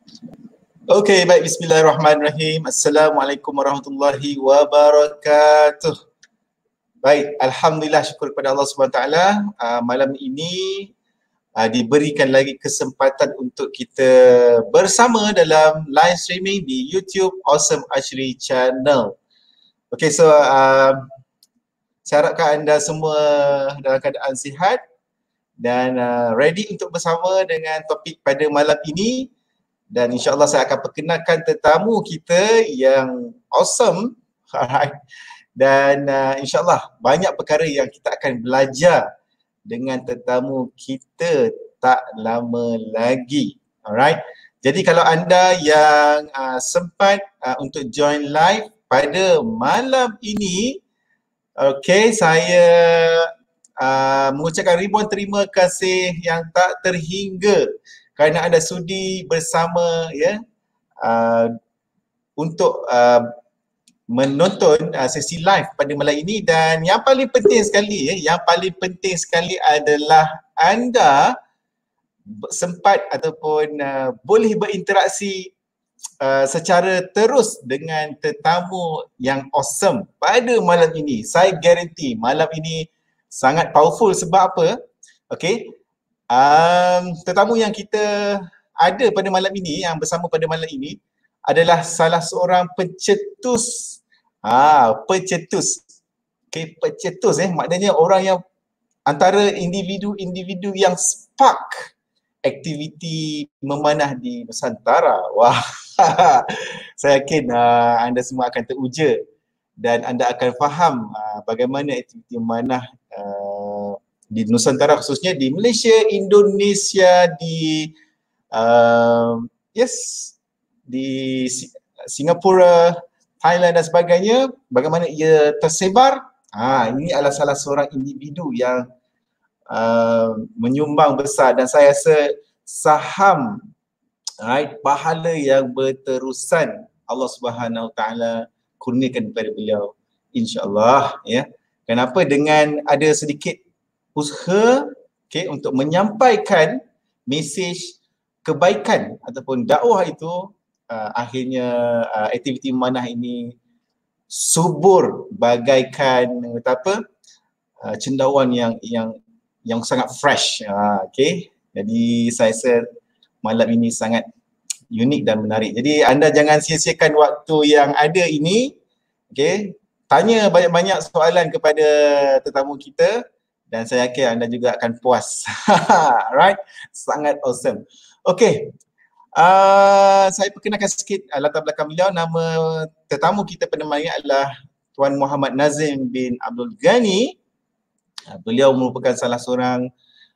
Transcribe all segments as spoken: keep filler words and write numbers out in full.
Okey, baik, bismillahirrahmanirrahim. Assalamualaikum warahmatullahi wabarakatuh. Baik, alhamdulillah, syukur kepada Allah Subhanahu Wa Taala. Uh, malam ini uh, diberikan lagi kesempatan untuk kita bersama dalam live streaming di YouTube Awesome Ashri Channel. Okey, so uh, saya harapkan anda semua dalam keadaan sihat dan uh, ready untuk bersama dengan topik pada malam ini. Dan insyaAllah saya akan perkenalkan tetamu kita yang awesome. Alright. Dan uh, insyaAllah banyak perkara yang kita akan belajar dengan tetamu kita tak lama lagi. Alright. Jadi kalau anda yang uh, sempat uh, untuk join live pada malam ini, okay, saya uh, mengucapkan ribuan terima kasih yang tak terhingga kerana anda sudi bersama ya uh, untuk uh, menonton uh, sesi live pada malam ini. Dan yang paling penting sekali ya, yang paling penting sekali adalah anda sempat ataupun uh, boleh berinteraksi uh, secara terus dengan tetamu yang awesome pada malam ini. Saya guarantee malam ini sangat powerful. Sebab apa? Okey. Um, tetamu yang kita ada pada malam ini, yang bersama pada malam ini adalah salah seorang pencetus. Ah, pencetus. Okey, pencetus eh maknanya orang yang antara individu-individu yang spark aktiviti memanah di Nusantara. Wah. Saya yakin uh, anda semua akan teruja dan anda akan faham uh, bagaimana aktiviti memanah uh, di Nusantara, khususnya di Malaysia, Indonesia, di uh, yes, di Singapura, Thailand dan sebagainya, bagaimana ia tersebar. Ha, ini adalah salah seorang individu yang uh, menyumbang besar dan saya rasa saham right, pahala yang berterusan Allah Subhanahu Taala kurniakan kepada beliau, insya-Allah ya. Kenapa? Dengan ada sedikit usaha okay, untuk menyampaikan mesej kebaikan ataupun dakwah itu, uh, akhirnya uh, aktiviti memanah ini subur bagaikan apa uh, cendawan yang yang yang sangat fresh. Uh, okay. Jadi saya rasa malam ini sangat unik dan menarik. Jadi anda jangan sia-siakan waktu yang ada ini. Okay. Tanya banyak-banyak soalan kepada tetamu kita dan saya yakin anda juga akan puas. Right? Sangat awesome. Okay. Uh, saya perkenalkan sikit uh, latar belakang beliau. Nama tetamu kita pada malam ini adalah Tuan Muhammad Nazim bin Abdul Ghani. Uh, beliau merupakan salah seorang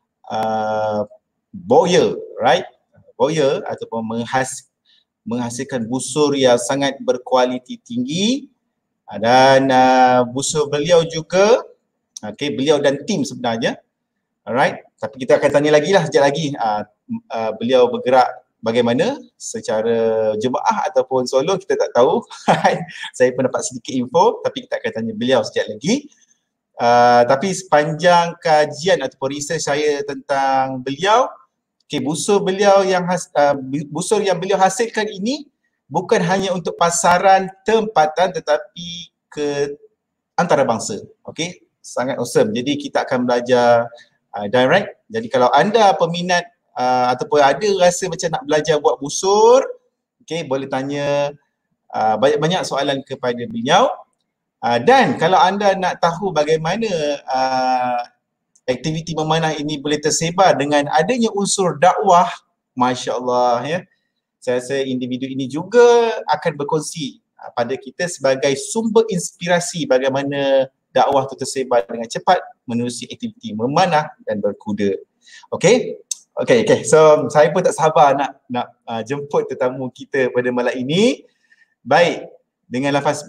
uh, bowyer, right? Bowyer ataupun menghas menghasilkan busur yang sangat berkualiti tinggi. Uh, dan uh, busur beliau juga, okay, beliau dan tim sebenarnya. Alright, tapi kita akan tanya lagi lah sekejap lagi uh, uh, beliau bergerak bagaimana secara jemaah ataupun solo, kita tak tahu. Saya pun dapat sedikit info tapi kita akan tanya beliau sekejap lagi. Uh, tapi sepanjang kajian ataupun research saya tentang beliau, okay, busur beliau yang has, uh, busur yang beliau hasilkan ini bukan hanya untuk pasaran tempatan tetapi ke antarabangsa. Okey, sangat awesome. Jadi kita akan belajar uh, direct. Jadi kalau anda peminat uh, ataupun ada rasa macam nak belajar buat busur, okey, boleh tanya uh, banyak-banyak soalan kepada beliau. Uh, dan kalau anda nak tahu bagaimana uh, aktiviti memanah ini boleh tersebar dengan adanya unsur dakwah, masya-Allah ya. Saya rasa individu ini juga akan berkongsi uh, pada kita sebagai sumber inspirasi bagaimana dakwah itu tersebar dengan cepat menerusi aktiviti memanah dan berkuda. Okey? Okey, okey. So saya pun tak sabar nak nak uh, jemput tetamu kita pada malam ini. Baik, dengan lafaz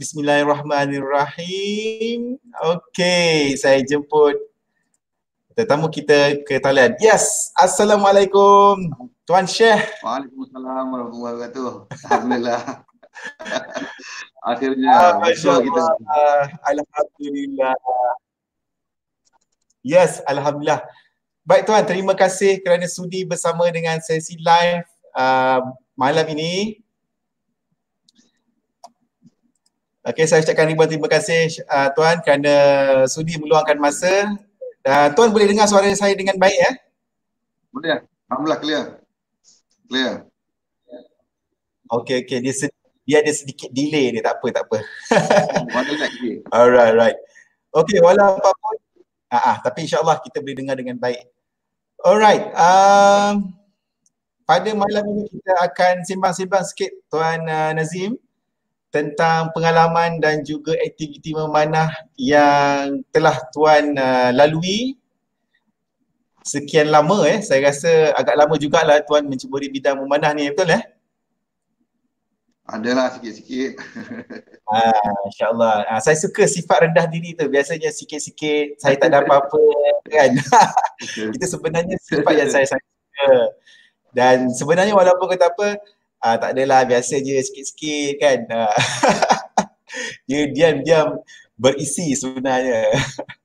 bismillahirrahmanirrahim. Okey, saya jemput tetamu kita ke talian. Yes, Assalamualaikum Tuan Syekh. Waalaikumsalam warahmatullahi wabarakatuh. Alhamdulillah. Akhirnya ah, betul kita. Alhamdulillah. Yes, alhamdulillah. Baik Tuan, terima kasih kerana sudi bersama dengan sesi live uh, malam ini. Okey, saya ucapkan ribuan terima kasih uh, Tuan kerana sudi meluangkan masa. Uh, Tuan boleh dengar suara saya dengan baik ya? Boleh. Alhamdulillah clear. Clear. Okey, okey. Dia, dia ada sedikit delay dia, tak apa, tak apa. Mana lagi? Alright, right. Okey, walau apa pun, ah, ah, tapi insyaAllah kita boleh dengar dengan baik. Alright, um, pada malam ini kita akan sembang-sembang sikit Tuan uh, Nazim tentang pengalaman dan juga aktiviti memanah yang telah Tuan uh, lalui sekian lama eh. Saya rasa agak lama jugalah Tuan menceburi bidang memanah ni, betul eh? Adalah sikit-sikit. Ah, InsyaAllah. Ah, saya suka sifat rendah diri tu. Biasanya sikit-sikit saya tak ada apa-apa kan. Itu sebenarnya sifat yang saya sangat suka. Dan sebenarnya walaupun kata apa, ah, tak adalah, biasa je sikit-sikit kan. Ah. Dia diam-diam berisi sebenarnya.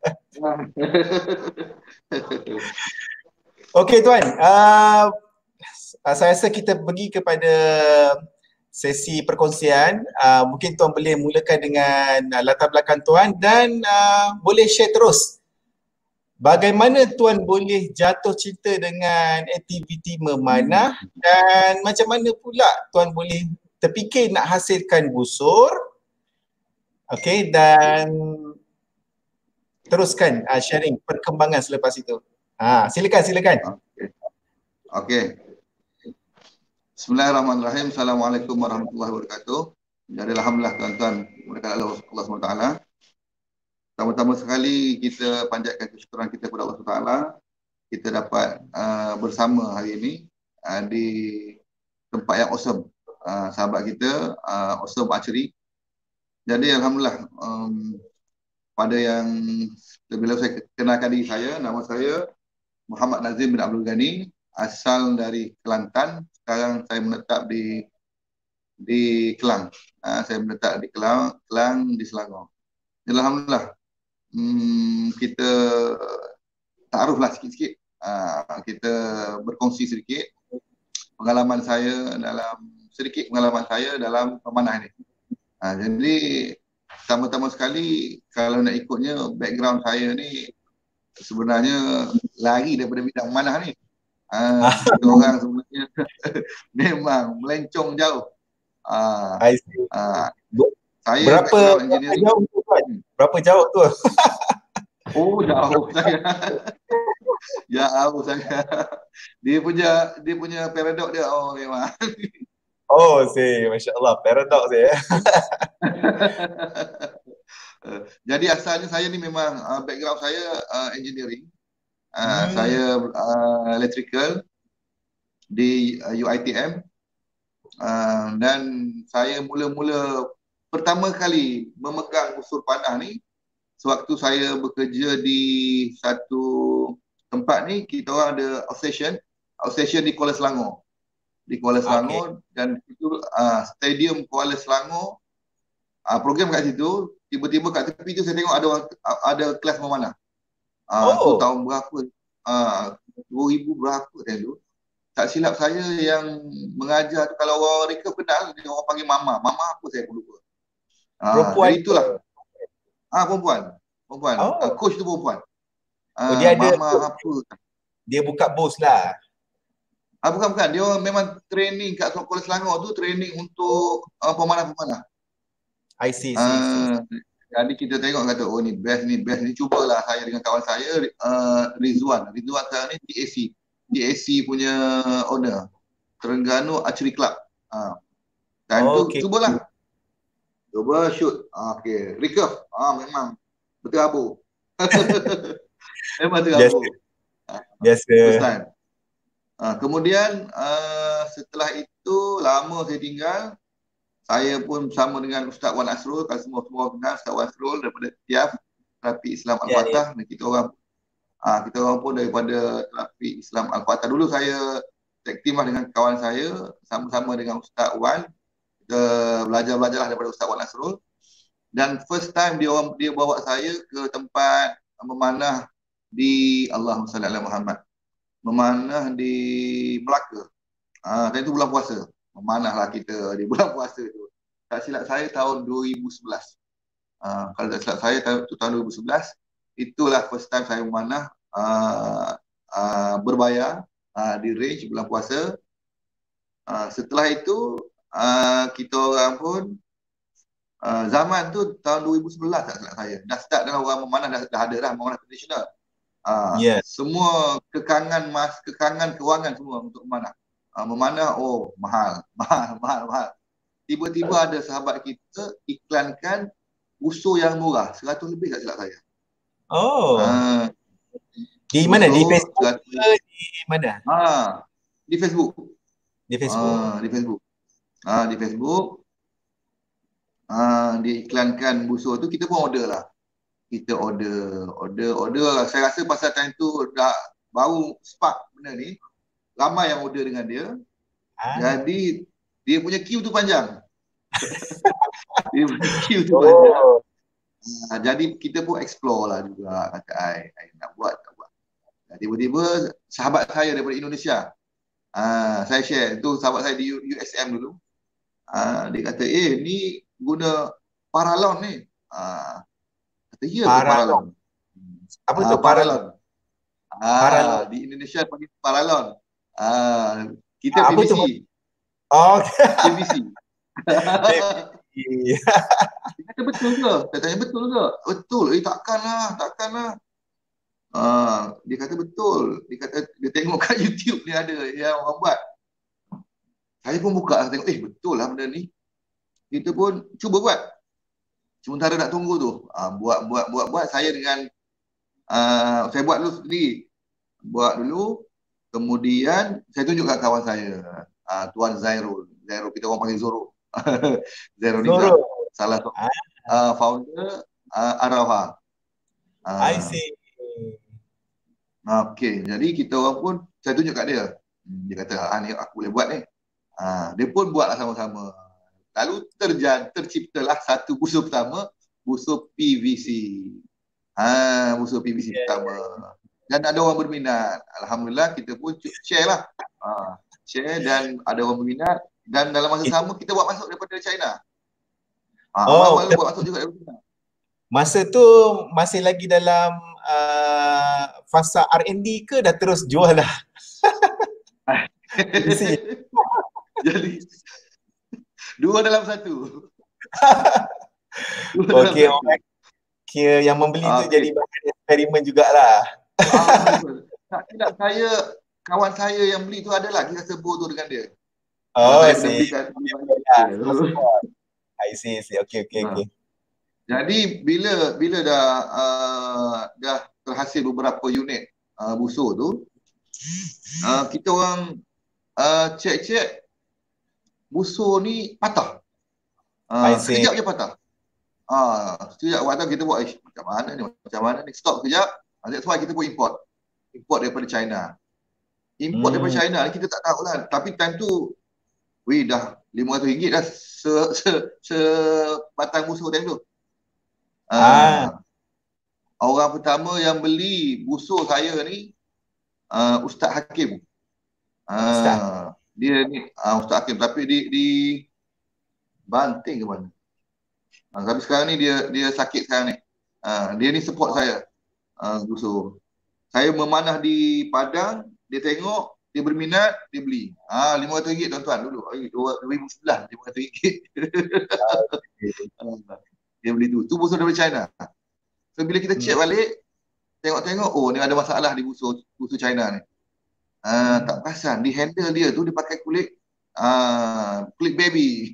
Okey Tuan, uh, saya rasa kita pergi kepada sesi perkongsian. Uh, mungkin Tuan boleh mulakan dengan uh, latar belakang Tuan dan uh, boleh share terus bagaimana Tuan boleh jatuh cinta dengan aktiviti memanah dan macam mana pula Tuan boleh terfikir nak hasilkan busur. Okey, dan teruskan uh, sharing perkembangan selepas itu. Ha, silakan, silakan. Okey. Okey. Bismillahirrahmanirrahim. Assalamualaikum warahmatullahi wabarakatuh. Jadi alhamdulillah tuan-tuan, berkat Allah subhanahu wa taala. Pertama-tama sekali kita panjatkan kesyukuran kita kepada Allah subhanahu wa taala. Kita dapat uh, bersama hari ini uh, di tempat yang awesome. Uh, sahabat kita uh, Awesome Archery. Jadi alhamdulillah um, pada yang terlebih dahulu saya kenalkan diri saya, nama saya Muhammad Nazim bin Abdul Ghani, asal dari Kelantan. Sekarang saya menetap di di Kelang. Ha, saya menetap di Kelang, Kelang di Selangor. Jadi, alhamdulillah hmm, kita taruhlah sikit-sikit. Ha, kita berkongsi sedikit pengalaman saya dalam sedikit pengalaman saya dalam pemanah ini. Ha, jadi pertama-tama sekali kalau nak ikutnya background saya ni sebenarnya lari daripada bidang memanah ni. Ah, kita orang sebenarnya memang melencong jauh. Ah, I see. ah, saya berapa, berapa jauh tu Tuan? Berapa jauh tu? Oh, jauh saya. Jauh saya. Dia punya dia punya paradox dia oh memang. Oh, see, masya-Allah, paradox dia. Jadi asalnya saya ni memang uh, background saya uh, engineering. Uh, hmm. Saya uh, electrical di uh, U I T M uh, dan saya mula-mula pertama kali memegang busur panah ni sewaktu saya bekerja di satu tempat ni. Kita orang ada outstation outstation di Kuala Selangor di Kuala Selangor okay. Dan itu uh, stadium Kuala Selangor, uh, program kat situ. Tiba-tiba kat tepi tu saya tengok ada ada kelas memanah. Uh, oh. Tu tahun berapa? Uh, dua ribu berapa time tu. Tak silap saya yang mengajar tu, kalau orang mereka kenal, dia orang panggil mama. Mama apa saya pun lupa. Uh, perempuan. Jadi itulah. Ah, perempuan. Perempuan. Oh. Uh, coach tu perempuan. Uh, oh, dia ada mama apa. Dia buka bos lah. Ah, bukan, bukan. Dia memang training kat Kuala Selangor tu, training untuk uh, pemanah-pemanah. I see, see, uh, see. Jadi kita tengok kata, oh ni best ni, best ni. Cubalah saya dengan kawan saya, uh, Rizwan. Rizwan sekarang ni T A C. T A C punya owner. Terengganu Archery Club. Uh. Dan oh, tu okay. Cubalah. Cuba shoot. Uh, okay. Recurve. Ah, memang berterabur. memang terabur. Yes, First time. Uh, kemudian uh, setelah itu lama saya tinggal. Saya pun bersama dengan Ustaz Wan Asrul, kalau semua semua kenal Ustaz Wan Asrul daripada T I A F, Terapi Islam Al-Fatah. Yeah, yeah. Dan kita orang ah, kita orang pun daripada Terapi Islam Al-Fatah. Dulu saya tag team lah dengan kawan saya, sama-sama dengan Ustaz Wan. Kita belajar-belajarlah daripada Ustaz Wan Asrul. Dan first time dia orang dia bawa saya ke tempat memanah di Allahumma salli ala Muhammad. Memanah di Melaka. Ah, dan itu bulan puasa. memanahlah kita di bulan puasa tu. Tak silap saya tahun dua ribu sebelas. Uh, kalau tak silap saya tahun, tahun dua ribu sebelas, itulah first time saya memanah uh, uh, berbayar uh, di range bulan puasa. Uh, setelah itu uh, kita orang pun uh, zaman tu tahun dua ribu sebelas tak silap saya. Dah start dah orang memanah, dah, dah ada dah memanah tradisional. Uh, Yeah. Semua kekangan mas, kekangan kewangan semua untuk memanah. Uh, memanah, oh mahal, mahal, mahal, mahal. Tiba-tiba ada sahabat kita iklankan busur yang murah, seratus lebih tak silap saya. Oh. Uh, di mana? Di busur Facebook seratus. ke di mana? Ah, di Facebook. Di Facebook. Ah, di Facebook. Ah, di Facebook. Ah, diiklankan busur tu, kita pun order lah. Kita order, order, order. Saya rasa pasal time tu dah baru spark benda ni. Ramai yang order dengan dia. Ah. Jadi dia punya queue tu panjang. Dia punya queue tu Oh. panjang. Uh, jadi kita pun explore lah juga. Kata I, I nak buat, tak buat. Dan tiba-tiba sahabat saya daripada Indonesia, uh, saya share, tu sahabat saya di U S M dulu. Uh, dia kata, eh ni guna paralon ni. Uh, kata, ya ke paralon? Apa uh, tu paralon? Uh, Paralon. di Indonesia panggil paralon. Uh, kita apa P V C. Tu? Oh. P V C. Dia kata betul ke? Saya tanya betul ke? Betul. Eh takkanlah, takkanlah. Uh, dia kata betul. Dia kata dia tengok kat YouTube ni ada yang orang buat. Saya pun buka tengok, eh betul lah benda ni. Kita pun cuba buat. Sementara nak tunggu tu, uh, buat buat buat buat saya dengan uh, saya buat dulu sendiri. Buat dulu, kemudian saya tunjuk kat kawan saya, uh, Tuan Zairul. Zairul kita orang panggil Zoro. Zairul Nizam. Salah satu uh, founder uh, Araha. Uh, I see. Okey, jadi kita orang pun saya tunjuk kat dia. Dia kata, ah ni aku boleh buat ni. Uh, dia pun buatlah sama-sama. Lalu terjadi terciptalah satu busur pertama, busur P V C. Ha, busur P V C yeah. pertama. Dan ada orang berminat. Alhamdulillah kita pun share lah. Ha, share dan ada orang berminat. Dan dalam masa sama kita buat masuk daripada China. Ha, oh, awal-awal buat masuk juga daripada China. Masa tu masih lagi dalam uh, fasa R and D ke dah terus jual dah? Jadi dua dalam satu. Okey, orang kira yang membeli okay. tu jadi bahan eksperimen jugalah. Ah, tak tidak saya kawan saya yang beli tu ada lagi rasa bodoh dengan dia. Oh, saya see. Belikan, I see, see. Okey, okey, okey. Jadi bila bila dah uh, dah terhasil beberapa unit uh, busur tu, uh, kita orang uh, cek-cek busur ni patah. Uh, sekejap je patah. Ah, uh, sekejap patah kita buat, eh, macam mana ni, macam mana ni, stop sekejap. Uh, that's why kita pun import. Import daripada China. Import hmm. daripada China ni kita tak tahu lah. Tapi time tu, weh dah lima ratus ringgit dah se, se, se batang busur time tu. Uh, ah. Orang pertama yang beli busur saya ni, uh, Ustaz Hakim. Uh, Ustaz. Dia ni, uh, Ustaz Hakim. Tapi di, di Banting ke mana. Uh, tapi sekarang ni dia dia sakit sekarang ni. Uh, dia ni support saya. Uh, busur. Saya memanah di Padang, dia tengok, dia berminat, dia beli. Ah, lima ratus ringgit tuan-tuan dulu. dua ribu sebelas, lima ratus ringgit. Dia beli tu. Tu busur dari China. So bila kita check balik, tengok-tengok, oh ni ada masalah di busur busur China ni. Ah, tak perasan. Di handle dia tu dia pakai kulit ah, kulit baby.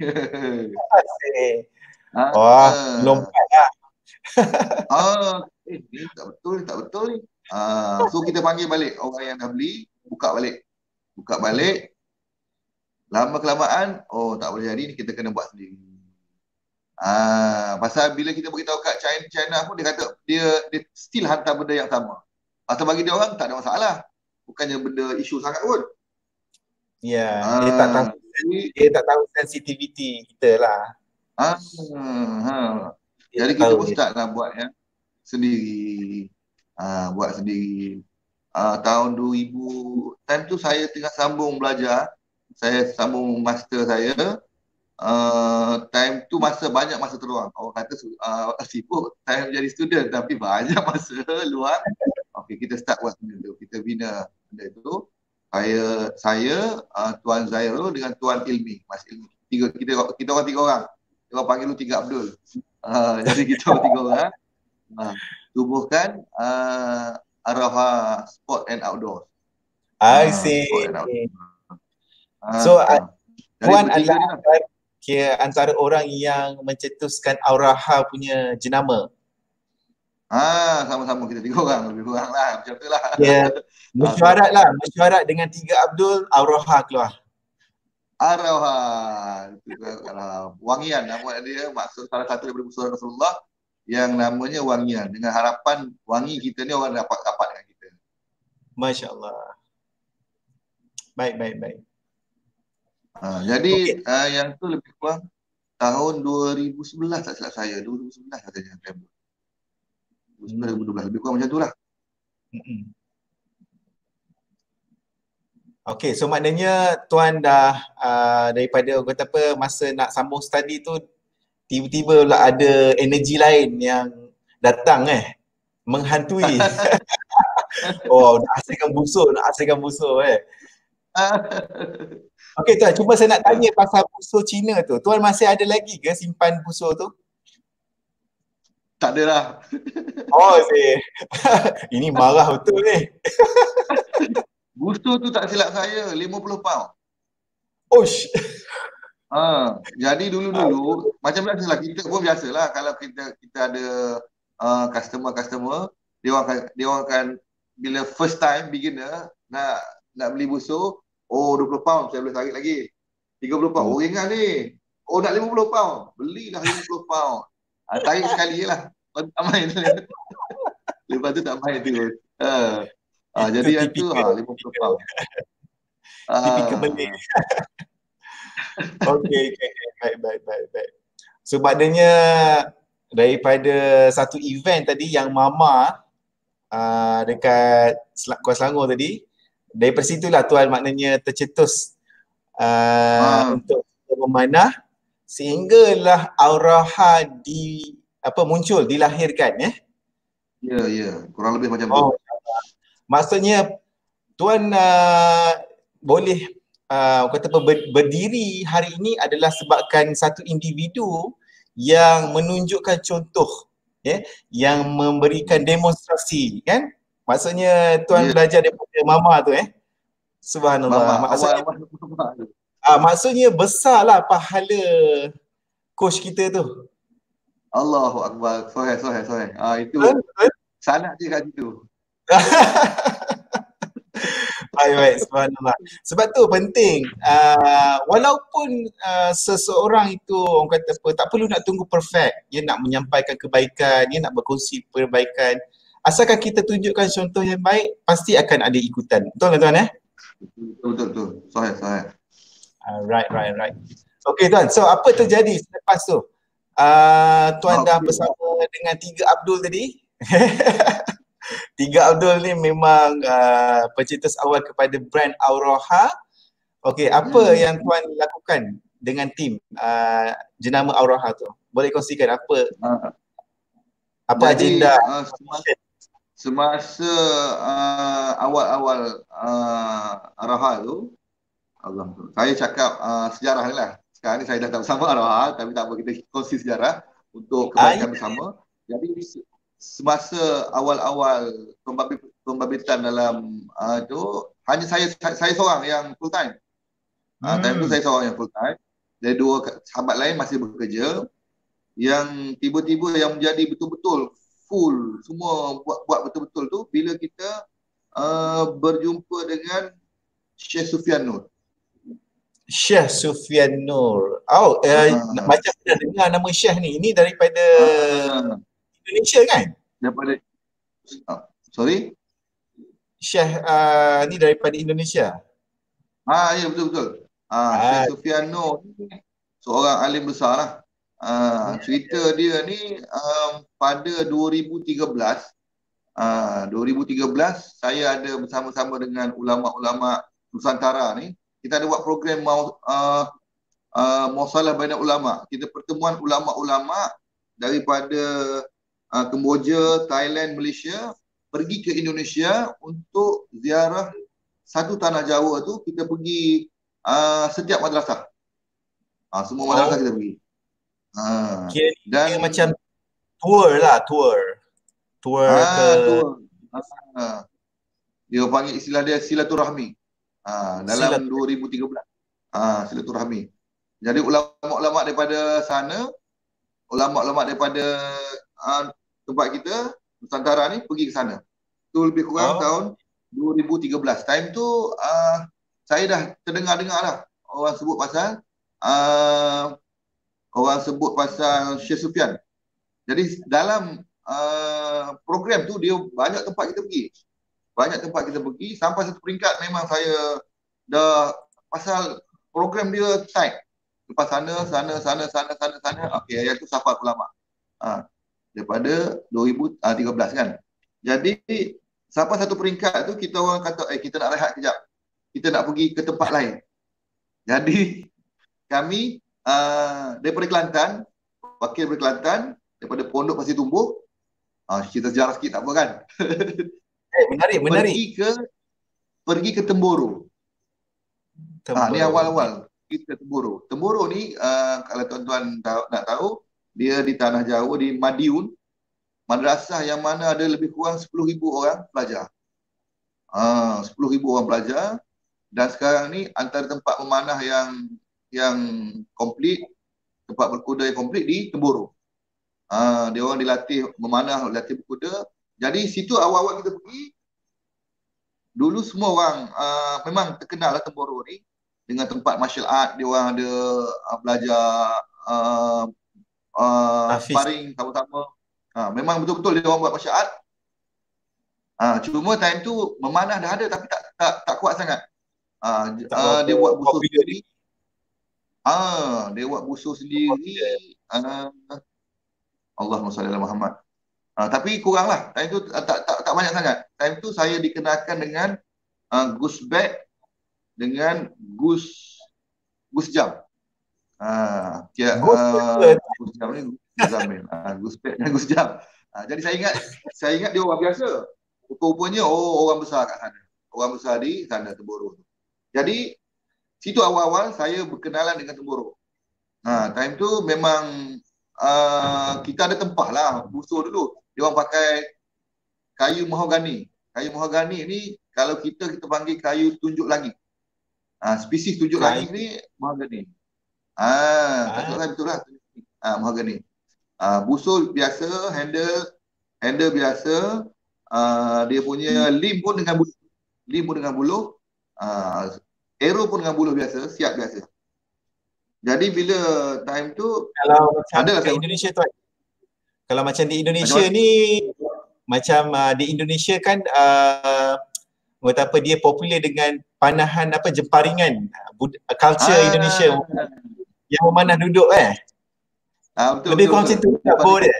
ah, Wah, lompat lah. ah, eh, ni tak betul, tak betul ni. Ah, so kita panggil balik orang yang dah beli, buka balik. Buka balik. Lama kelamaan, oh tak boleh jadi ni, kita kena buat sendiri. Ah, pasal bila kita beritahu kat China, China pun dia kata dia dia still hantar benda yang sama. Pasal bagi dia orang tak ada masalah. Bukannya benda isu sangat pun. Ya, yeah, ah, dia tak tahu dia tak tahu sensitivity kita lah. Ah, ha. Jadi kita pun start lah buat ya sendiri. Ah, buat sendiri. Ah, tahun dua ribu, time tu saya tengah sambung belajar saya sambung master saya. Uh, time tu masa banyak masa terluang. Orang kata uh, sibuk time jadi student tapi banyak masa luang. Okey, kita start buat benda tu. Kita bina benda tu. Saya saya uh, Tuan Zairul dengan Tuan Ilmi, Mas Ilmi. Tiga kita kita orang tiga orang. Kita orang panggil tu Tiga Abdul. Uh, jadi kita orang tiga orang. Uh, tubuhkan uh, Araha Sport and Outdoor. I Uh, see. sport and outdoor. Uh, So, uh, uh, jadi Puan bertiga adalah ni lah. antara, kira antara orang yang mencetuskan Auraha punya jenama. Ah, sama-sama kita tiga orang lebih kurang lah, macam tu lah. Ya, Ah, mesyuarat lah, mesyuarat dengan Tiga Abdul, Auraha keluar. Araha, itu kan, wangian nama dia, maksud salah satu daripada musuh Rasulullah yang namanya wangian, dengan harapan wangi kita ni orang dapat dapat dengan kita. Masya Allah. Baik, baik, baik. Ah, jadi Okey. ah, yang tu lebih kurang tahun dua ribu sebelas tak silap saya, dua ribu sebelas katanya. dua ribu sebelas, dua ribu dua belas, lebih kurang macam tu lah. Mm-mm. Okey, so maknanya Tuan dah uh, daripada orang kata apa, masa nak sambung study tu tiba-tiba pula ada energi lain yang datang eh, menghantui. Oh, nak hasilkan busur, nak hasilkan busur eh. Okey Tuan, cuma saya nak tanya pasal busur Cina tu. Tuan masih ada lagi ke simpan busur tu? Tak ada lah. Oh, si. Ini marah betul ni. Busur tu tak silap saya lima puluh pound. Osh. Ha, jadi dulu-dulu macam biasalah, kita pun biasalah kalau kita kita ada uh, customer-customer, dia orang akan, dia orang akan bila first time beginner nak nak beli busur, oh dua puluh pound saya boleh tarik lagi. tiga puluh pound, oh ringan ni. Oh nak lima puluh pound, belilah lima puluh pound. Ha, tarik sekali je lah. Tak main. Lepas tu tak main tu. Ha. Ha, jadi yang tu ha, lima puluh pound. Tipikal beli. Okey, okay. Baik, baik, baik, baik. So maknanya daripada satu event tadi yang Mama uh, dekat Kuala Selangor tadi, daripada situlah Tuan maknanya tercetus uh, ha. untuk memanah sehinggalah Auraha di apa muncul, dilahirkan ya. Ya, ya, kurang lebih macam oh, tu. Maksudnya Tuan uh, boleh uh, kata apa, ber, berdiri hari ini adalah sebabkan satu individu yang menunjukkan contoh ya, yang memberikan demonstrasi kan. Maksudnya Tuan Ya. belajar daripada Mama tu eh. Subhanallah. Mama, maksudnya awal, awal, uh, maksudnya besarlah pahala coach kita tu. Allahu Akbar. Sahih, sahih, sahih. Ah, itu sanad dia kat situ. Baik, baik. Subhanallah. Sebab tu penting. Uh, walaupun uh, seseorang itu orang kata apa, tak perlu nak tunggu perfect. Dia nak menyampaikan kebaikan, dia nak berkongsi perbaikan. Asalkan kita tunjukkan contoh yang baik, pasti akan ada ikutan. Betul tak Tuan eh? Betul, betul, betul. Sahih, sahih. Uh, right, right, right. Okay Tuan, so apa terjadi selepas tu? Uh, Tuan okay. dah bersama dengan Tiga Abdul tadi. Tiga Abdul ni memang uh, pencetus awal kepada brand Auraha. Okey, apa hmm. yang Tuan lakukan dengan tim uh, jenama Auraha tu? Boleh kongsikan apa uh, apa jadi, agenda? Uh, semasa semasa uh, awal-awal uh, Auraha tu, Allah, saya cakap uh, sejarah ni lah. Sekarang ni saya dah tak bersama Auraha, tapi tak apa, kita kongsi sejarah untuk kebaikan bersama. Jadi semasa awal-awal pembabitan dalam uh, tu, hanya saya saya seorang yang full time. Ah, uh, time tu saya seorang yang full time. Jadi dua sahabat lain masih bekerja. Yang tiba-tiba yang menjadi betul-betul full semua buat buat betul-betul tu bila kita uh, berjumpa dengan Syekh Sufian Nur. Syekh Sufian Nur. Oh, uh, uh, macam dah dengar nama Syekh ni. Ini daripada uh, Indonesia kan? Daripada uh, sorry? Syekh uh, ni daripada Indonesia. Ah, ya betul betul. Ah, ah. Syekh Sufian Nur seorang alim besar lah. Ah, cerita dia ni um, pada dua ribu tiga belas ah, dua ribu tiga belas saya ada bersama-sama dengan ulama-ulama Nusantara ni kita ada buat program mau uh, uh, Muasalah Bainal Ulama. Kita pertemuan ulama-ulama daripada uh, Kemboja, Thailand, Malaysia pergi ke Indonesia untuk ziarah satu tanah Jawa tu. Kita pergi uh, setiap madrasah. Uh, semua madrasah Oh. kita pergi. Uh, Kira dan dia macam tour lah, tour. Tour ah, ke tu. Ah, dia panggil istilah dia silaturahmi. Ah, dalam silat. dua ribu tiga belas. Ah, silaturahmi. Jadi ulama-ulama daripada sana, ulama-ulama daripada ah, tempat kita Nusantara ni pergi ke sana. Tu lebih kurang Oh. tahun dua ribu tiga belas. Time tu ah, saya dah terdengar-dengar lah orang sebut pasal ah, orang sebut pasal Syekh Sufyan. Jadi dalam uh, program tu dia banyak tempat kita pergi. Banyak tempat kita pergi sampai satu peringkat memang saya dah pasal program dia tight. Lepas sana, sana, sana, sana, sana, sana. Okey, yang tu safar ulama. Ha, daripada dua ribu tiga belas kan. Jadi sampai satu peringkat tu kita orang kata eh kita nak rehat kejap. Kita nak pergi ke tempat lain. Jadi kami uh, daripada Kelantan, wakil daripada Kelantan, daripada Pondok Pasir Tumbuh, uh, cerita sejarah sikit tak apa kan? Eh, menarik, menarik. Pergi ke pergi ke Temboro. Ah, ni awal-awal pergi ke Temboro. Temboro ni uh, kalau tuan-tuan tahu, nak tahu, dia di tanah Jawa di Madiun, madrasah yang mana ada lebih kurang sepuluh ribu orang pelajar. Ah, sepuluh ribu orang pelajar, dan sekarang ni antara tempat memanah yang yang komplit, tempat berkuda yang komplit di Temboro. Ah, dia orang dilatih memanah, dilatih berkuda. Jadi situ awal-awal kita pergi. Dulu semua orang uh, memang terkenal lah Temboro ni dengan tempat martial art. Dia orang ada uh, belajar uh, uh, sparring sama-sama. Uh, memang betul-betul dia orang buat martial art. Uh, cuma time tu memanah dah ada tapi tak tak tak kuat sangat. Uh, uh, dia buat busur sendiri. Ah, uh, dia buat busur sendiri. Uh, Allahumma salli ala Muhammad. Uh, tapi kurang lah. Time tu uh, tak, tak, tak banyak sangat. Time tu saya dikenalkan dengan uh, Gus Bek dengan Gus Gus Jam. Uh, kia, uh, Gus Jam ni Gus Zamin. Uh, Gus Bek dengan Gus Jam. Uh, jadi saya ingat saya ingat dia orang biasa. Rupa-rupanya oh orang besar kat sana. Orang besar di sana Temboro. Jadi situ awal-awal saya berkenalan dengan Temboro. Uh, time tu memang uh, kita ada tempah lah busur dulu. Dia orang pakai kayu mahogani. Kayu mahogani ni kalau kita kita panggil kayu tunjuk langit. Ah, spesies tunjuk kayu langit ni mahogani. Ah, tak tahu betul lah. Ah, mahogani. Ah, busur biasa, handle handle biasa. Ah, dia punya lim pun dengan buluh. Lim pun dengan buluh. Ah, arrow pun dengan buluh biasa, siap biasa. Jadi bila time tu kalau macam ada kat Indonesia tu, kalau macam di Indonesia macam ni macam uh, di Indonesia kan uh, kata apa dia popular dengan panahan apa jemparingan uh, culture ah. Indonesia yang memanah duduk eh. Ah, betul, lebih betul, kurang macam tu tak bo dia.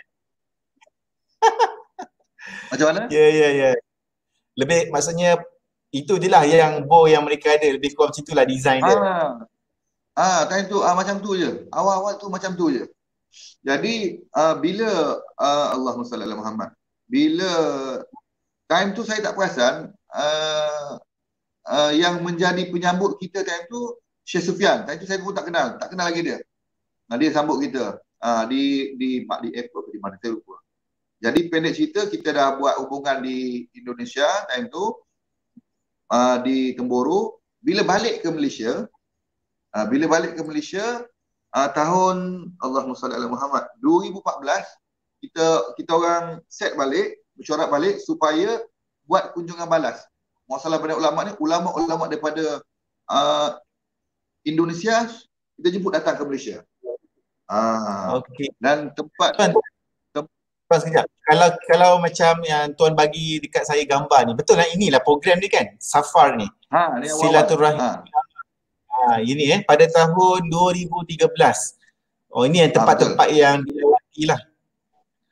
Macam mana? Ya ya ya. Lebih maksudnya itu je lah yang bo yang mereka ada, lebih kurang macam itulah design dia. Ah. Ah, time tu ah, macam tu je. Awal-awal tu macam tu je. Jadi uh, bila uh, Allahumma salli ala Muhammad. Bila time tu saya tak perasan uh, uh, yang menjadi penyambut kita time tu Syekh Sufyan. Time tu saya pun tak kenal, tak kenal lagi dia. Nah, dia sambut kita uh, di di Mak di Airport di mana saya lupa. Jadi pendek cerita kita dah buat hubungan di Indonesia time tu uh, di Temboro. Bila balik ke Malaysia, uh, bila balik ke Malaysia Uh, tahun Allahumma salli ala Muhammad dua ribu empat belas kita kita orang set balik, mesyuarat balik supaya buat kunjungan balas. Muasalah Bainal Ulama ni ulama-ulama daripada uh, Indonesia kita jemput datang ke Malaysia. Uh, Okey. Dan tempat Tuan, tem tuan sekejap. Kalau kalau macam yang tuan bagi dekat saya gambar ni, betul lah inilah program ni kan? Safar ni. Ha, ni Silaturahim. Ha. Ha, ini eh pada tahun dua ribu tiga belas. Oh ini yang tempat-tempat ha, yang dilewati lah.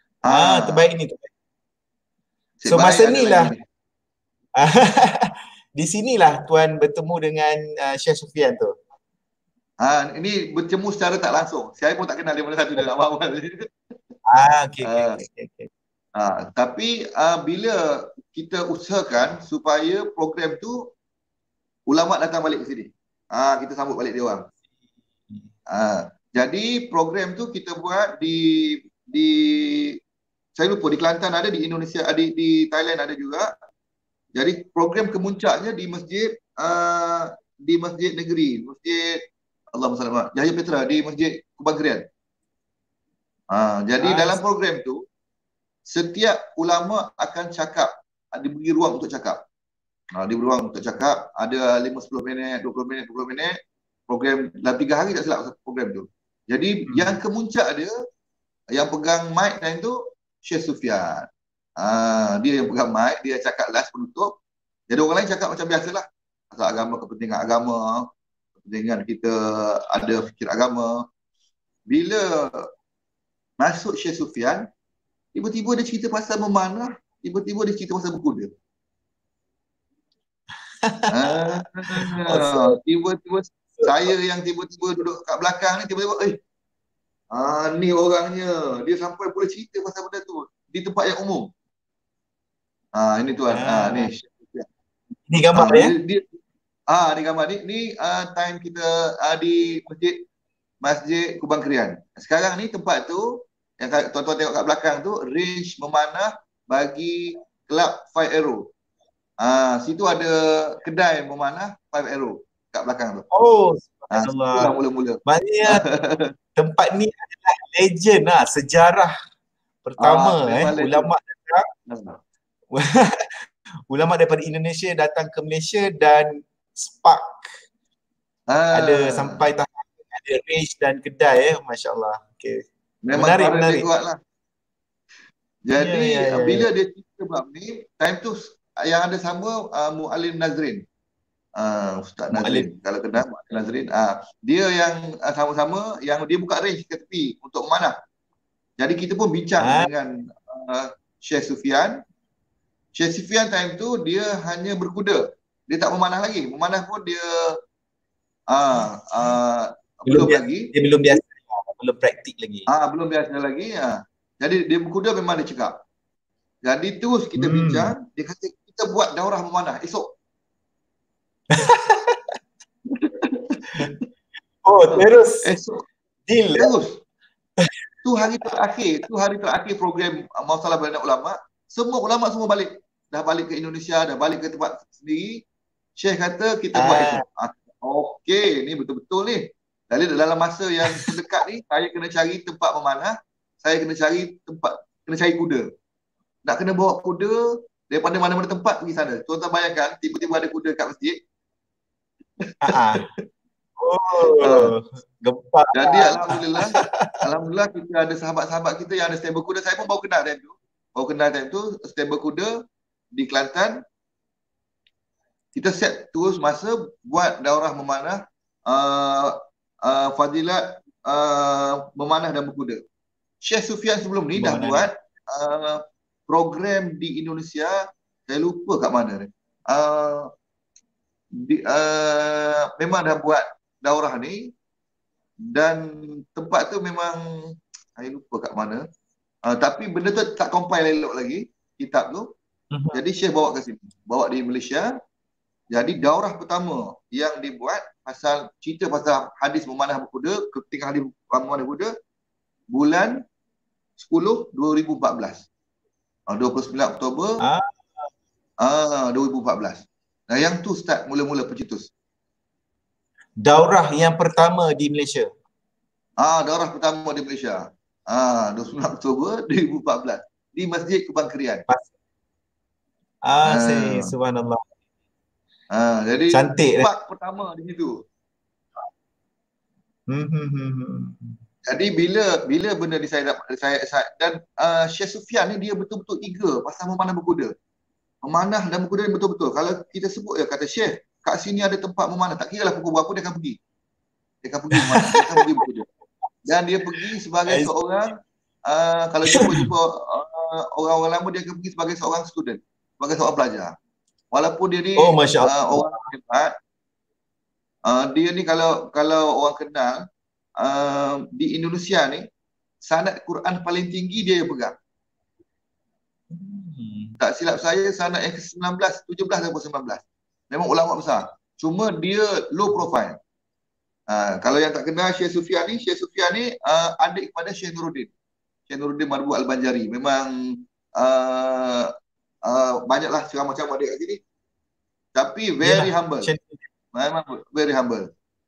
Ah, ha, terbaik ni terbaik. So masa ni lah di sinilah Tuan bertemu dengan uh, Syekh Sufian tu. Ha, ini bertemu secara tak langsung. Saya pun tak kenal dia mana satu dia awal. Ah, okey okey ha, okey okey. ha, tapi uh, bila kita usahakan supaya program tu ulama datang balik ke sini. Ha, kita sambut balik dia orang. Ha, jadi program tu kita buat di di saya lupa di Kelantan ada, di Indonesia ada, di, di Thailand ada juga. Jadi program kemuncaknya di masjid uh, di masjid negeri, masjid Allahumma salli ala Yahya Petra di masjid Kubang Krian. Ha, jadi ah, dalam program tu setiap ulama akan cakap, diberi ruang untuk cakap. Ha, diberi ruang untuk cakap, ada lima sepuluh minit, dua puluh minit, dua puluh minit. Program dalam tiga hari tak silap program tu. Jadi hmm. yang kemuncak dia, yang pegang mic time tu Syekh Sufian. Ha, dia yang pegang mic, dia cakap last penutup. Jadi orang lain cakap macam biasalah. Asal agama, kepentingan agama, kepentingan kita ada fikir agama. Bila masuk Syekh Sufian, tiba-tiba dia cerita pasal memanah, tiba-tiba dia cerita pasal berkuda. ha, tiba-tiba saya yang tiba-tiba duduk kat belakang ni, tiba-tiba eh, ah, ni orangnya, dia sampai boleh cerita pasal benda tu di tempat yang umum. Ah, ini tuan, ah, ni. Ni gambar ah, dia. dia ah, ni gambar ni, ni uh, time kita uh, di masjid Masjid Kubang Krian. Sekarang ni tempat tu yang tuan-tuan tengok kat belakang tu range memanah bagi kelab Five Arrow. Ah, situ ada kedai memanah Five Arrow kat belakang tu. Oh, subhanallah. Ah, mula-mula. Maknanya tempat ni adalah legend lah, sejarah pertama ah, eh ulama datang. Ulama daripada Indonesia datang ke Malaysia dan spark. Ah. Ada sampai tahap ada range dan kedai eh, masya-Allah. Okey. Memang menarik menarik kuatlah. Jadi ya, ya, ya, bila ya. dia cerita bab ni, time tu yang ada sama uh, Muallim Nazrin. Uh, Ustaz Nazrin, kalau kenal Muallim Nazrin, uh, dia yang uh, sama-sama yang dia buka range ke tepi untuk memanah. Jadi kita pun bincang ah. dengan uh, Syekh Sufian. Syekh Sufian time tu dia hanya berkuda. Dia tak memanah lagi. Memanah pun dia uh, uh, belum, belum biasa, lagi. Dia belum biasa, belum praktik lagi. Ah, belum biasa lagi. Uh. Jadi dia berkuda memang dia cakap. Jadi terus kita hmm. bincang, dia kata kita buat daurah memanah esok. Oh, terus. Esok. Deal. Terus. Tu hari terakhir, tu hari terakhir program Masalah Beranak Ulama. Semua ulama semua balik. Dah balik ke Indonesia, dah balik ke tempat sendiri. Syekh kata kita ah. buat esok. Ah, okey, ni betul-betul ni. Jadi dalam masa yang terdekat ni, saya kena cari tempat memanah. Saya kena cari tempat, kena cari kuda. Nak kena bawa kuda daripada mana-mana tempat pergi sana. Tuan-tuan bayangkan, tiba-tiba ada kuda kat masjid. Ah. Oh, gempak. Jadi alhamdulillah, alhamdulillah kita ada sahabat-sahabat kita yang ada stable kuda. Saya pun baru kenal time tu. Baru kenal time tu, stable kuda di Kelantan. Kita set terus masa buat daurah memanah uh, uh, fadilat uh, memanah dan berkuda. Syekh Sufian sebelum ni dah buat uh, program di Indonesia, saya lupa kat mana ni. Uh, di, uh, memang dah buat daurah ni dan tempat tu memang saya lupa kat mana. Uh, tapi benda tu tak compile elok lagi, kitab tu. Uh-huh. Jadi Syekh bawa ke sini, bawa di Malaysia. Jadi daurah pertama yang dibuat pasal cerita pasal hadis memanah berkuda, ketika hadis memanah berkuda bulan sepuluh dua ribu empat belas. Uh, dua puluh sembilan Oktober ah. uh, dua ribu empat belas. Nah, yang tu start mula-mula pencetus. Daurah yang pertama di Malaysia. Ah, daurah pertama di Malaysia. Ah, dua puluh sembilan Oktober dua ribu empat belas di Masjid Kubang Krian. Ah, ah. Subhanallah. Ah, jadi cantik tempat pertama di situ. Hmm, hmm, hmm. Jadi bila bila benda ni saya dapat saya, saya dan uh, Syekh Sufian ni dia betul-betul eager pasal memanah berkuda. Memanah dan berkuda ni betul-betul. Kalau kita sebut ya kata Syekh, kat sini ada tempat memanah, tak kira lah pukul berapa dia akan pergi. Dia akan pergi memanah, dia akan pergi berkuda. Dan dia pergi sebagai seorang uh, kalau jumpa-jumpa uh, orang-orang lama, dia akan pergi sebagai seorang student, sebagai seorang pelajar. Walaupun dia ni Oh, Masya Allah. uh, orang hebat, uh, dia ni kalau kalau orang kenal uh, di Indonesia ni sanad Quran paling tinggi dia yang pegang. Hmm. Tak silap saya sanad yang ke sembilan belas, tujuh belas atau sembilan belas. Memang ulama besar. Cuma dia low profile. Uh, kalau yang tak kenal Syekh Sufyan ni, Syekh Sufyan ni uh, adik kepada Syekh Nuruddin. Syekh Nuruddin Marbu Al-Banjari. Memang uh, uh, banyaklah ceramah-ceramah dia kat sini. Tapi very Yalah, humble. macam- Memang very humble.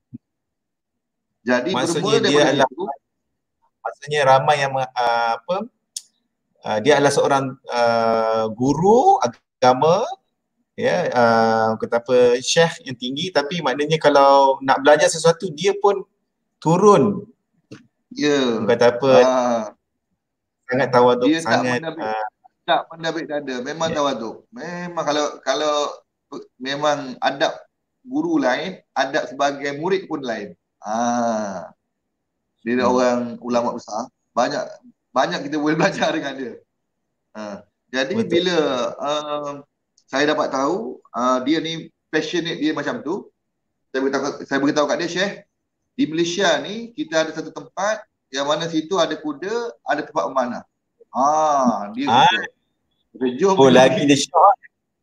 Jadi Maksudnya bermula dia daripada adalah- situ, maksudnya ramai yang uh, apa uh, dia adalah seorang uh, guru agama, ya, uh, kata apa, syekh yang tinggi, tapi maknanya kalau nak belajar sesuatu dia pun turun, ya, kata apa, ah, sangat tawaduk, dia tak sangat menabik, uh, tak menabik dada. Memang Ya. tawaduk. Memang kalau kalau memang adab guru lain, adab sebagai murid pun lain. Ah, dia Hmm. orang ulama besar. Banyak banyak kita boleh belajar dengan dia. Ah, jadi Betul. bila uh, saya dapat tahu uh, dia ni passionate dia macam tu, saya beritahu saya beritahu kat dia, Syekh, di Malaysia ni kita ada satu tempat yang mana situ ada kuda, ada tempat memanah. Ah, dia Ah. suka. Dia jom Oh, kita lagi pergi. dia syok.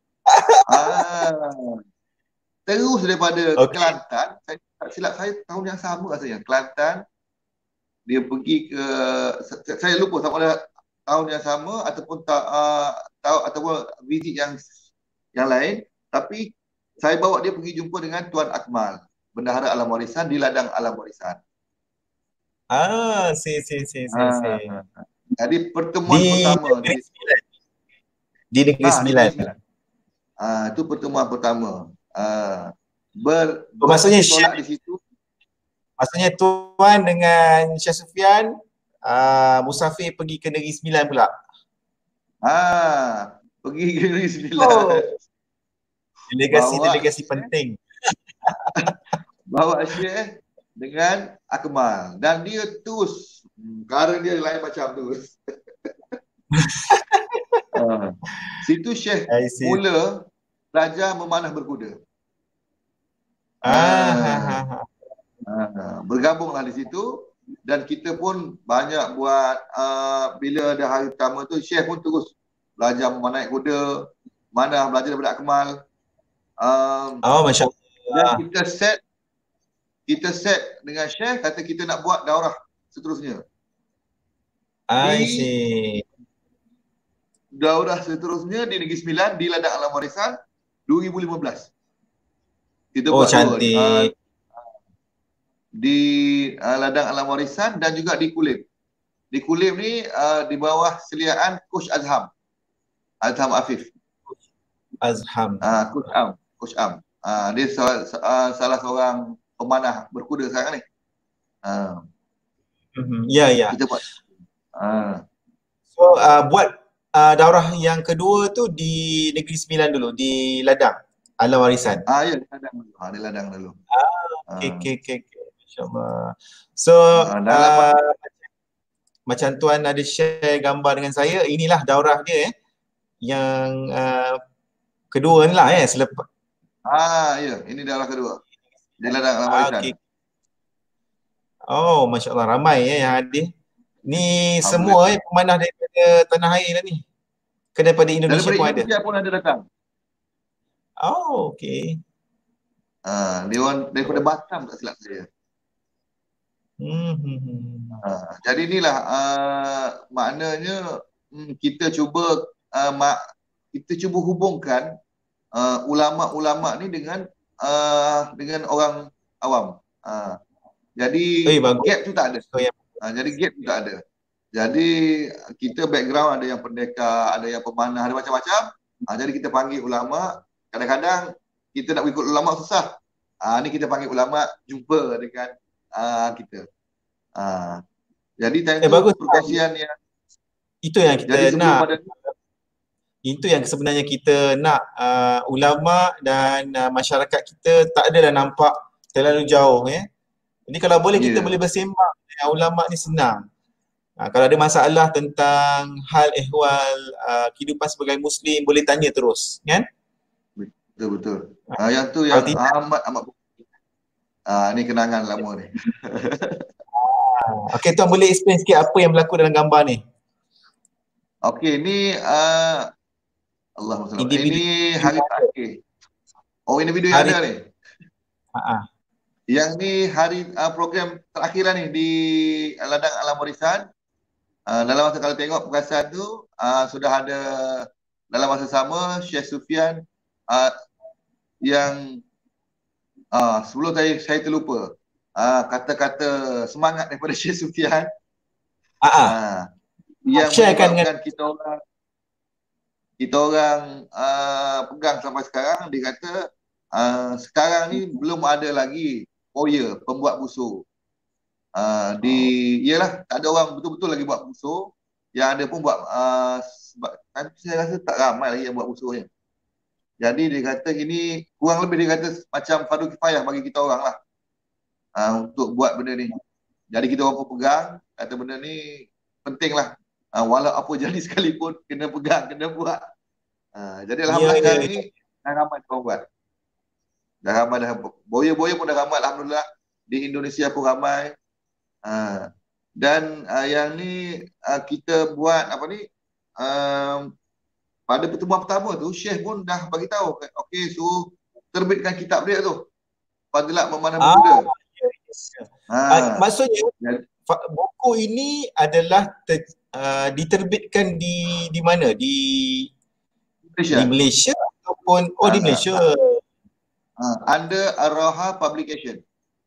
Ah, terus daripada Okey. Kelantan, saya tak silap saya tahun yang sama rasanya. Kelantan, dia pergi ke, saya- saya lupa sama ada tahun yang sama ataupun tak uh, tahu ataupun visit yang yang lain, tapi saya bawa dia pergi jumpa dengan Tuan Akmal, bendahara alam warisan di ladang alam warisan. Ah, si si si si si. Ah, jadi pertemuan Di pertama Negeri di, Sembilan. Di Negeri ah, di Sembilan. Negeri Sembilan. Ah, itu pertemuan pertama. Ah, ber, Oh, maksudnya bertolak di situ. Maksudnya Tuan dengan Syekh Sufyan uh, musafir pergi ke Negeri Sembilan pula. Ah, pergi ke Negeri Sembilan. Oh. Delegasi-delegasi Bawa- penting. Bawa Syekh dengan Akmal. Dan dia terus, hmm, cara dia lain macam tu. Ah, situ Syekh I see. mula belajar memanah berkuda. Ah, ha, ha, ha. Ah, bergabunglah di situ dan kita pun banyak buat uh, bila ada hari pertama tu Syekh pun terus belajar menaik kuda, mana belajar daripada Akmal. Um, Oh, Masya dan Allah. kita set kita set dengan Syekh kata kita nak buat daurah seterusnya. I Di- see. Daurah seterusnya di Negeri Sembilan di ladang alam warisan dua ribu lima belas. Kita Oh, buat dua, uh, cantik. di uh, ladang alam warisan dan juga di Kulim. Di Kulim ni uh, di bawah seliaan Coach Azham. Azham Afif. Azham. Ah, Coach Am, Coach Am. Ah, dia salah, uh, salah seorang pemanah berkuda sekarang ni. Ah, Mhm. Ya, ya. kita buat. Ah, So, uh, buat uh, daurah yang kedua tu di Negeri Sembilan dulu, di Ladang, Alam Warisan. ah ya, di ladang dulu. Ah, di ladang dulu. Okay, Ah, okay, okay, okay. Masya-Allah. So, Ah, dalam- uh, macam Tuan ada share gambar dengan saya, inilah daurah dia eh, yang uh, kedua ni lah eh, selepas. ah ya, ini daurah kedua. Di ladang alam Ah, warisan. okay. Oh, Masya Allah, ramai eh yang hadir. Ni semua eh pemanah daripada tanah air lah ni. Ke daripada Indonesia Daripada pun ada. Indonesia pun ada datang. Oh, okay. Ah, dia orang daripada Batam tak silap saya. Hmm, hmm, hmm. Ah, jadi inilah uh, maknanya hmm, kita cuba uh, mak, kita cuba hubungkan uh, ulama-ulama ni dengan uh, dengan orang awam. Uh, jadi Eh, bagus. gap tu tak ada. So, yang Uh, jadi gap tu tak ada. Jadi kita background ada yang pendekar, ada yang pemanah, ada macam-macam. Uh, jadi kita panggil ulama. Kadang-kadang kita nak ikut ulama susah. Uh, ni kita panggil ulama jumpa dengan uh, kita. Uh, jadi time Eh, tu bagus. perkongsian yang itu yang kita jadi sebelum nak. pada Itu yang sebenarnya kita nak, uh, ulama dan uh, masyarakat kita tak adalah nampak terlalu jauh eh. Jadi kalau boleh kita Yeah. boleh bersembang dengan ulama ni senang. Uh, kalau ada masalah tentang hal ehwal uh, kehidupan sebagai Muslim boleh tanya terus kan? Betul-betul. Uh, yang tu Kalau yang tidak, amat amat uh, ni kenangan lama ni. okey tuan boleh explain sikit apa yang berlaku dalam gambar ni? Okey, ni uh, Allahumma salli. Individu Ini hari terakhir. Oh, individu yang hari ada ni. ha Yang ni hari uh, program terakhir lah ni di Ladang Alam Warisan. Uh, dalam masa kalau tengok perkasan tu uh, sudah ada dalam masa sama Syekh Sufian uh, yang uh, sebelum saya saya terlupa uh, kata-kata semangat daripada Syekh Sufian ha uh, yang sharekan menyebabkan kita orang kita orang uh, pegang sampai sekarang. Dia kata uh, sekarang ni belum ada lagi boya pembuat busur. Uh, di iyalah tak ada orang betul-betul lagi buat busur. Yang ada pun buat uh, sebab saya rasa tak ramai lagi yang buat busur ni. Jadi dia kata ini kurang lebih dia kata macam fardu kifayah bagi kita orang lah uh, untuk buat benda ni. Jadi kita orang pun pegang kata benda ni penting lah. Uh, walau apa jadi sekalipun kena pegang, kena buat. Uh, jadi alhamdulillah Ya, sekarang ya, ni dah ramai orang buat. Dah ramai dah boya-boya pun dah ramai alhamdulillah. Di Indonesia pun ramai. Uh, dan uh, yang ni uh, kita buat apa ni uh, pada pertemuan pertama tu Syekh pun dah bagi tahu okey suruh terbitkan kitab dia tu Fadilat Memanah Ah, Berkuda. ya, ya. Ha. Ah, maksudnya Jadi, fa- buku ini adalah ter, uh, diterbitkan di di mana? Di Malaysia. di Malaysia ataupun oh di Ah, Malaysia. uh, under Ar-Raha Publication.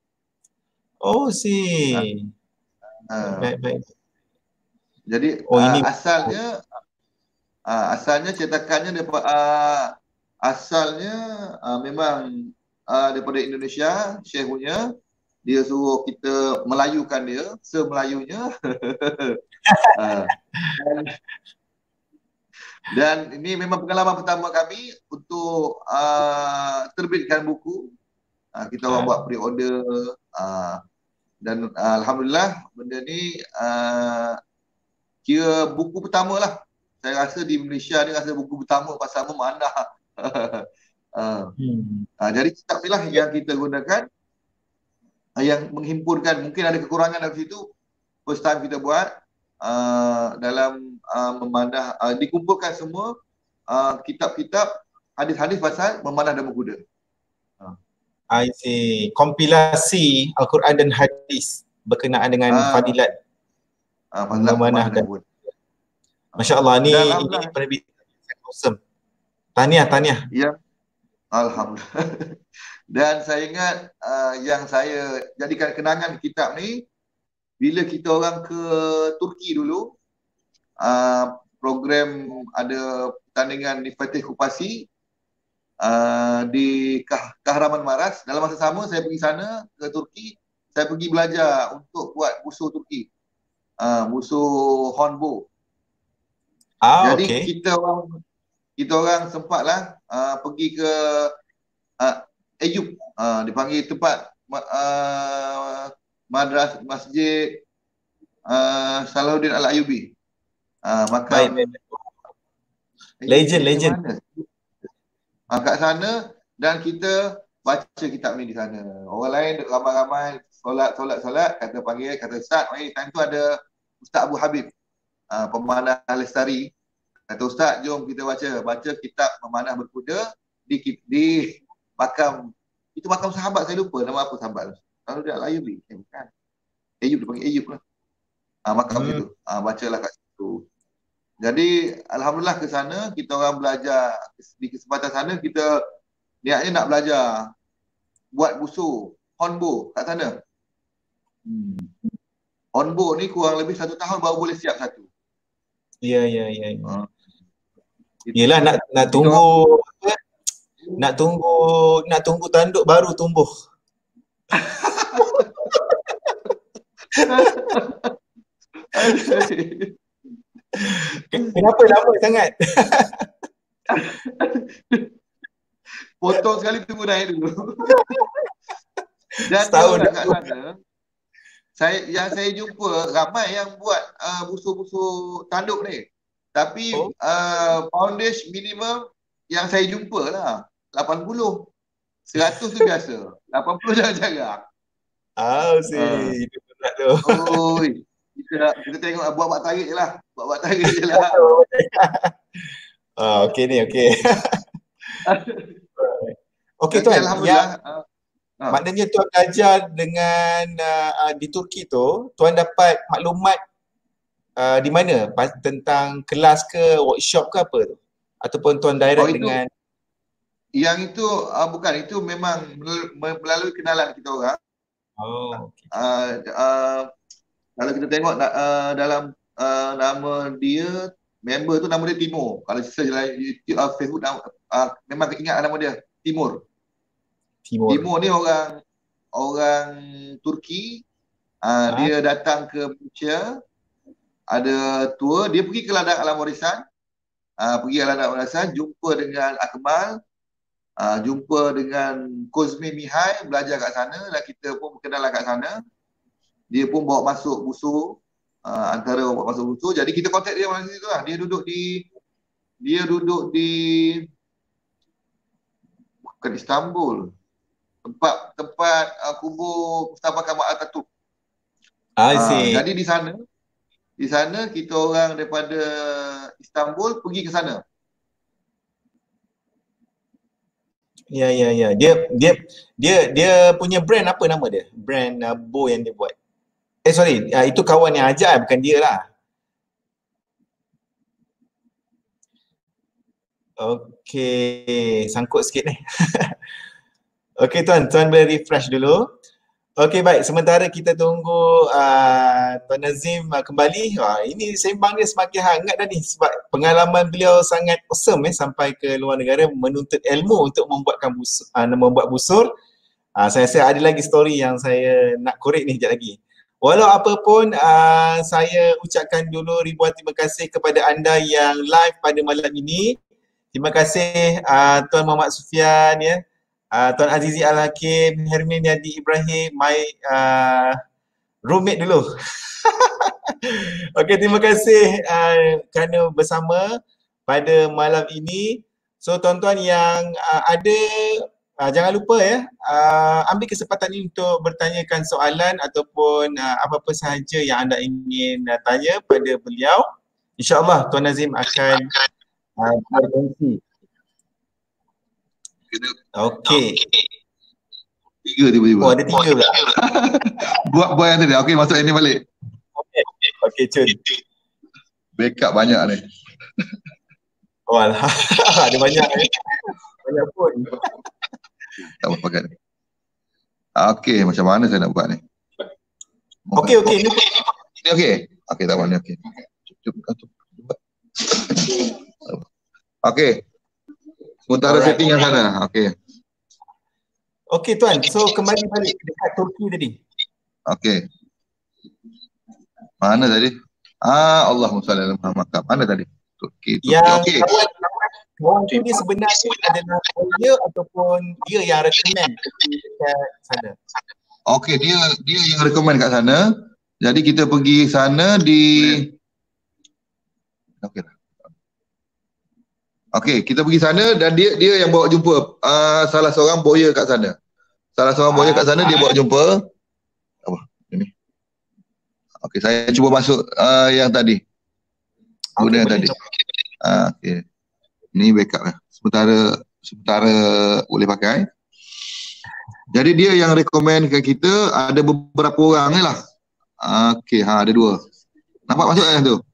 Oh see. Uh, Baik baik. jadi Oh uh, ini asalnya uh, asalnya cetakannya daripada uh, asalnya uh, memang uh, daripada Indonesia, Syekh punya. Dia suruh kita melayukan dia semelayunya. uh, dan, dan ini memang pengalaman pertama kami untuk uh, terbitkan buku. Uh, kita orang Ah. buat pre-order uh, dan uh, alhamdulillah benda ni uh, kira buku pertama lah. Saya rasa di Malaysia ni rasa buku pertama pasal memanah. uh, Hmm. uh, jadi kitab ni lah yang kita gunakan, uh, yang menghimpunkan, mungkin ada kekurangan dalam situ. First time kita buat uh, dalam uh, memanah, uh, dikumpulkan semua uh, kitab-kitab hadis-hadis pasal memanah dan berkuda. I see. Kompilasi Al-Quran dan hadis berkenaan dengan Ah. fadilat. Uh, Fadilat Memanah Memanah dan dan berkuda. Masya-Allah ni Dan ini alhamdulillah. penerbitan yang awesome. Tahniah, tahniah. Ya, alhamdulillah. Dan saya ingat uh, yang saya jadikan kenangan kitab ni bila kita orang ke Turki dulu, uh, program ada pertandingan Fatih Kupasi uh, di Kah Kahraman Maras. Dalam masa sama saya pergi sana ke Turki, saya pergi belajar untuk buat busur Turki, uh, busur hornbow. Ah, Jadi okey. kita orang kita orang sempatlah uh, pergi ke uh, Ayub, uh, dipanggil tempat uh, madras masjid uh, Salahuddin Al-Ayubi. Uh, makam Baik, baik. Legend, Ayubi legend. mana? Uh, kat sana dan kita baca kitab ni di sana. Orang lain ramai-ramai solat solat solat kata panggil kata Ustaz, mari time tu ada Ustaz Abu Habib, uh, pemanah Lestari. Kata Ustaz, jom kita baca baca kitab Memanah Berkuda di di makam, itu makam sahabat, saya lupa nama apa sahabat. Kalau dia Al-Ayubi, eh bukan. Ayub, dia panggil Ayub lah. Ah, makam Hmm. situ. Ah, bacalah kat situ. Jadi alhamdulillah ke sana kita orang belajar, di kesempatan sana kita niatnya nak belajar buat busur hornbow kat sana. Hmm. Hornbow ni kurang lebih satu tahun baru boleh siap satu. Ya, ya, ya. ya. Ah. Yelah nak nak tunggu apa? Nak tunggu nak tunggu tanduk baru tumbuh. Kenapa lama sangat? Potong sekali tunggu naik dulu. Dan Setahun dia dah. kat sana, saya yang saya jumpa ramai yang buat uh, busur-busur tanduk ni. Tapi Oh. uh, foundation minimum yang saya jumpa lah lapan puluh. seratus tu biasa. lapan puluh jarang-jarang. Ah, Uh, sih. Itu berat tu. Oi. Kita, kita tengok buat-buat tarik je lah. Buat-buat tarik je lah. Ah, okey ni, okey. Okey Jadi tuan, Alhamdulillah. yang Uh, uh. maknanya tuan belajar dengan uh, di Turki tu, tuan dapat maklumat uh, di mana? Pas, tentang kelas ke, workshop ke apa tu? Ataupun tuan direct Oh, itu, dengan... yang itu uh, bukan, itu memang melalui kenalan kita orang. Oh, okay. Uh, uh, kalau kita tengok uh, dalam uh, nama dia, member tu nama dia Timur. Kalau search dalam YouTube, uh, Facebook, uh, memang ingat nama dia, Timur. Timur. Timur ni orang orang Turki. Uh, ha? Dia datang ke Malaysia, ada tour, dia pergi ke ladang alam warisan, uh, pergi ke ladang alam warisan, jumpa dengan Akmal, uh, jumpa dengan Kozmi Mihai, belajar kat sana, dan kita pun berkenalan kat sana. Dia pun bawa masuk busur, uh, antara bawa masuk busur. Jadi kita kontak dia masa situ lah. Dia duduk di dia duduk di bukan Istanbul. Tempat tempat uh, kubur Mustafa Kamal Atatürk. I Uh, see. jadi di sana di sana kita orang daripada Istanbul pergi ke sana. Ya ya ya. Dia dia dia dia punya brand apa nama dia? Brand uh, bow yang dia buat. Eh sorry, uh, itu kawan yang ajar, bukan dia lah. Okey, sangkut sikit ni. Okey tuan, tuan boleh refresh dulu. Okey baik, sementara kita tunggu uh, Tuan Nazim uh, kembali. Wah, ini sembang dia semakin hangat dah ni sebab pengalaman beliau sangat awesome eh sampai ke luar negara menuntut ilmu untuk membuatkan busur, uh, membuat busur. Uh, saya rasa ada lagi story yang saya nak korek ni sekejap lagi. Walau apa pun, uh, saya ucapkan dulu ribuan terima kasih kepada anda yang live pada malam ini. Terima kasih uh, Tuan Muhammad Sufian ya. Uh, Tuan Azizi Al-Hakim, Hermin Yadi Ibrahim, my uh, roommate dulu. Okey, terima kasih uh, kerana bersama pada malam ini. So tuan-tuan yang uh, ada, uh, jangan lupa ya, uh, ambil kesempatan ini untuk bertanyakan soalan ataupun uh, apa-apa sahaja yang anda ingin uh, tanya pada beliau. InsyaAllah Tuan Nazim akan uh, berkongsi. Okey. Tiga tiba-tiba. Oh, ada tiga pula. Buat buat yang tadi. Okey, masuk yang ni balik. Okey, okey, cun. Backup banyak ni. Oh, alhamdulillah. Ada banyak ni. Banyak pun. Tak apa pakai ni. Okey, macam mana saya nak buat ni? Okey, okey. Ini Ini okey. Okey, tak apa ni okey. Okey. Sementara Alright. setting yang sana. Okey. Okey tuan, so kembali balik dekat Turki tadi. Okey. Mana tadi? Ah, Allahumma salli ala Muhammad. Mana tadi? Turki. Turki. Yang Okey. kawan, kawan tu dia sebenarnya adalah dia ataupun dia yang recommend dekat sana? Okey, dia dia yang recommend kat sana. Jadi kita pergi sana di Okey. Okey, kita pergi sana dan dia dia yang bawa jumpa uh, salah seorang boya kat sana. Salah seorang boya kat sana dia bawa jumpa apa? Ini. Okey, saya cuba masuk uh, yang tadi. Guna Okay, yang tadi. Uh, okey. Ni backup lah. Sementara sementara boleh pakai. Jadi dia yang recommend ke kita ada beberapa orang ni lah. Uh, okey, ha ada dua. Nampak masuk yang tu?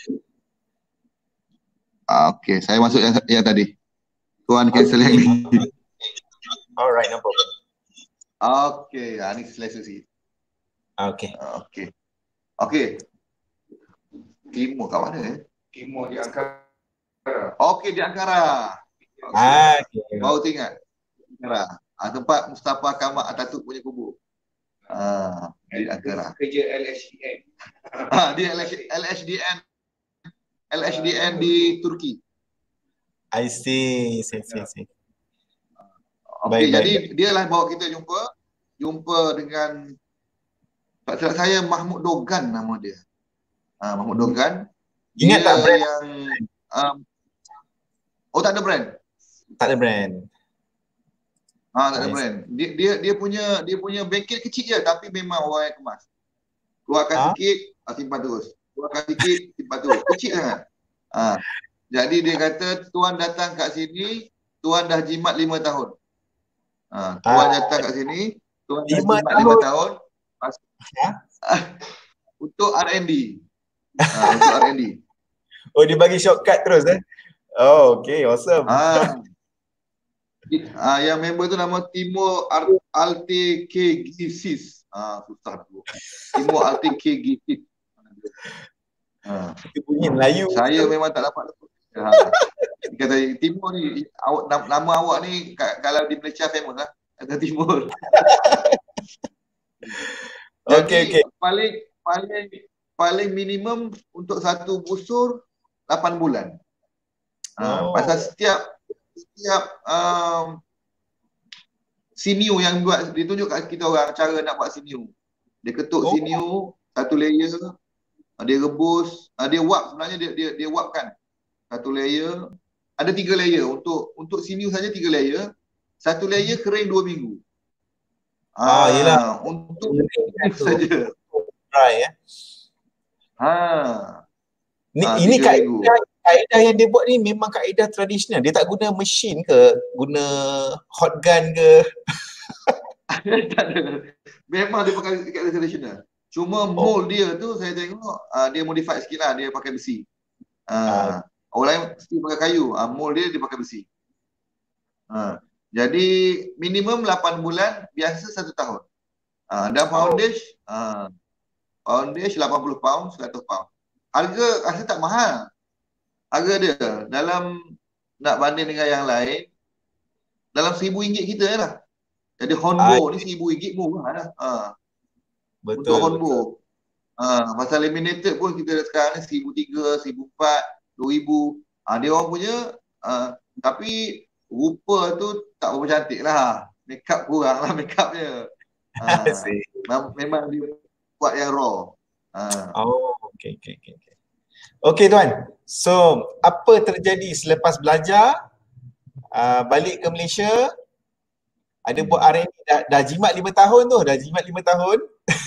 Okey, saya masuk yang, yang tadi. Tuan cancel yang ni. Alright, no problem. Okey, ha, ni selesa sikit. Okey. Okey. Okey. Timur kat mana eh? Timur di Ankara. Okey, di Ankara. Okay. Ah, okay. Baru ingat. Ankara. Ah, tempat Mustafa Kamal Atatürk punya kubur. Ah, di Ankara. Kerja L H D N. Ah, di L H D N. L H D N di Turki. I see, see, see, see. Okey, Baik, jadi baik. dia lah bawa kita jumpa. Jumpa dengan tak silap saya Mahmud Dogan nama dia. Ah, Mahmud Dogan. Ingat dia tak brand? Yang um, oh tak ada brand. Tak ada brand. Ha, tak ada Nice. brand. Dia dia dia punya dia punya bengkel kecil je tapi memang orang yang kemas. Keluarkan Ha? sikit, ah, simpan terus. Keluarkan sikit, simpan terus. Kecil sangat. Ha. Jadi dia kata tuan datang kat sini, tuan dah jimat lima tahun. Ha, tuan Ah, datang kat sini, tuan dah lima jimat lima tahun. tahun. Pas, Ha? untuk R and D. Ha, untuk R and D. Oh, dia bagi shortcut terus eh. Oh, okay, awesome. Ha. Ah, yang member tu nama Timo Ar- Alte K Gisis. Ah, susah tu. Timo Alte K Gisis. Ah, Itu bunyi Melayu. saya memang tak dapat. Ha. Dia kata Timur ni awak nam- nama awak ni ka- kalau di Malaysia famous lah. Kata Timur. Jadi Okay, okay. paling paling paling minimum untuk satu busur lapan bulan. Ah, Oh. pasal setiap setiap um, siniu yang buat, dia tunjuk kat kita orang cara nak buat siniu. Dia ketuk Oh. siniu satu layer, dia rebus, dia wap sebenarnya dia dia dia wapkan satu layer. Ada tiga layer untuk untuk siniu saja, tiga layer. Satu layer kering dua minggu. Ah, yelah. Untuk Keringkan siniu tu. saja. Dry ya. Ha. Ni, Ah, ini tiga minggu. kaedah, kaedah yang dia buat ni memang kaedah tradisional. Dia tak guna mesin ke? Guna hot gun ke? Tak ada. Memang dia pakai kaedah tradisional. Cuma Oh. mold dia tu saya tengok uh, dia modify sikit lah. Dia pakai besi. Uh, Ah. orang lain mesti pakai kayu. Uh, mold dia dia pakai besi. Uh, jadi minimum lapan bulan, biasa satu tahun. Uh, dan foundation, uh, foundation lapan puluh pound, seratus pound. Harga rasa tak mahal. Harga dia dalam nak banding dengan yang lain, dalam seribu ringgit kita je lah. Jadi Honbo Ah, ni seribu ringgit murah lah. Uh, Betul. untuk Honbo. Betul. Ha, pasal laminated pun kita sekarang ni seribu tiga, seribu empat, dua ribu. Ha, dia orang punya, uh, tapi rupa tu tak berapa cantik lah. Makeup kurang lah makeupnya. Ha, Asyik. mem- memang dia buat yang raw. Ha. Oh, okay, okay, okay. okay. Okay tuan, so apa terjadi selepas belajar, uh, balik ke Malaysia, ada buat R and D, dah, dah jimat lima tahun tu, dah jimat lima tahun.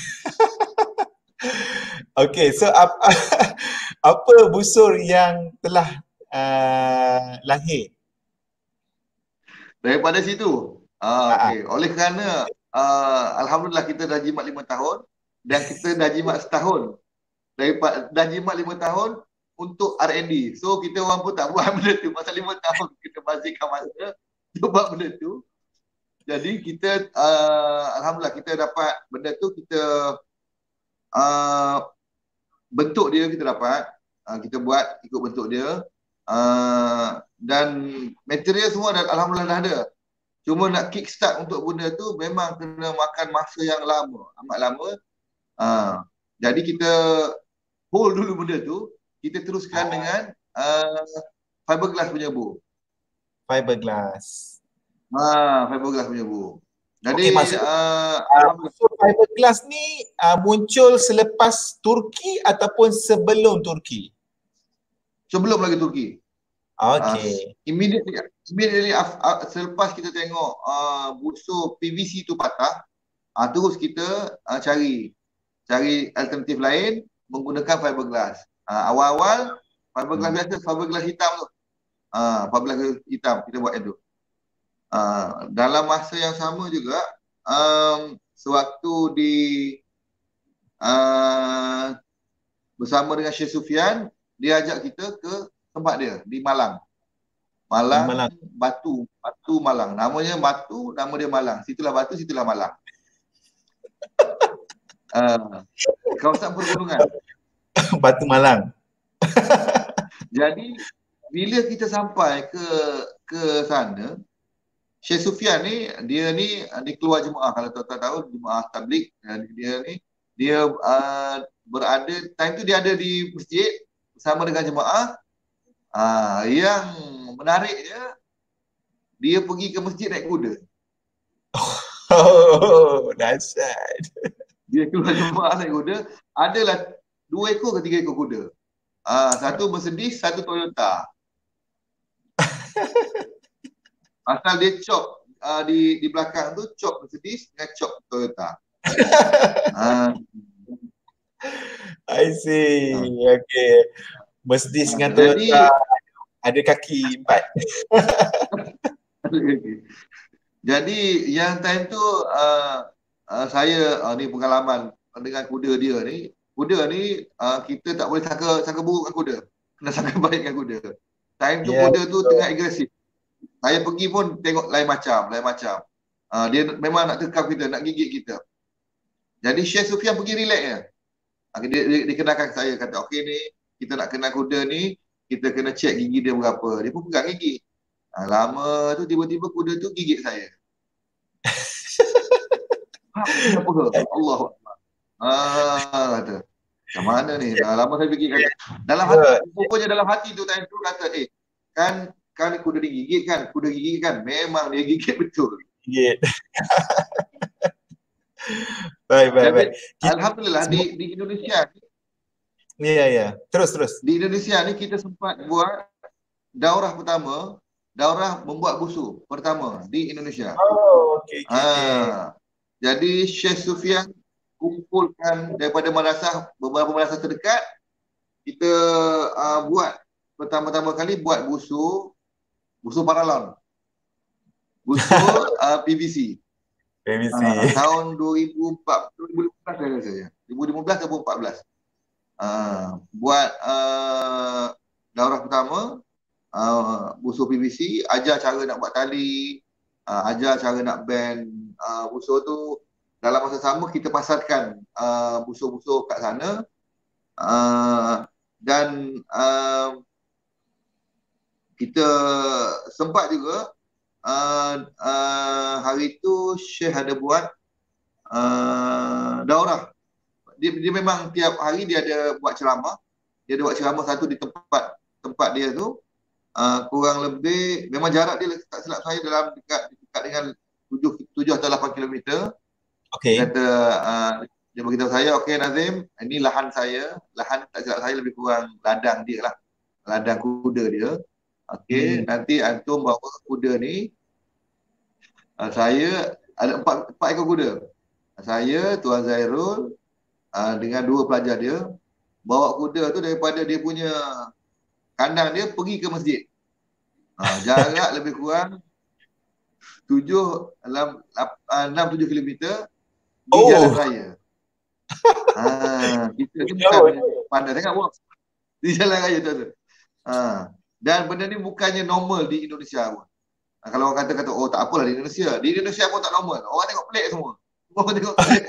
Okay, so ap, apa busur yang telah uh, lahir? Daripada situ, Ah, ah, okay. Oleh kerana uh, Alhamdulillah kita dah jimat lima tahun dan kita dah jimat setahun. Daripada dah jimat lima tahun untuk R and D. So kita orang pun tak buat benda tu. Pasal lima tahun kita bazirkan masa untuk buat benda tu. Jadi kita uh, Alhamdulillah kita dapat benda tu, kita uh, bentuk dia kita dapat. Uh, kita buat ikut bentuk dia. Uh, dan material semua dah, Alhamdulillah dah ada. Cuma nak kickstart untuk benda tu memang kena makan masa yang lama, amat lama. Uh, jadi kita hold dulu benda tu, kita teruskan Ah. dengan uh, fiberglass punya bu. Fiberglass. Ha, fiberglass punya bu. Jadi Okey, maksud- uh, Uh, busur fiberglass ni uh, muncul selepas Turki ataupun sebelum Turki? sebelum lagi Turki. Okay. Uh, immediately immediately af, uh, selepas kita tengok uh, busur P V C tu patah, uh, terus kita uh, cari cari alternatif lain menggunakan fiberglass. Uh, awal-awal fiberglass Hmm. biasa, fiberglass hitam tu. Uh, fiberglass hitam kita buat itu. Uh, dalam masa yang sama juga, um, sewaktu di uh, bersama dengan Syekh Sufian, dia ajak kita ke tempat dia di Malang. Malang, Di Malang. Batu, Batu Malang. Namanya Batu, nama dia Malang. Situlah Batu, situlah Malang. Uh, kawasan pergunungan. Batu Malang. Jadi bila kita sampai ke ke sana, Syekh Sufian ni dia ni dia keluar jemaah, kalau tuan-tuan tahu jemaah tabligh, dia ni dia uh, berada time tu dia ada di masjid bersama dengan jemaah. Uh, yang menariknya dia pergi ke masjid naik kuda. Oh, dahsyat. Dia keluar jemaah naik kuda, adalah dua ekor ke tiga ekor kuda. Uh, satu Mercedes, satu Toyota. Pasal dia chop, uh, di di belakang tu cop Mercedes dengan cop Toyota. Ah, I see. ah, Okay. Mercedes ah. dengan Jadi Toyota ada kaki empat. jadi yang time tu uh, uh, saya uh, ni pengalaman dengan kuda dia ni. Kuda ni uh, kita tak boleh sangka sangka buruk dengan kuda. Kena sangka baik dengan kuda. Time tu Ya, kuda tu betul. tengah agresif. Saya pergi pun tengok lain macam, lain macam. Uh, dia memang nak tekam kita, nak gigit kita. Jadi Syekh Sufian pergi relax je. Uh, dia, dia, dia kenalkan saya, kata okey ni, kita nak kenal kuda ni, kita kena check gigi dia berapa. Dia pun pegang gigi. Uh, lama tu tiba-tiba kuda tu gigit saya. Ha, apa ke? Allah. Ah, kata. Macam mana ni? Dah lama saya fikir kata. Dalam hati, rupanya dalam hati tu time tu kata, eh, kan kan kuda digigit kan, kuda gigit kan, memang dia gigit betul. Gigit. Baik, baik, Jadi, baik. Kita, alhamdulillah di di Indonesia ya, ya. Terus, terus. di Indonesia ni kita sempat buat daurah pertama, daurah membuat busu pertama di Indonesia. Oh, okey, okey, okey. Ah, jadi Syekh Sufian kumpulkan daripada madrasah, beberapa madrasah terdekat, kita uh, buat pertama-tama kali buat busu, busu paralon, busu uh, P V C. P V C. Uh, tahun dua ribu empat belas, dua ribu lima belas saya rasa ya. dua ribu lima belas atau dua ribu empat belas. Uh, buat uh, daurah pertama, uh, busu P V C, ajar cara nak buat tali, uh, ajar cara nak bend uh, busu tu. Dalam masa sama kita pasarkan uh, busu-busu kat sana, uh, dan uh, kita sempat juga uh, uh, hari tu Syekh ada buat uh, daurah. Dia, dia memang tiap hari dia ada buat ceramah. Dia ada buat ceramah satu di tempat tempat dia tu, uh, kurang lebih memang jarak dia tak silap saya dalam dekat dekat dengan tujuh atau lapan kilometer. Okey. Kata uh, dia beritahu saya, okey Nazim, ini lahan saya, lahan tak silap saya lebih kurang ladang dia lah, ladang kuda dia. Okey, hmm. nanti antum bawa kuda ni, uh, saya ada empat, empat ekor kuda. Saya, Tuan Zairul, uh, dengan dua pelajar dia, bawa kuda tu daripada dia punya kandang dia pergi ke masjid. Uh, jarak lebih kurang tujuh, enam, tujuh kilometer di Oh. jalan raya. Ha, kita ni bukan pandai sangat bos. Di jalan raya tu. Ha, dan benda ni bukannya normal di Indonesia pun. Ha, kalau orang kata-kata, oh tak apalah di Indonesia. Di Indonesia pun tak normal. Orang tengok pelik semua. Orang tengok pelik.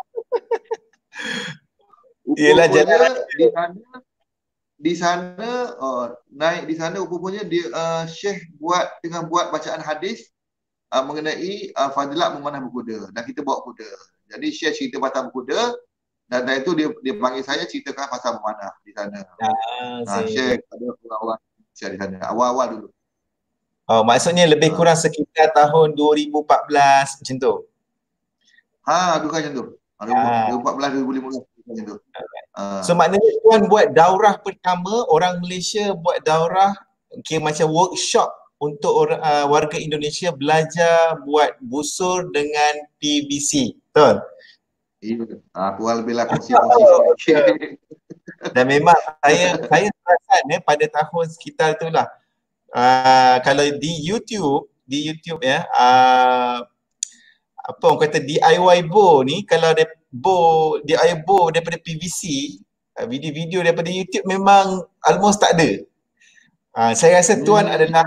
Yelah, jalan di sana, di sana oh, naik di sana rupanya dia uh, Syekh buat tengah buat bacaan hadis uh, mengenai uh, fadilat memanah berkuda, dan kita bawa kuda. Jadi Syekh cerita pasal berkuda, dan dari itu dia dia panggil saya ceritakan pasal memanah di sana. Ah, Ha, Syekh ada orang-orang Syekh di sana awal-awal dulu. Oh, maksudnya lebih kurang sekitar tahun dua ribu empat belas macam tu. Ha, bukan macam tu. Ha, dua ribu empat belas dua ribu lima belas macam tu. Ha. So maknanya tuan buat daurah pertama, orang Malaysia buat daurah kira macam workshop untuk orang, uh, warga Indonesia belajar buat busur dengan P V C. Betul? Iya. Ha, kurang lebih lah kongsi-kongsi. Dan memang saya saya perasan ya pada tahun sekitar itulah. Uh, kalau di YouTube, di YouTube ya, uh, apa orang kata D I Y bow ni, kalau ada bow, D I Y bow daripada P V C, uh, video-video daripada YouTube memang almost tak ada. Uh, saya rasa tuan hmm. adalah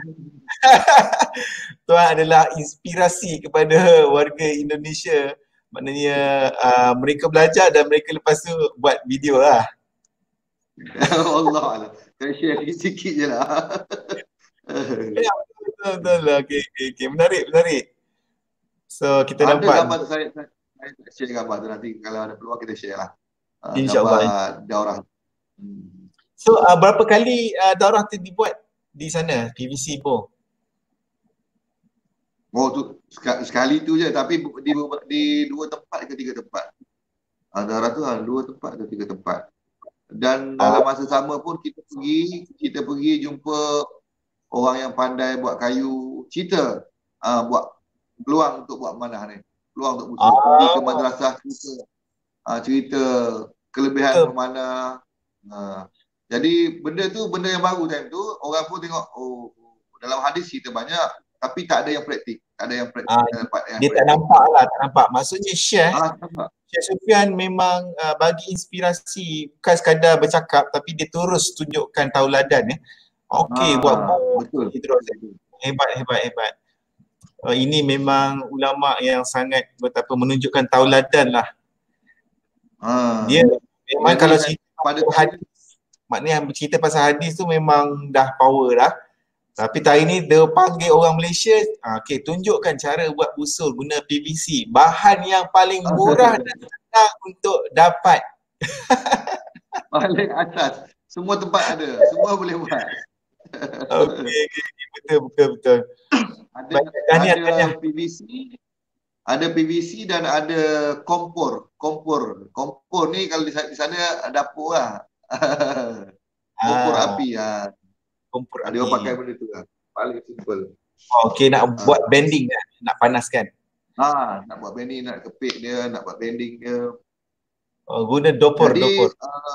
tuan adalah inspirasi kepada warga Indonesia. Maknanya uh, mereka belajar dan mereka lepas tu buat video lah. Allah Allah. Saya share sikit-sikit je lah. Ya, betul, betul, betul lah. Okay, okay, okay. Menarik, menarik. So kita ada nampak. Ada gambar saya, saya, saya share gambar tu nanti kalau ada peluang kita share lah. Uh, InsyaAllah. Gambar daurah. Hmm. So uh, berapa kali uh, daurah tu dibuat di sana, P V C pun? Oh tu sekali tu je, tapi di, di dua tempat ke tiga tempat. Uh, daurah tu uh, dua tempat ke tiga tempat. Dan dalam masa sama pun kita pergi, kita pergi jumpa orang yang pandai buat kayu, cerita uh, buat peluang untuk buat manah ni. Peluang untuk busur. Pergi ke madrasah cerita, uh, cerita kelebihan memanah. Uh, jadi benda tu benda yang baru time tu. Orang pun tengok, oh dalam hadis cerita banyak tapi tak ada yang praktik. Tak ada yang praktik. Ah, yang dia praktik. tak nampak lah, tak nampak. Maksudnya Syekh, Ah, Syekh Sufian memang uh, bagi inspirasi, bukan sekadar bercakap tapi dia terus tunjukkan tauladan ya. Okey, ah, buat betul. terus. Hebat, hebat, hebat. Uh, ini memang ulama yang sangat betapa menunjukkan tauladan lah. Ah. Dia memang Jadi, kalau saya, cerita pada hadis, maknanya cerita pasal hadis tu memang dah power dah. Tapi hari ni dia panggil orang Malaysia, ah, okay, tunjukkan cara buat busur guna P V C. Bahan yang paling murah dan senang untuk dapat. Paling atas. Semua tempat ada. Semua boleh buat. Okey, okay, betul, betul, betul. Ada, Tanya, ada tanya. P V C, ada P V C dan ada kompor. Kompor. Kompor ni kalau di, di sana dapur lah. Kompor Ah, api. Ha. kompor Dia api. pakai benda tu lah. Paling simple. Oh, okey, nak Ah. buat bending kan? Nak panaskan. Ha, nak buat bending, nak kepit dia, nak buat bending dia. Oh, guna dopor, Jadi, dopor. uh,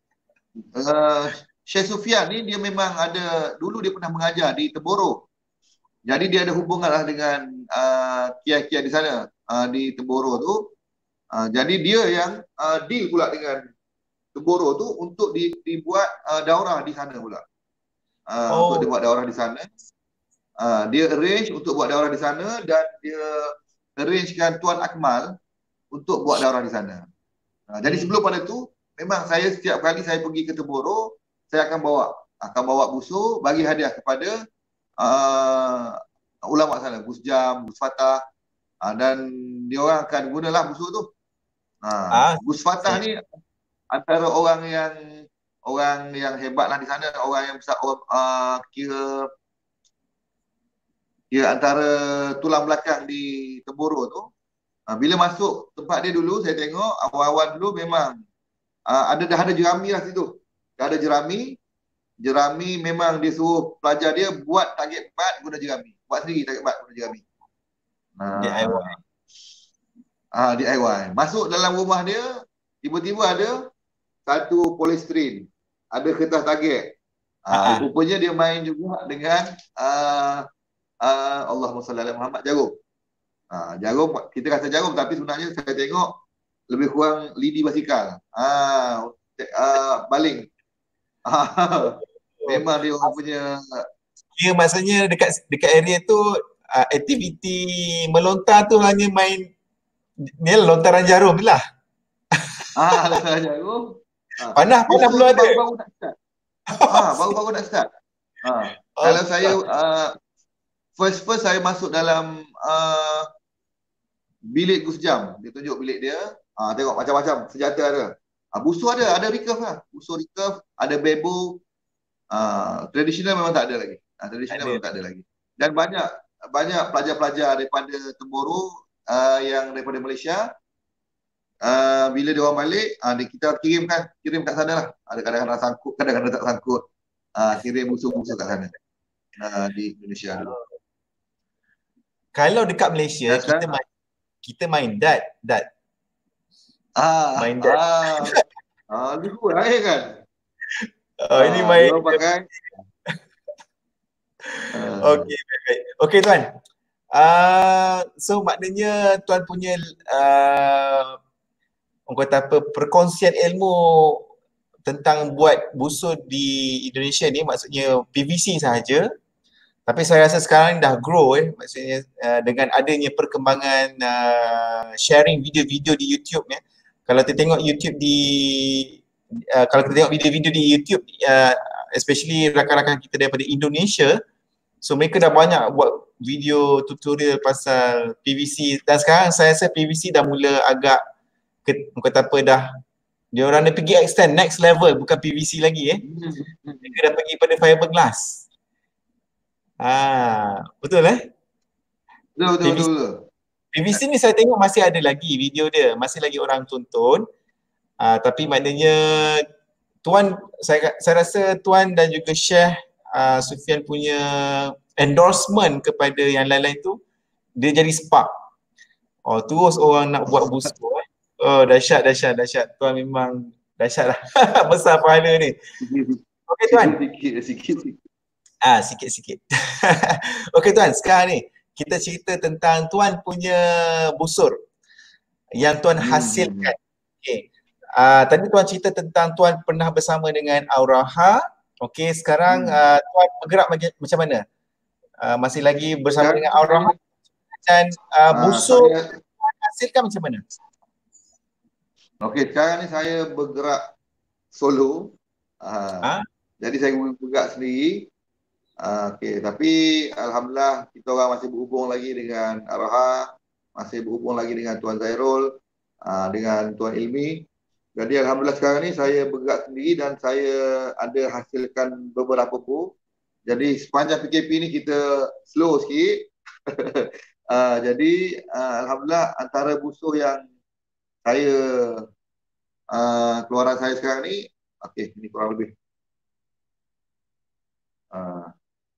uh, Syekh Sufian ni dia memang ada, dulu dia pernah mengajar di Teboro. Jadi dia ada hubungan lah dengan uh, kiai-kiai di sana, uh, di Teboro tu. Uh, jadi dia yang uh, deal pula dengan Teboro tu untuk di, dibuat uh, daurah di sana pula. Uh, Oh. Untuk dibuat daurah di sana. Uh, dia arrange untuk buat daurah di sana dan dia arrangekan Tuan Akmal untuk buat daurah di sana. Uh, jadi sebelum pada tu, memang saya setiap kali saya pergi ke Teboro, saya akan bawa akan bawa busur bagi hadiah kepada uh, ulama sana, Gus Jam, Gus Fatah, uh, dan dia orang akan gunalah busur tu. Uh, Ah, Gus Fatah ni antara orang yang orang yang hebat lah di sana, orang yang besar, uh, kira dia antara tulang belakang di Teboro tu. Uh, bila masuk tempat dia dulu, saya tengok awal-awal dulu memang uh, ada dah ada jerami lah situ. Dah ada jerami. Jerami memang dia suruh pelajar dia buat target bat guna jerami. Buat sendiri target bat guna jerami. D I Y. Ah, D I Y. Masuk dalam rumah dia, tiba-tiba ada satu polystyrene. Ada kertas target. Ah, rupanya dia main juga dengan uh, uh, Allahumma salli ala Muhammad, jarum. Ah, jarum, kita kata jarum tapi sebenarnya saya tengok lebih kurang lidi basikal. Ah, uh, baling. Ah, memang dia orang punya. Dia maksudnya dekat dekat area tu uh, aktiviti melontar tu hanya main ni lontaran jarum je lah. Ah, lontaran jarum. Ah, Panah, panah belum ada. Baru-baru nak start. Ah, baru-baru nak start. Ah, oh, kalau saya uh, first first saya masuk dalam uh, bilik Gus Jam, dia tunjuk bilik dia. Ah, tengok macam-macam senjata ada. Ah, busur ada, ada recurve lah. Busur recurve, ada bamboo. Ah, tradisional memang tak ada lagi. Ah, tradisional memang tak ada lagi. Dan banyak banyak pelajar-pelajar daripada Teboro uh, yang daripada Malaysia, uh, bila dia orang balik, uh, kita kirimkan, kirim kat sana lah. Ada kadang-kadang sangkut, kadang-kadang tak sangkut. Uh, kirim busur-busur kat sana. Uh, di Indonesia dulu. Kalau dekat Malaysia, Dan kita main kita main dart, dart. Ah, main dart. Ah, ah, dulu lah kan. Oh, ah, ini main. Dia pakai. Okey, baik-baik. Okey tuan. Uh, so maknanya tuan punya uh, orang kata apa, perkongsian ilmu tentang buat busur di Indonesia ni maksudnya P V C sahaja. Tapi saya rasa sekarang dah grow eh, maksudnya uh, dengan adanya perkembangan uh, sharing video-video di YouTube ya. Kalau kita tengok YouTube di uh, kalau kita tengok video-video di YouTube uh, especially rakan-rakan kita daripada Indonesia, so mereka dah banyak buat video tutorial pasal P V C dan sekarang saya rasa P V C dah mula agak ke, kata apa dah dia orang dah pergi extend next level, bukan P V C lagi eh. Mereka dah pergi pada fiberglass. Ah, betul eh? Betul, betul, betul, betul. P V C ni saya tengok masih ada lagi video dia, masih lagi orang tonton. Uh, tapi maknanya tuan, saya saya rasa tuan dan juga Syekh uh, Sufian punya endorsement kepada yang lain-lain tu dia jadi spark. Oh, terus orang nak buat busur. Eh. Oh, dahsyat, dahsyat, dahsyat. Tuan memang dahsyat lah. Besar pahala ni. Okey tuan. Sikit, sikit, sikit. Ah, sikit-sikit. Okey tuan, sekarang ni kita cerita tentang tuan punya busur yang tuan hasilkan. Okey. Ah, tadi tuan cerita tentang tuan pernah bersama dengan Auraha. Okey, sekarang hmm. uh, tuan bergerak bagi, macam mana? Uh, masih lagi bersama sekarang dengan Auraha dan uh, busur uh, saya... tuan hasilkan macam mana? Okey, sekarang ni saya bergerak solo. Uh, ha? Jadi saya bergerak sendiri. Uh, Okey, tapi alhamdulillah kita orang masih berhubung lagi dengan Auraha, masih berhubung lagi dengan Tuan Zairul, uh, dengan Tuan Ilmi. Jadi alhamdulillah sekarang ni saya bergerak sendiri dan saya ada hasilkan beberapa buku. Jadi sepanjang P K P ni kita slow sikit. uh, jadi uh, alhamdulillah antara busur yang saya uh, keluaran saya sekarang ni, okey, ini kurang lebih. Uh,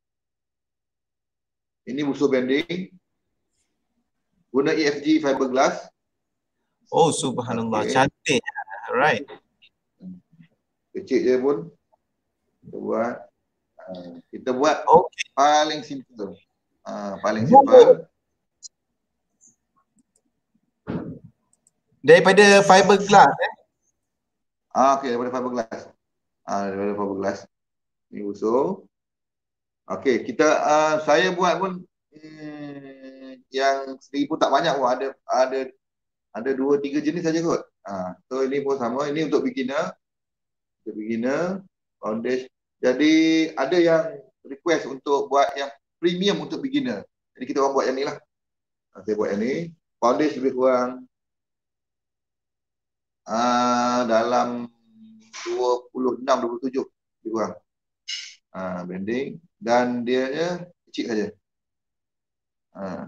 ini busur bending guna E F G fiberglass. Oh subhanallah, okay. Cantik. Alright. Kecil je pun kita buat. Uh, kita buat okay. paling simple. Uh, paling simple. Daripada fiberglass eh? Ah, okey, daripada fiberglass. Ah, daripada fiberglass. Ini busur. Okey, kita uh, saya buat pun hmm, yang sendiri pun tak banyak pun, ada ada ada dua tiga jenis saja kot. Ah, so ini pun sama, ini untuk beginner. Untuk beginner, foundation. Jadi ada yang request untuk buat yang premium untuk beginner. Jadi kita orang buat yang ni lah. Saya buat yang ni. Foundation lebih kurang uh, dalam dua puluh enam dua puluh tujuh lebih kurang. Uh, bending dan dia nya kecil saja. Uh.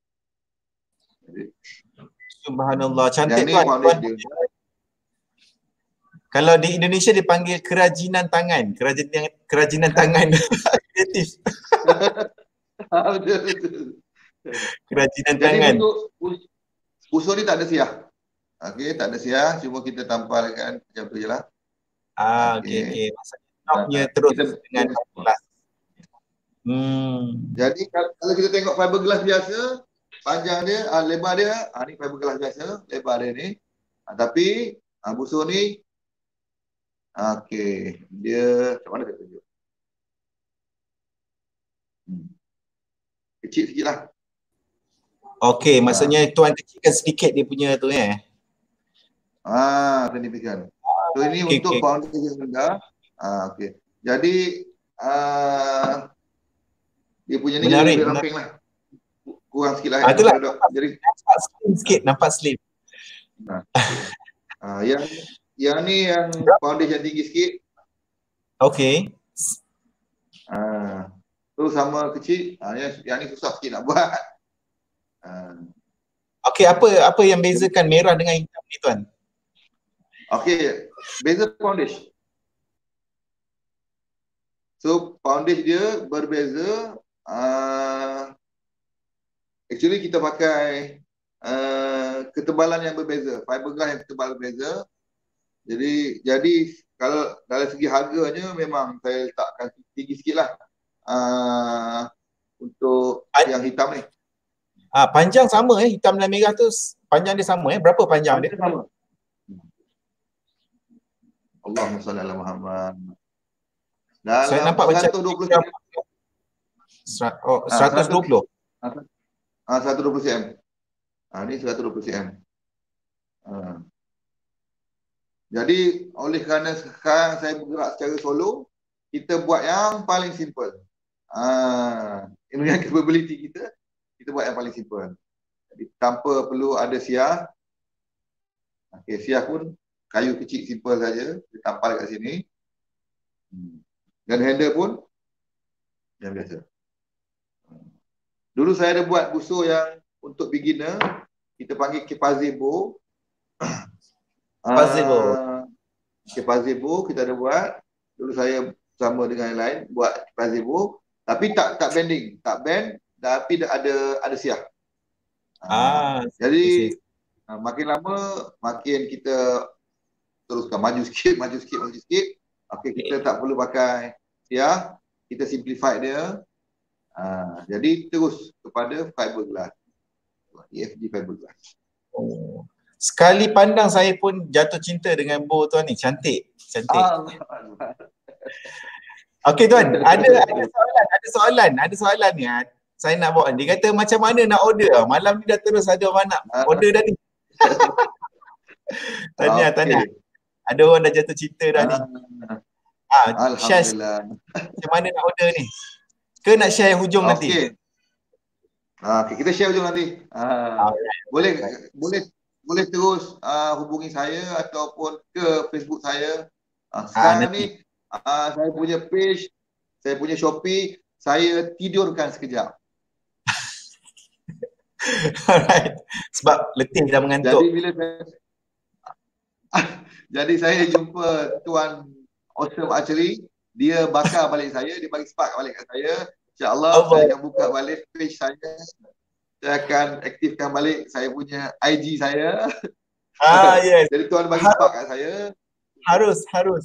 Subhanallah, cantik tuan. tuan. Kalau di Indonesia dipanggil kerajinan tangan, kerajinan kerajinan tangan kreatif. Betul betul. Kerajinan Jadi tangan. Jadi busur ni tak ada siah. Okey, tak ada siah, cuma kita tampalkan macam tu jelah. Ah, okey okey. Maksudnya terus kita, dengan fiberglass. Hmm. Jadi kalau kita tengok fiberglass biasa, panjang dia, uh, lebar dia, uh, ni fiberglass biasa, lebar dia ni. Uh, tapi uh, busur ni, okey, dia macam mana saya tunjuk? Hmm. Kecil sikit lah. Okey, maksudnya uh. tuan kecilkan sedikit dia punya tu eh. Ah, signifikan. So ini okay, untuk okay. foundation rendah. Ah, okey. Jadi uh, dia punya ni menarik, lebih ramping lah. Kurang sikit lah. Ah, itulah. Jadi nampak slim sikit, nampak slim. Nah, ah, yang yang ni yang foundation tinggi sikit. Okey. Ah, tu sama kecil. Ah, yang, yang ni susah sikit nak buat. Ah. Okey, apa apa yang bezakan merah dengan hitam ni tuan? Okey, beza foundation. So foundation dia berbeza. Uh, actually kita pakai uh, ketebalan yang berbeza, fiberglass yang ketebal berbeza. Jadi jadi kalau dari segi harganya memang saya letakkan tinggi sikit lah uh, untuk An yang hitam ni. Ah, panjang sama eh, hitam dan merah tu panjang dia sama eh. Berapa panjang dia? Sama. Allahumma salli ala Muhammad. Dalam saya nampak macam seratus dua puluh sentimeter. Oh, seratus dua puluh. Ah, seratus dua puluh sentimeter. Ah, ni seratus dua puluh sentimeter. Ah. Jadi oleh kerana sekarang saya bergerak secara solo, kita buat yang paling simple. Ah, dengan capability kita, kita buat yang paling simple. Jadi tanpa perlu ada siah. Okey, siah pun kayu kecil simple saja, ditampal kat sini. Dan handle pun yang biasa. Dulu saya ada buat busur yang untuk beginner, kita panggil kepazebo. Kepazebo. Uh, kepazebo kita ada buat. Dulu saya bersama dengan yang lain buat kepazebo, tapi tak tak bending, tak bend, tapi ada ada siah. Ah, Jadi uh, makin lama makin kita teruskan maju sikit, maju sikit, maju sikit. Okey, kita tak perlu pakai siah, kita simplify dia. Uh, jadi terus kepada fiberglass, E F G fiberglass. oh. Sekali pandang saya pun jatuh cinta dengan bow tuan ni, cantik, cantik. Allah. Okey tuan, ada ada soalan, ada soalan, ada soalan ni. ah. Saya nak bawa. Dia kata macam mana nak order? ah? Malam ni dah terus ada orang nak order dah ni. Tanya, tanya. Ada orang dah jatuh cinta dah ni. Ah, share Alhamdulillah. macam mana nak order ni? Ke nak share hujung Okey. nanti? Ah, okay, kita share hujung nanti. Ah, boleh boleh boleh terus uh, hubungi saya ataupun ke Facebook saya. Uh, sekarang Ah, ni uh, saya punya page, saya punya Shopee, saya tidurkan sekejap. Alright. Sebab letih dah mengantuk. Jadi bila saya jadi saya jumpa Tuan Awesome Archery, dia bakar balik saya, dia bagi spark balik kat saya. InsyaAllah Allah. saya akan buka balik page saya. Saya akan aktifkan balik saya punya I G saya. Ah, yes. Jadi Tuan bagi spark kat saya. Harus, harus.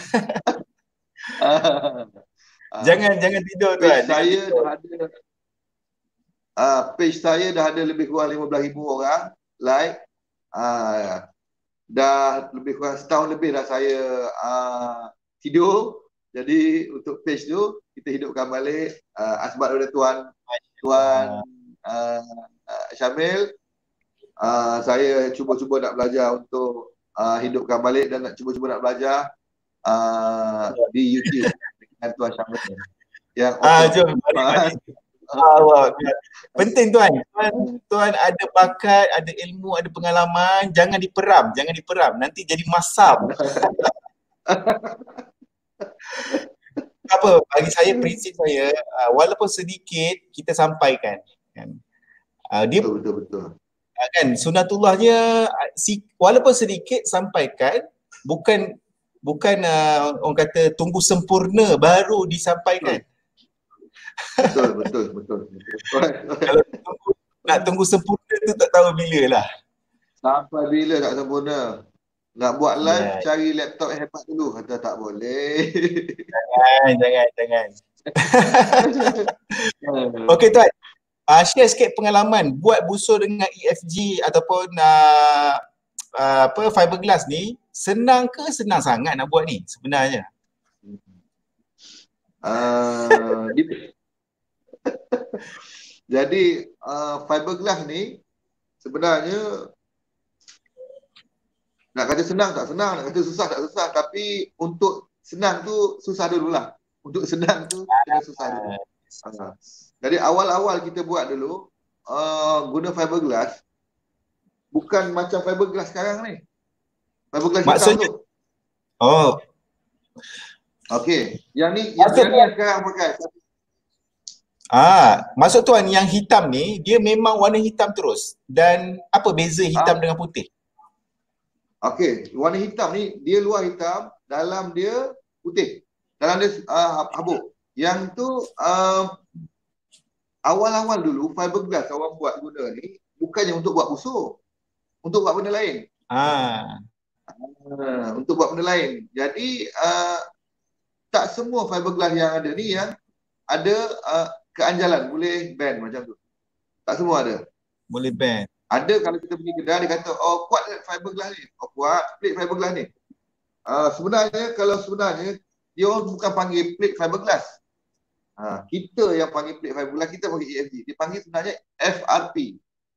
Jangan jangan tidur tuan. Page Jangan saya tidur. dah ada uh, page saya dah ada lebih kurang lima belas ribu orang like. Uh, dah lebih kurang setahun lebih dah saya uh, tidur. Jadi untuk page tu kita hidupkan balik uh, sebab ada Tuan Tuan uh, uh, Syamil. Uh, saya cuba-cuba nak belajar untuk uh, hidupkan balik dan nak cuba-cuba nak belajar uh, di YouTube dengan Tuan Syamil. Yang Ah, jom. Mari, mari. Allah. Penting tuan. tuan. Tuan ada bakat, ada ilmu, ada pengalaman, jangan diperam, jangan diperam. Nanti jadi masam. Apa? Bagi saya, prinsip saya, uh, walaupun sedikit kita sampaikan. Kan? Uh, dia betul betul betul. Uh, kan sunatullahnya uh, si, walaupun sedikit sampaikan, bukan bukan uh, orang kata tunggu sempurna baru disampaikan. Betul betul betul. betul. Kalau tunggu, nak tunggu sempurna tu tak tahu bila lah. Sampai bila tak sempurna. Nak buat live, Yeah. cari laptop yang hebat dulu. Kata tak boleh. Jangan, jangan, jangan. Okey tuan, uh, share sikit pengalaman buat busur dengan E F G ataupun uh, uh, apa fiberglass ni, senang ke senang sangat nak buat ni sebenarnya? Uh, di- Jadi uh, fiberglass ni sebenarnya nak kata senang tak senang, nak kata susah tak susah, tapi untuk senang tu susah dululah. Untuk senang tu kena susah dulu. Uh, jadi awal-awal kita buat dulu uh, guna fiberglass, bukan macam fiberglass sekarang ni. Fiberglass hitam Maksudnya- tu. Oh, Okey, yang ni yang, Maksud- yang ni yang sekarang pakai. ah, maksud tuan yang hitam ni dia memang warna hitam terus, dan apa beza hitam Ah. dengan putih? Okey, warna hitam ni dia luar hitam, dalam dia putih. Dalam dia uh, habuk. Yang tu uh, awal-awal dulu fiberglass orang buat guna ni bukannya untuk buat busur. Untuk buat benda lain. Ah, Uh, untuk buat benda lain. Jadi uh, tak semua fiberglass yang ada ni yang ada uh, keanjalan boleh ban macam tu. Tak semua ada. boleh ban. Ada kalau kita pergi kedai dia kata, oh kuat tak fiberglass ni? Oh kuat plate fiberglass ni. Uh, sebenarnya kalau sebenarnya dia orang bukan panggil plate fiberglass. Ha, kita yang panggil plate fiberglass, kita panggil E F G. Dia panggil sebenarnya F R P.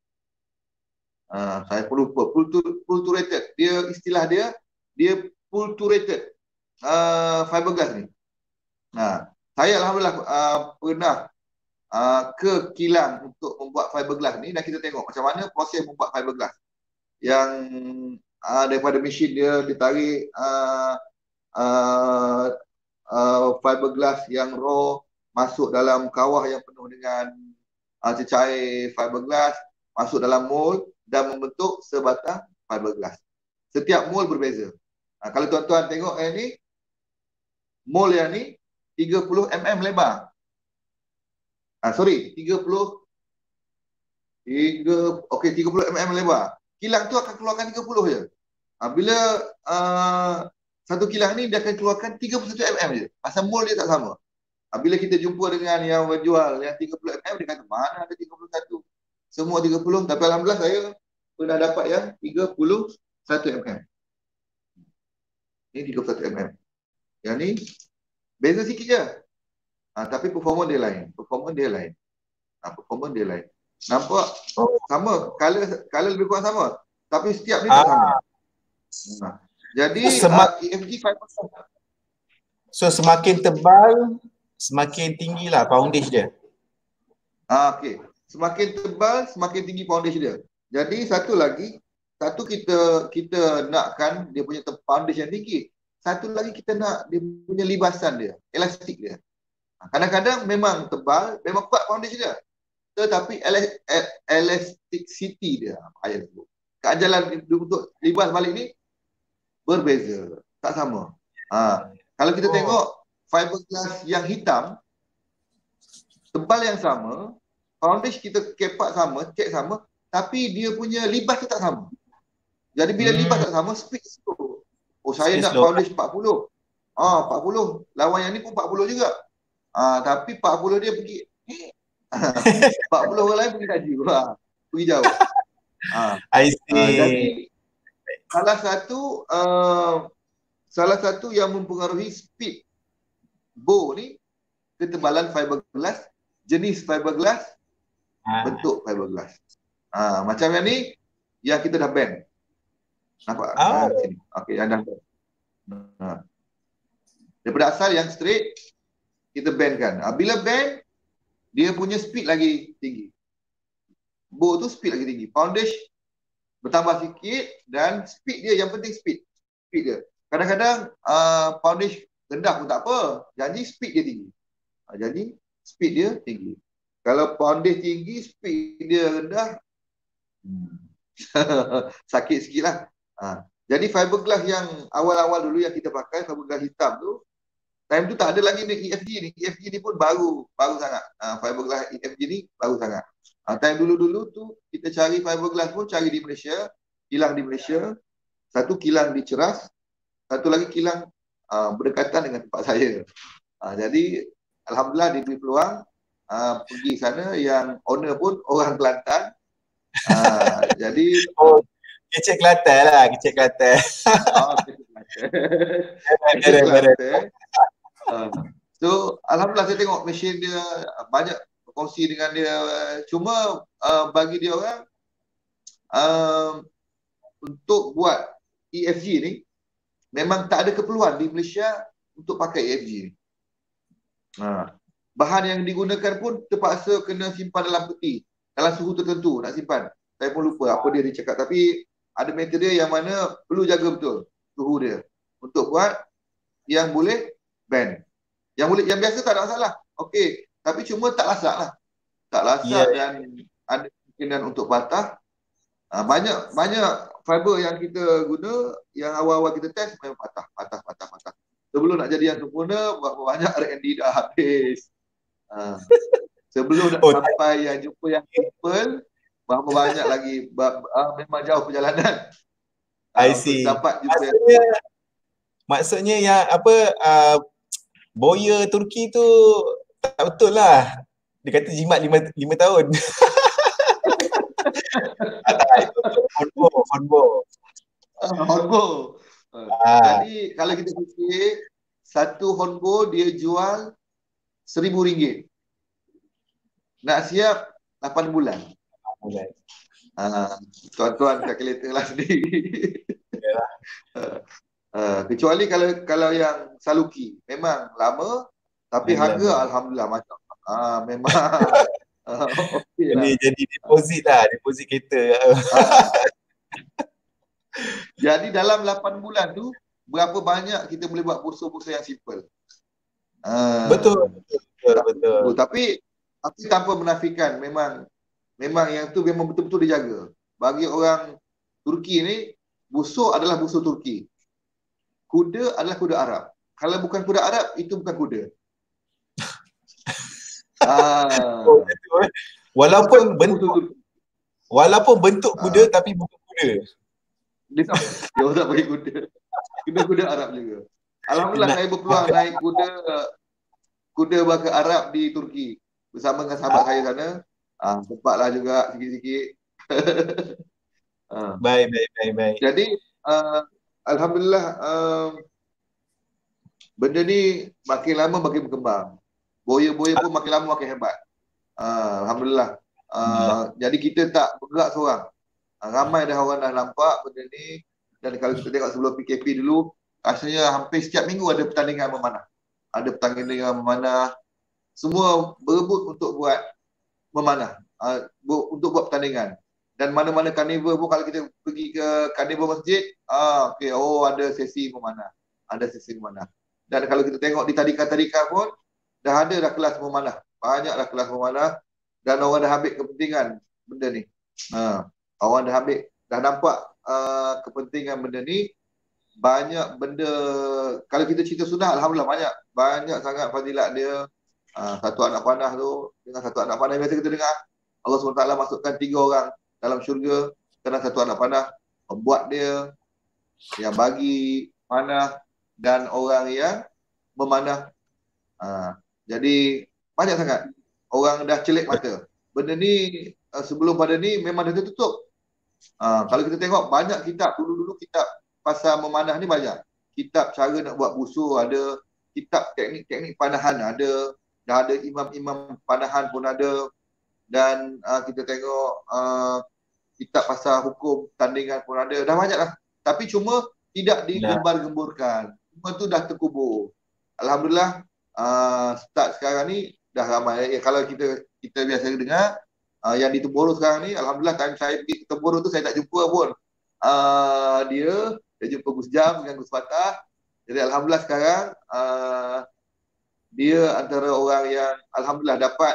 Uh, saya pun lupa. Pulturated. Dia istilah dia, dia pulturated uh, fiberglass ni. Nah, saya alhamdulillah uh, pernah uh, ke kilang untuk membuat fiberglass ni dan kita tengok macam mana proses membuat fiberglass. Yang uh, daripada mesin dia ditarik uh, uh, uh, fiberglass yang raw masuk dalam kawah yang penuh dengan uh, cecair fiberglass, masuk dalam mold dan membentuk sebatang fiberglass. Setiap mold berbeza. Uh, kalau tuan-tuan tengok yang ni, mold yang ni tiga puluh milimeter lebar. Ah, sorry, tiga puluh tiga, okey tiga puluh milimeter lebar. Kilang tu akan keluarkan tiga puluh je. Ha, bila uh, satu kilang ni dia akan keluarkan tiga puluh satu milimeter je. Pasal mol dia tak sama. Ha, bila kita jumpa dengan yang berjual yang tiga puluh milimeter, dia kata mana ada tiga puluh satu. Semua tiga puluh, tapi alhamdulillah saya pernah dapat yang tiga puluh satu milimeter. Ini tiga puluh satu milimeter. Yang ni beza sikit je. Ha, tapi performa dia lain. Performa dia lain. Ha, performa dia lain. Nampak? Sama. Color, color lebih kurang sama. Tapi setiap ni tak sama. Ha. Jadi Semak- uh, E F G fiber. So semakin tebal, semakin tinggi lah foundation dia. Ah, okey. Semakin tebal, semakin tinggi foundation dia. Jadi satu lagi, satu kita kita nakkan dia punya foundation tinggi. Satu lagi kita nak dia punya libasan dia, elastik dia. Kadang-kadang memang tebal, memang kuat foundation dia. Tetapi el- el- elasticity dia, ayat tu. Keajalan untuk libas balik ni berbeza, tak sama. Ha. Kalau kita Oh. tengok fiberglass yang hitam, tebal yang sama, foundation kita kepak sama, cek sama, tapi dia punya libas tu tak sama. Jadi bila Hmm. libas tak sama, speed slow. Oh, saya Speed nak slow. foundation empat puluh. Ah, empat puluh. Lawan yang ni pun empat puluh juga. Ah, tapi empat puluh dia pergi empat puluh orang lain pergi laju. Ha, pergi jauh. Ah, I see. ah, jadi salah satu uh, salah satu yang mempengaruhi speed bow ni ketebalan fiberglass, jenis fiberglass, Ah. bentuk fiberglass. Ah, macam yang ni yang kita dah band. Nampak? Oh. Ah, sini. Okey, yang dah band. Ha. Daripada asal yang straight kita band kan. Ah, bila band dia punya speed lagi tinggi. Bow tu speed lagi tinggi. Foundation bertambah sikit dan speed dia yang penting speed. Speed dia. Kadang-kadang uh, foundation rendah pun tak apa. Jadi speed dia tinggi. Uh, jadi speed dia tinggi. Kalau foundation tinggi, speed dia rendah, hmm. sakit sikit lah. Uh, jadi fiberglass yang awal-awal dulu yang kita pakai, fiberglass hitam tu, time tu tak ada lagi ni E F G ni. E F G ni pun baru, baru sangat. Uh, fiberglass E F G ni baru sangat. Uh, time dulu-dulu tu kita cari fiberglass pun cari di Malaysia, kilang di Malaysia. Satu kilang di Ceras, satu lagi kilang uh, berdekatan dengan tempat saya. Uh, jadi alhamdulillah diberi peluang uh, pergi sana yang owner pun orang Kelantan. Uh, jadi Oh, kecik Kelantan lah, kecik Kelantan. oh, kecik Kelantan. Kecik Kelantan. Uh, so alhamdulillah saya tengok mesin dia banyak berkongsi dengan dia. Cuma uh, bagi dia orang uh, untuk buat E F G ni memang tak ada keperluan di Malaysia untuk pakai E F G ni. Ha. Bahan yang digunakan pun terpaksa kena simpan dalam peti dalam suhu tertentu nak simpan. Saya pun lupa apa dia dia cakap, tapi ada material yang mana perlu jaga betul suhu dia untuk buat yang boleh band. Yang boleh yang biasa tak ada masalah. Okey, tapi cuma tak lasak lah. Tak lasak Yeah. dan ada kemungkinan untuk patah. Ha, banyak banyak fiber yang kita guna yang awal-awal kita test memang patah, patah, patah, patah. Sebelum nak jadi yang sempurna, berapa banyak R and D dah habis. Ha. Sebelum nak Oh, sampai yang jumpa yang simple, berapa banyak lagi, uh, memang jauh perjalanan. I Uh, see. untuk dapat jumpa yang Maksudnya, maksudnya yang apa, uh, boya Turki tu tak betul lah. Dia kata jimat lima, lima tahun. Honbo, Honbo. uh, Honbo. Uh, Ah. Jadi kalau kita fikir, satu Honbo dia jual seribu ringgit. Nak siap lapan bulan. Uh, tuan-tuan kalkulator lah sendiri. uh, uh, kecuali kalau kalau yang Saluki memang lama, tapi Ya, harga ya. alhamdulillah macam uh, memang uh, okey lah. Jadi, jadi deposit lah, deposit kereta. Uh, jadi dalam lapan bulan tu berapa banyak kita boleh buat busa-busa yang simple. Uh, Betul, betul, betul. Tapi tapi tanpa menafikan, memang memang yang tu memang betul-betul dijaga. Bagi orang Turki ni, busuk adalah busuk Turki. Kuda adalah kuda Arab. Kalau bukan kuda Arab, itu bukan kuda. ah. Walaupun bentuk, Walaupun bentuk kuda Ah. tapi bukan kuda. Dia tak, dia tak pakai kuda. Kuda-kuda Arab juga. Alhamdulillah Nak- saya berpeluang naik kuda kuda baka Arab di Turki bersama dengan sahabat saya sana. Ah, sempatlah juga sikit-sikit. Ah. Baik, baik, baik, baik. Jadi uh, Alhamdulillah uh, benda ni makin lama makin berkembang. Boya-boya pun makin lama makin hebat. Uh, Alhamdulillah. Uh, jadi kita tak bergerak seorang. Uh, ramai dah orang dah nampak benda ni. Dan kalau kita tengok sebelum P K P dulu, rasanya hampir setiap minggu ada pertandingan memanah. Ada pertandingan memanah. Semua berebut untuk buat memanah. Uh, untuk buat pertandingan. Dan mana-mana karnival pun kalau kita pergi ke karnival masjid, ah, okay, oh ada sesi memanah. Ada sesi memanah. Dan kalau kita tengok di tadika-tadika pun, dah ada dah kelas memanah. Banyaklah kelas memanah. Dan orang dah ambil kepentingan benda ni. Ha, orang dah ambil, dah nampak uh, kepentingan benda ni. Banyak benda, kalau kita cerita sunnah, Alhamdulillah banyak. Banyak sangat fadilat dia. Uh, satu anak panah tu, dengan satu anak panah biasa kita dengar. Allah subhanahu wa taala masukkan tiga orang dalam syurga kerana satu anak panah, membuat dia yang bagi panah dan orang yang memanah. Ha, jadi banyak sangat orang dah celik mata. Benda ni uh, sebelum pada ni memang dah tertutup. Ha, kalau kita tengok banyak kitab, dulu-dulu kitab pasal memanah ni banyak. Kitab cara nak buat busur ada, kitab teknik-teknik panahan ada, dah ada imam-imam panahan pun ada. Dan uh, kita tengok uh, kitab pasal hukum tandingan pun ada. Dah banyak lah. Tapi cuma tidak digembar-gemburkan. Semua tu dah terkubur. Alhamdulillah, uh, start sekarang ni dah ramai. Ya, kalau kita kita biasa dengar, uh, yang di Temboro sekarang ni, Alhamdulillah time saya pergi ke Temboro tu saya tak jumpa pun. Uh, dia, dia jumpa Gus Jam dengan Gus Fatah. Jadi Alhamdulillah sekarang, uh, dia antara orang yang Alhamdulillah dapat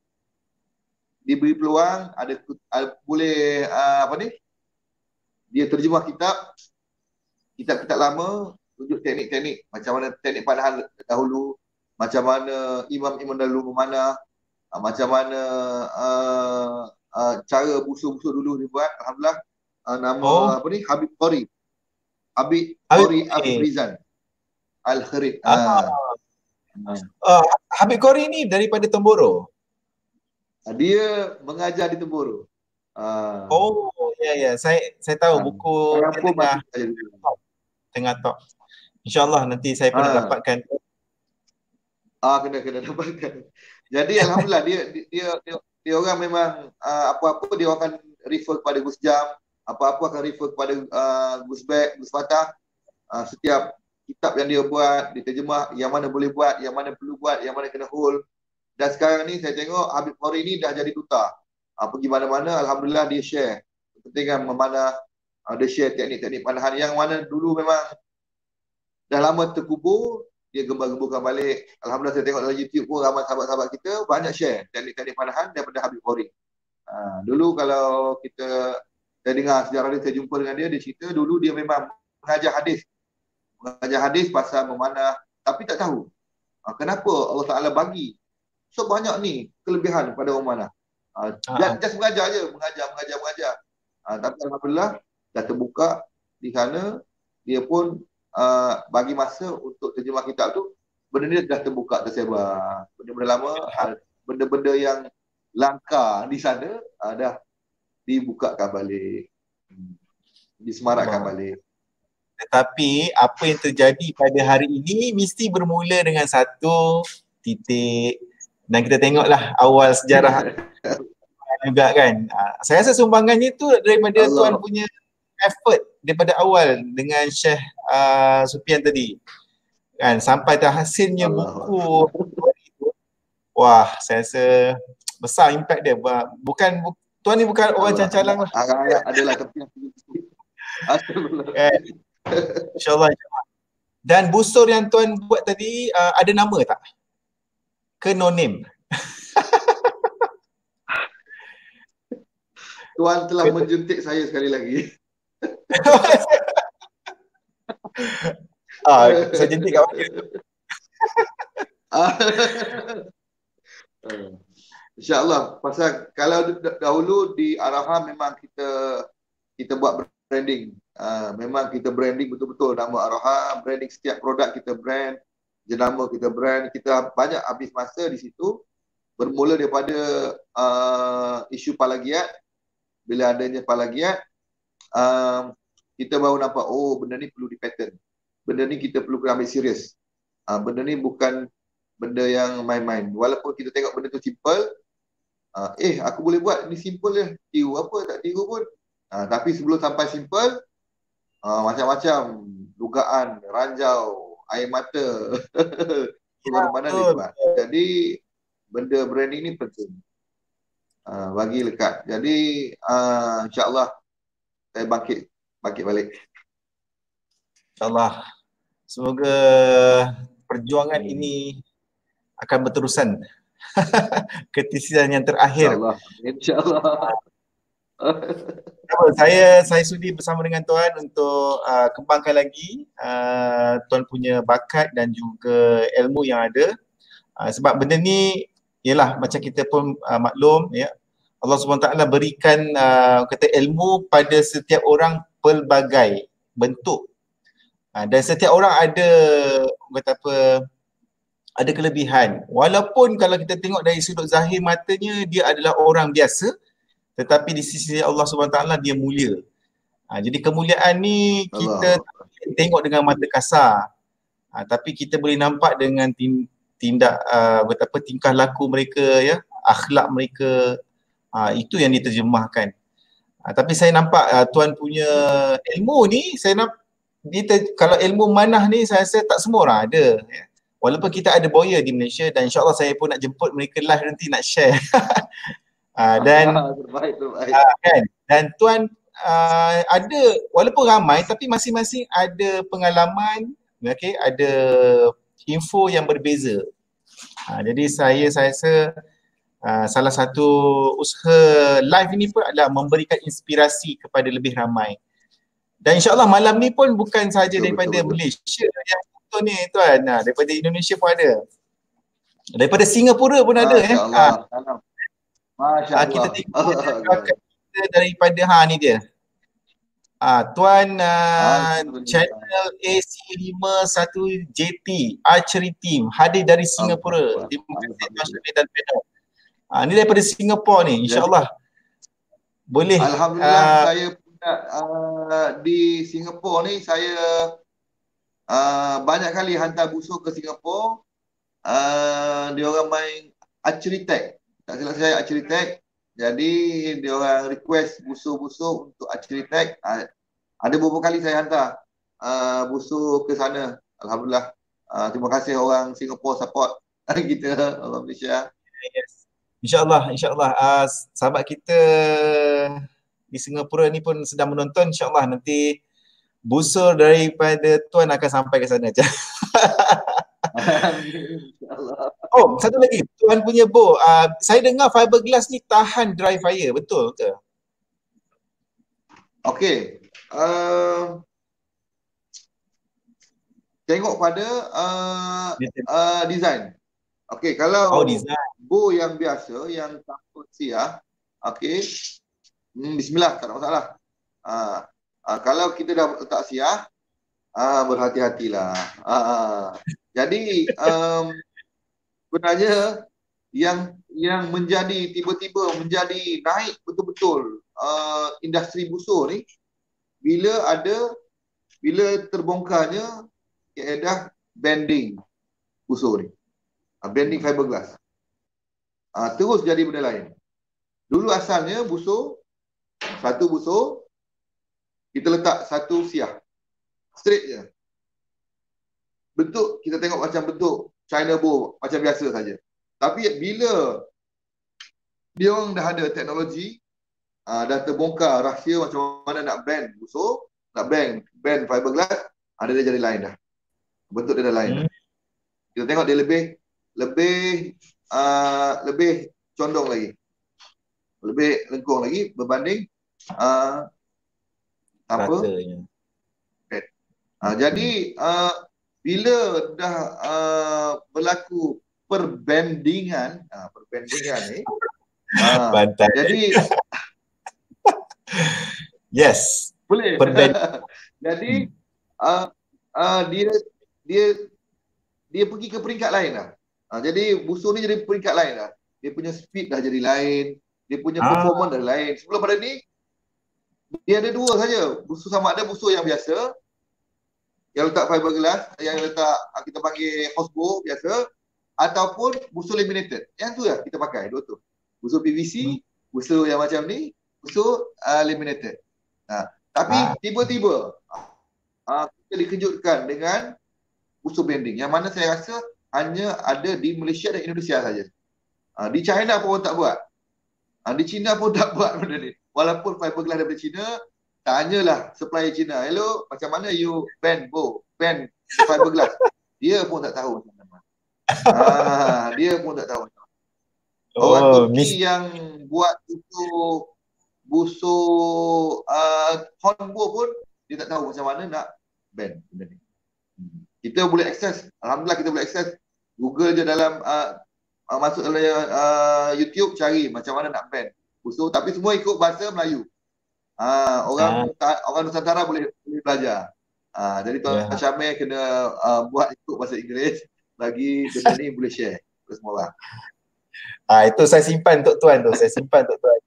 diberi peluang, ada uh, boleh uh, apa ni, dia terjemah kitab kitab-kitab lama, tunjuk teknik-teknik macam mana teknik panahan dahulu, macam mana imam-imam dahulu memanah, uh, macam mana uh, uh, cara busur-busur dulu dibuat. Alhamdulillah, uh, nama Oh. apa ni, Habib Qori Habib Habib Qori Qori. Afrizan Al-Kharid. Ah. uh. Uh, Habib Qori ni daripada Temboro. Dia mengajar di Temboro. Uh, Oh, ya ya, saya saya tahu uh, buku saya dia pun tengah masih tengah top. InsyaAllah nanti saya pun Ah. nak dapatkan. Ah, kena kena dapatkan. Jadi Alhamdulillah dia dia dia, dia orang memang uh, apa-apa dia akan refer kepada Gus Jam, apa-apa akan refer kepada uh, Gus Bek, Gus Fatah. Uh, setiap kitab yang dia buat, diterjemah, yang mana boleh buat, yang mana perlu buat, yang mana kena hold. Dan sekarang ni saya tengok Habib Qori ni dah jadi duta. Uh, pergi mana-mana Alhamdulillah dia share kepentingan memanah, uh, dia share teknik-teknik panahan yang mana dulu memang dah lama terkubur, dia gembar-gemburkan balik. Alhamdulillah saya tengok dalam YouTube pun ramai sahabat-sahabat kita banyak share teknik-teknik panahan daripada Habib Qori. Uh, dulu kalau kita saya dengar sejarah dia, saya jumpa dengan dia, dia cerita dulu dia memang mengajar hadis. Mengajar hadis pasal memanah, tapi tak tahu uh, kenapa Allah Ta'ala bagi so banyak ni kelebihan pada orang memanah. Uh, uh-huh. Just mengajar je, mengajar, mengajar, mengajar. Uh, tapi Alhamdulillah dah terbuka di sana, dia pun uh, bagi masa untuk terjemah kitab tu, benda ni dah terbuka, tersebar. Benda-benda lama, uh, benda-benda yang langka di sana uh, dah dibukakan balik, disemarakkan balik. Tetapi apa yang terjadi pada hari ini mesti bermula dengan satu titik. Dan kita tengoklah awal sejarah juga kan. Saya rasa sumbangannya tu daripada Allah. Tuan punya effort daripada awal dengan Syekh uh, Sufian tadi. Kan sampai dah hasilnya Allah. Buku. Wah, saya rasa besar impact dia. Bukan bu, tuan ni bukan Allah. Orang cancalang lah. Agak-agak adalah tapi kan. InsyaAllah, insyaAllah. Dan busur yang tuan buat tadi uh, ada nama tak? Ke no name? Tuan telah menjuntik saya sekali lagi. Ah, saya jentik kat mana? InsyaAllah. Pasal kalau dahulu di Araha memang kita kita buat branding. Uh, memang kita branding betul-betul nama Araha, branding setiap produk kita brand, jenama kita brand. Kita banyak habis masa di situ. Bermula daripada uh, isu palagiat. Bila adanya palagiat, uh, kita baru nampak, oh benda ni perlu di patent. Benda ni kita perlu ambil serius. Uh, benda ni bukan benda yang main-main. Walaupun kita tengok benda tu simple, uh, eh aku boleh buat, ni simple je. Tiru apa, tak tiru pun. Uh, tapi sebelum sampai simple, uh, macam-macam dugaan, ranjau, air mata, pengorbanan Ya, dibuat. Jadi benda branding ni penting. Uh, bagi lekat. Jadi uh, insyaAllah saya bangkit bangkit balik. InsyaAllah. Semoga perjuangan ini akan berterusan. Ketisisan yang terakhir. InsyaAllah. InsyaAllah. Saya saya sudi bersama dengan Tuan untuk uh, kembangkan lagi uh, Tuan punya bakat dan juga ilmu yang ada. Uh, sebab benda ni ialah macam kita pun uh, maklum ya, Allah subhanahu wa taala berikan uh, kata ilmu pada setiap orang pelbagai bentuk. Uh, dan setiap orang ada kata apa, ada kelebihan. Walaupun kalau kita tengok dari sudut zahir matanya dia adalah orang biasa, tetapi di sisi Allah subhanahu wa taala dia mulia. Uh, jadi kemuliaan ni kita Allah. tengok dengan mata kasar. Uh, tapi kita boleh nampak dengan tim tindak uh, betapa tingkah laku mereka ya, akhlak mereka, uh, itu yang diterjemahkan. Uh, tapi saya nampak uh, Tuan punya ilmu ni, saya nampak kita, kalau ilmu manah ni saya rasa tak semua orang ada ya. Walaupun kita ada boya di Malaysia dan insyaAllah saya pun nak jemput mereka live nanti nak share. uh, dan terbaik, terbaik. Uh, kan? Dan Tuan uh, ada, walaupun ramai tapi masing-masing ada pengalaman, okay, ada info yang berbeza. Ha, jadi saya saya rasa uh, salah satu usaha live ini pun adalah memberikan inspirasi kepada lebih ramai. Dan insyaAllah malam ni pun bukan sahaja betul, daripada betul, Malaysia betul. yang betul ni Tuan, nah, daripada Indonesia pun ada. Daripada Singapura pun ada eh. Ha. Masya Ha, kita tengok kita daripada ha ni dia. Ah, Tuan uh, channel A C lima satu J T Archery Team hadir dari Singapura. Terima kasih Tuan Syamil dan panel. Ah, ni daripada Singapura ni, insya-Allah. Boleh. Alhamdulillah uh, saya pula uh, di Singapura ni saya uh, banyak kali hantar busur ke Singapura. Uh, dia orang main archery tag. Tak silap saya archery tag. Jadi dia orang request busur-busur untuk archery tag. Uh, ada beberapa kali saya hantar uh, busur ke sana. Alhamdulillah. Uh, terima kasih orang Singapura support kita, orang Malaysia. Yes. InsyaAllah, insyaAllah. Uh, sahabat kita di Singapura ni pun sedang menonton. InsyaAllah nanti busur daripada Tuan akan sampai ke sana. Oh, satu lagi. Tuan punya bow. Uh, saya dengar fiberglass ni tahan dry fire. Betul ke? Okey. Uh, tengok pada uh, uh, design. Okey, kalau oh, design. bow yang biasa, yang takut siah, okey. Hmm, bismillah, tak ada masalah. Uh, uh, kalau kita dah letak siah, uh, berhati-hatilah. Uh, uh. Jadi um, sebenarnya yang yang menjadi tiba-tiba menjadi naik betul-betul uh, industri busur ni bila ada bila terbongkarnya ialah bending busur ni, uh, bending fiberglass. Uh, terus jadi benda lain. Dulu asalnya busur, satu busur kita letak satu siah straight je. Bentuk kita tengok macam bentuk China bow macam biasa saja. Tapi bila dia orang dah ada teknologi, uh, dah terbongkar rahsia macam mana nak bend busur, nak bend bend fiberglass, ada uh, dia jadi lain dah. Bentuk dia dah lain. Hmm. Dah. Kita tengok dia lebih lebih uh, lebih condong lagi. Lebih lengkung lagi berbanding uh, apa? Okay. Uh, jadi uh, bila dah uh, berlaku perbandingan, uh, perbandingan ni, Ha, Bantai. jadi Yes. boleh. Perbandingan. Jadi uh, uh, dia dia dia pergi ke peringkat lain dah. Uh, jadi busur ni jadi peringkat lain dah. Dia punya speed dah jadi lain, dia punya Ah. performance dah lain. Sebelum pada ni dia ada dua saja. Busur sama ada busur yang biasa yang letak fiberglass, yang letak kita panggil housebow biasa, ataupun busur laminated. Yang tu lah kita pakai, dua tu. Busur P V C, busur yang macam ni, busur uh, laminated. Nah, tapi Ah. tiba-tiba uh, kita dikejutkan dengan busur bending yang mana saya rasa hanya ada di Malaysia dan Indonesia saja. Uh, di China pun orang tak buat. Uh, di China pun tak buat benda ni. Walaupun fiberglass daripada China, tanyalah supplier China, hello, macam mana you bend bow, bend fiberglass? Dia pun tak tahu macam mana. Ah, dia pun tak tahu. Orang Oh, Turki mis- yang buat busur busur uh, hornbow pun dia tak tahu macam mana nak band benda ni. Hmm. Kita boleh akses, alhamdulillah kita boleh akses Google je dalam uh, uh, masuk dalam uh, YouTube cari macam mana nak band busur, tapi semua ikut bahasa Melayu. Uh, orang Ah. ta, orang Nusantara boleh boleh belajar. Uh, jadi Tuan Ya. Syamil kena uh, buat ikut bahasa Inggeris bagi benda ni boleh share ke semua orang. Ah, itu saya simpan untuk tuan tu, saya simpan untuk tuan.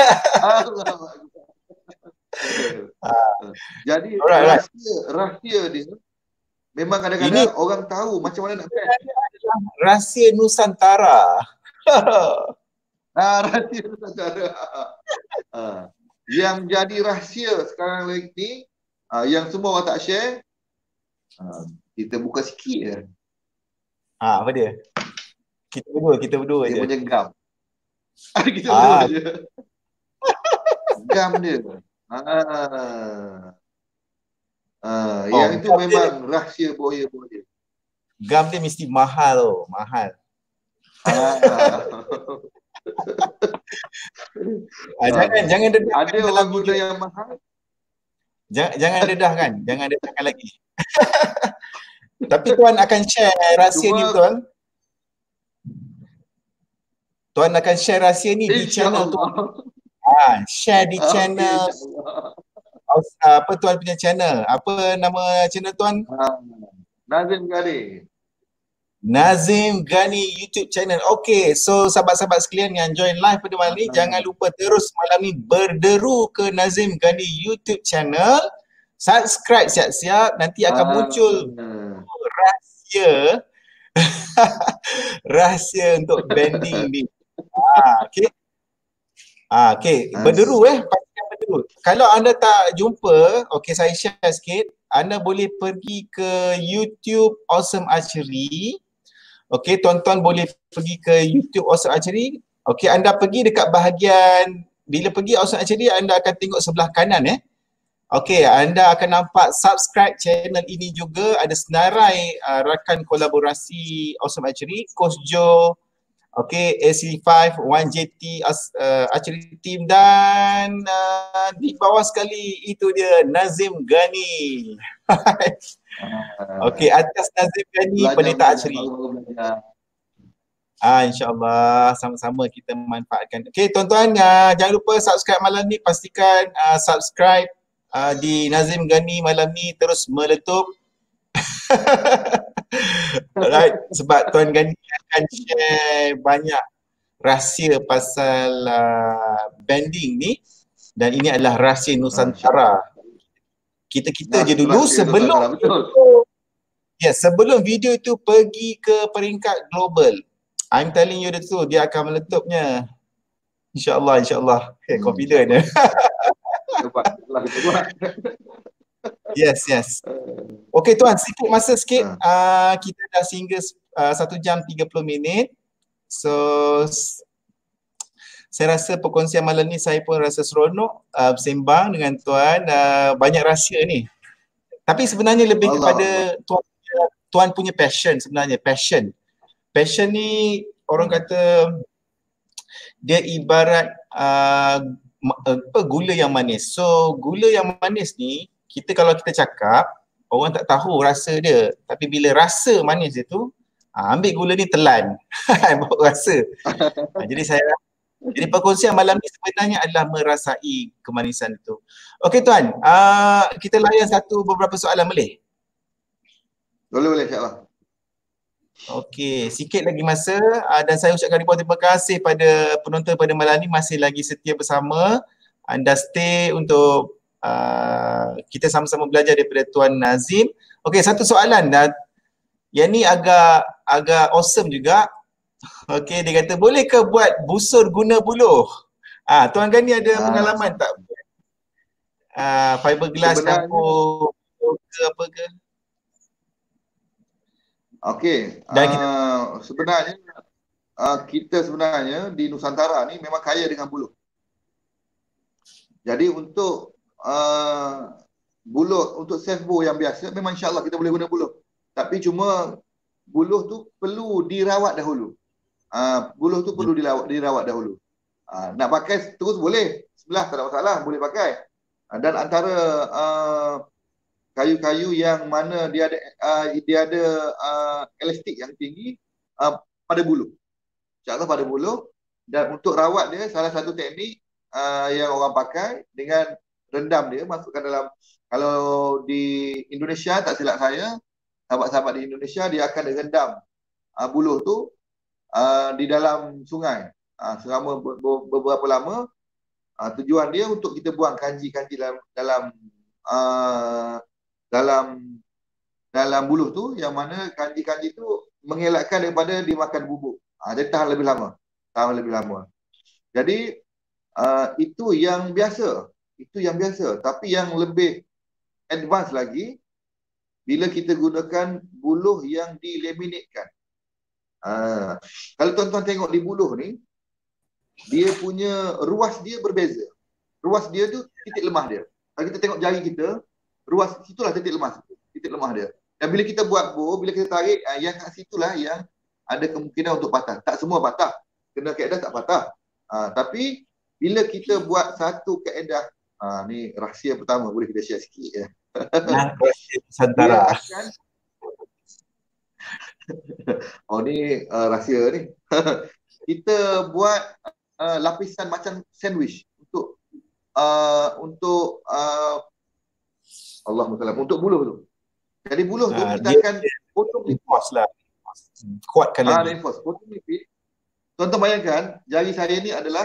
Jadi Alright, alright. rahsia rahsia dia memang kadang-kadang orang tahu macam mana nak band. Rahsia Nusantara. Ah, rahsia Nusantara. Ah, yang jadi rahsia sekarang lagi ni, ah, yang semua orang tak share, ah, kita buka sikit je. Ah, apa dia? Kita berdua, kita berdua Dia je. punya gam. Kita Ah. berdua je. Gam dia. Ah. Ah, Oh, yang itu gam memang rahsia boya-boya. Gam dia mesti mahal tu, mahal. Ah. Ah, jangan jangan dedahkan Ada dalam orang video. guna yang mahal. Jangan, jangan dedahkan, jangan dedahkan lagi. Tapi tuan akan share rahsia Cuma- ni betul? Tuan akan share rahsia ni di channel tu. Ah, share di channel uh, apa tuan punya channel? Apa nama channel tuan? Ah, Nazim Ghani. Nazim Ghani YouTube channel. Okay, so sahabat-sahabat sekalian yang join live pada malam ni, Hmm. jangan lupa terus malam ni berderu ke Nazim Ghani YouTube channel. Subscribe siap-siap, nanti akan Ah. muncul rahsia rahsia untuk bending ni. Ah, okay. Ah, okay. Berderu eh, pastikan berderu. Kalau anda tak jumpa, okay saya share sikit. Anda boleh pergi ke YouTube Awesome Archery. Okay, tuan-tuan boleh pergi ke YouTube Awesome Archery. Okay, anda pergi dekat bahagian, bila pergi Awesome Archery, anda akan tengok sebelah kanan eh. Okay, anda akan nampak subscribe channel ini juga. Ada senarai uh, rakan kolaborasi Awesome Archery, Coach Joe, okay, A C lima, one J T uh, Archery Team, dan uh, di bawah sekali itu dia Nazim Ghani. Okay, atas Nazim Ghani Pendeta Archery. Ah, InsyaAllah sama-sama kita manfaatkan. Okay tuan-tuan, uh, jangan lupa subscribe malam ni. Pastikan uh, subscribe uh, di Nazim Ghani malam ni, terus meletup. Alright, sebab Tuan Ghani akan share banyak rahsia pasal uh, bending ni, dan ini adalah rahsia Nusantara. Kita-kita je dulu sebelum ya, sebelum video tu pergi ke peringkat global. I'm telling you the truth, dia akan meletupnya. InsyaAllah, insyaAllah. Okay, Hmm. confident ya. Yes, yes. Okay tuan, sikit masa sikit. Uh, kita dah sehingga uh, satu jam tiga puluh minit. So, s- saya rasa perkongsian malam ni saya pun rasa seronok uh, bersembang dengan tuan. Uh, banyak rahsia ni. Tapi sebenarnya lebih Allah, kepada tuan punya, tuan punya passion sebenarnya. Passion. Passion ni orang kata dia ibarat uh, ma- apa, gula yang manis. So gula yang manis ni, kita kalau kita cakap, orang tak tahu rasa dia. Tapi bila rasa manis dia tu, uh, ambil gula ni telan. Baru rasa. Uh, jadi saya Jadi perkongsian malam ni sebenarnya adalah merasai kemanisan itu. Okey tuan, uh, kita layan satu beberapa soalan boleh? Boleh boleh insya-Allah. Okey, sikit lagi masa uh, dan saya ucapkan ribuan terima kasih pada penonton pada malam ni masih lagi setia bersama. Anda stay untuk uh, kita sama-sama belajar daripada Tuan Nazim. Okey, satu soalan dan yang ni agak agak awesome juga. Okey, dia kata boleh ke buat busur guna buluh? Ah, Tuan Gani ada Ah. pengalaman tak? Ah, fiberglass Sebenarnya- campur ke apa ke? Okey, Dan kita- uh, sebenarnya uh, kita sebenarnya di Nusantara ni memang kaya dengan buluh. Jadi untuk uh, buluh, untuk self-bow yang biasa memang insya-Allah kita boleh guna buluh. Tapi cuma buluh tu perlu dirawat dahulu. Uh, buluh tu perlu dirawat, dirawat dahulu. Uh, nak pakai terus boleh, sebelah tak ada masalah, boleh pakai. Uh, dan antara uh, kayu-kayu yang mana dia ada uh, dia ada uh, elastik yang tinggi uh, pada buluh. InsyaAllah pada buluh. Dan untuk rawat dia salah satu teknik uh, yang orang pakai dengan rendam dia, masukkan dalam, kalau di Indonesia tak silap saya, sahabat-sahabat di Indonesia dia akan rendam uh, buluh tu uh, di dalam sungai uh, selama beberapa lama. Uh, tujuan dia untuk kita buang kanji-kanji dalam dalam uh, dalam dalam buluh tu, yang mana kanji-kanji tu mengelakkan daripada dimakan bubuk. Ha, dia tahan lebih lama. Tahan lebih lama. Jadi uh, itu yang biasa. Itu yang biasa. Tapi yang lebih advance lagi, bila kita gunakan buluh yang dilaminatkan. Uh, kalau tuan-tuan tengok di buluh ni, dia punya ruas dia berbeza. Ruas dia tu titik lemah dia. Kalau kita tengok jari kita, ruas situlah titik lemah. Titik lemah dia. Dan bila kita buat bow, bila kita tarik, uh, yang kat situlah yang ada kemungkinan untuk patah. Tak semua patah. Kena kaedah tak patah. Uh, tapi bila kita buat satu kaedah, uh, ni rahsia pertama, boleh kita share sikit ya. Nah, rahsia Nusantara. Akan... oh ni uh, rahsia ni. Kita buat uh, lapisan macam sandwich untuk uh, untuk uh, Allahumma sallam, untuk buluh tu. Jadi buluh tu Ah, kita dia- akan potong nipis. Reinforce lah. Kuatkan Ah, lagi. reinforce, potong nipis. Tuan-tuan bayangkan, jari saya ni adalah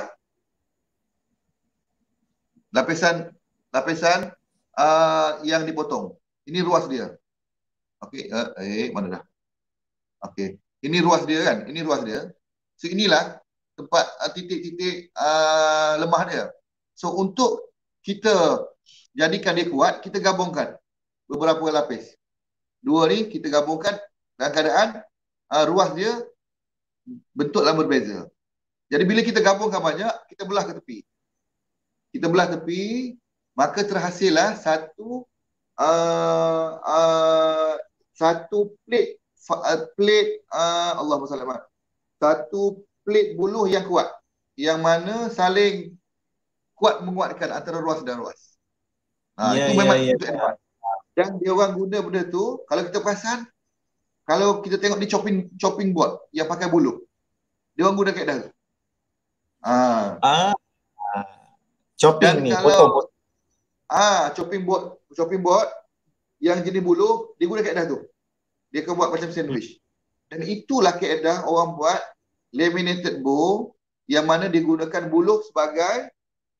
lapisan lapisan uh, yang dipotong. Ini ruas dia. Okey, uh, eh mana dah? Okey. Ini ruas dia kan? Ini ruas dia. So inilah tempat uh, titik-titik uh, lemah dia. So untuk kita jadikan dia kuat, kita gabungkan beberapa lapis. Dua ni kita gabungkan dalam keadaan uh, ruas dia bentuk dan berbeza. Jadi bila kita gabungkan banyak, kita belah ke tepi. Kita belah tepi, maka terhasillah satu uh, uh, satu plate uh, plate uh, Allahumma salli ala satu plate buluh yang kuat, yang mana saling kuat menguatkan antara ruas dan ruas. Ha, Ya, itu ya, memang ya. itu advance. Dan dia orang guna benda tu, kalau kita perasan, kalau kita tengok di chopping chopping board yang pakai buluh, dia orang guna kaedah tu. Ah, Ah, chopping dan ni, kalau potong. ah chopping board, chopping board yang jenis buluh, dia guna kaedah tu. Dia akan buat macam sandwich. Dan itulah kaedah orang buat laminated bow, yang mana digunakan buluh sebagai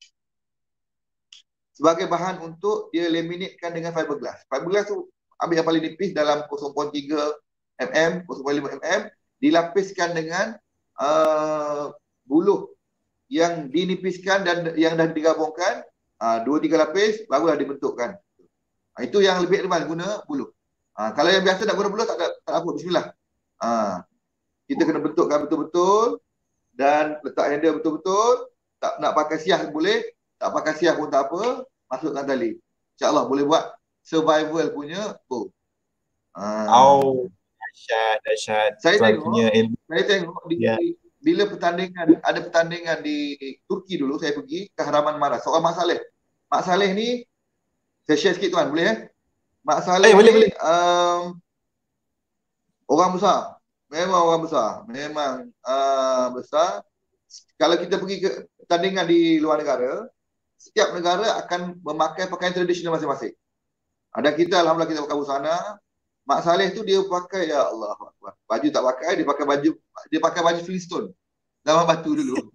sebagai bahan untuk dia laminatekan dengan fiberglass. Fiberglass tu ambil yang paling nipis dalam kosong koma tiga milimeter, kosong koma lima milimeter, dilapiskan dengan uh, buluh yang dinipiskan dan yang dah digabungkan, uh, dua tiga lapis, barulah dibentukkan. Uh, itu yang lebih advance, guna buluh. Uh, kalau yang biasa nak guna buluh, tak ada, tak ada apa, bismillah. Uh, kita kena bentukkan betul-betul dan letak handle betul-betul. Tak nak pakai siah boleh, tak pakai siah pun tak apa, masukkan tali. InsyaAllah boleh buat survival punya bow. Uh, Oh, dahsyat, dahsyat. Saya Tuan tengok, punya ilmu. saya tengok di, Ya. bila pertandingan, ada pertandingan di Turki dulu, saya pergi ke Haraman Maras. Seorang Mak Saleh. Mak Saleh ni, saya share sikit tuan, boleh eh? Mak Saleh Eh, boleh, ni boleh. Um, orang besar. Memang orang besar. Memang uh, besar. kalau kita pergi ke pertandingan di luar negara, setiap negara akan memakai pakaian tradisional masing-masing. Ada kita, alhamdulillah kita pakai busana. Mak Saleh tu dia pakai, ya Allah, baju tak pakai, dia pakai baju dia pakai baju Flintstone. Zaman batu dulu.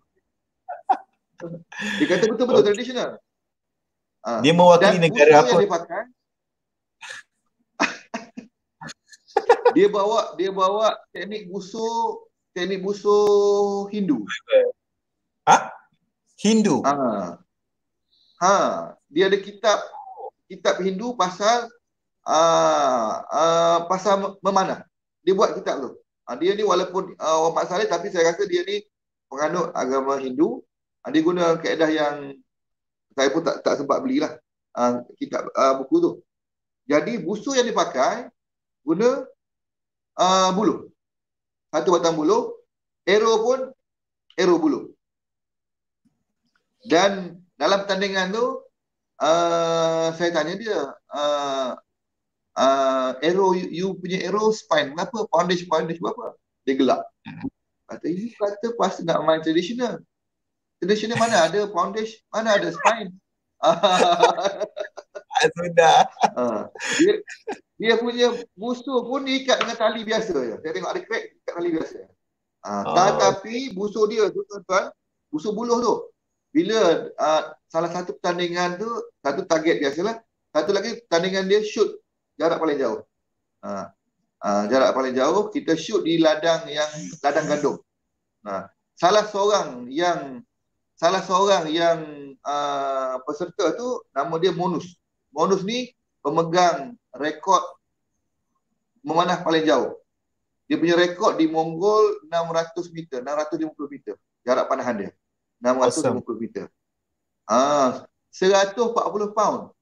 Dia kata betul-betul okay. tradisional. Dia mewakili dan negara apa? Yang dia pakai, dia bawa dia bawa teknik busuh, teknik busuh Hindu. Ha? Hindu. Ha. Ha, dia ada kitab kitab Hindu pasal uh, uh, pasal memanah. Dia buat kitab tu. Uh, dia ni walaupun uh, orang Mak Saleh tapi saya rasa dia ni penganut agama Hindu. Uh, dia guna kaedah yang saya pun tak tak sempat belilah uh, kitab uh, buku tu. Jadi busu yang dipakai guna uh, buluh. Satu batang buluh, arrow pun arrow buluh. Dan dalam pertandingan tu uh, saya tanya dia, uh, uh, arrow you, you punya arrow spine berapa? Poundage poundage berapa? Dia gelak. Kata ini kata pas nak main tradisional. Tradisional mana ada poundage, mana ada spine. Sudah. Uh, dia, dia punya busuh pun diikat dengan tali biasa je. Saya tengok ada crack ikat tali biasa. Uh, oh. Tetapi busuh dia tu tuan-tuan, busuh buluh tu, bila uh, salah satu pertandingan tu, satu target biasalah, satu lagi pertandingan dia shoot jarak paling jauh. Uh, uh, jarak paling jauh, kita shoot di ladang yang ladang gandum. Uh, salah seorang yang salah seorang yang uh, peserta tu nama dia Monus. Monus ni pemegang rekod memanah paling jauh. Dia punya rekod di Mongol enam ratus meter, enam ratus lima puluh meter jarak panahan dia. enam ratus lima puluh meter. Ah, seratus empat puluh pound.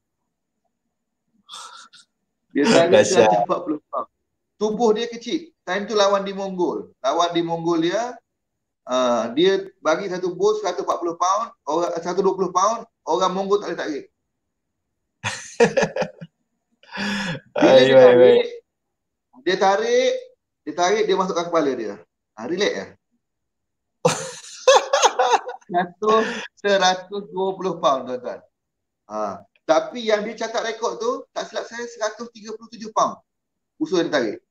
Dia tarik seratus empat puluh pound. Tubuh dia kecil. Time tu lawan di Mongol. Lawan di Mongolia, uh, dia bagi satu bos seratus empat puluh pound, orang seratus dua puluh pound, orang Mongol tak boleh tarik. Bila dia tarik, dia tarik, dia tarik, dia masukkan kepala dia. Ha, relax ya. seratus dua puluh pound tuan-tuan. Ha. Tapi yang dia catat rekod tu, tak silap saya seratus tiga puluh tujuh pound. Musuh yang dia tarik.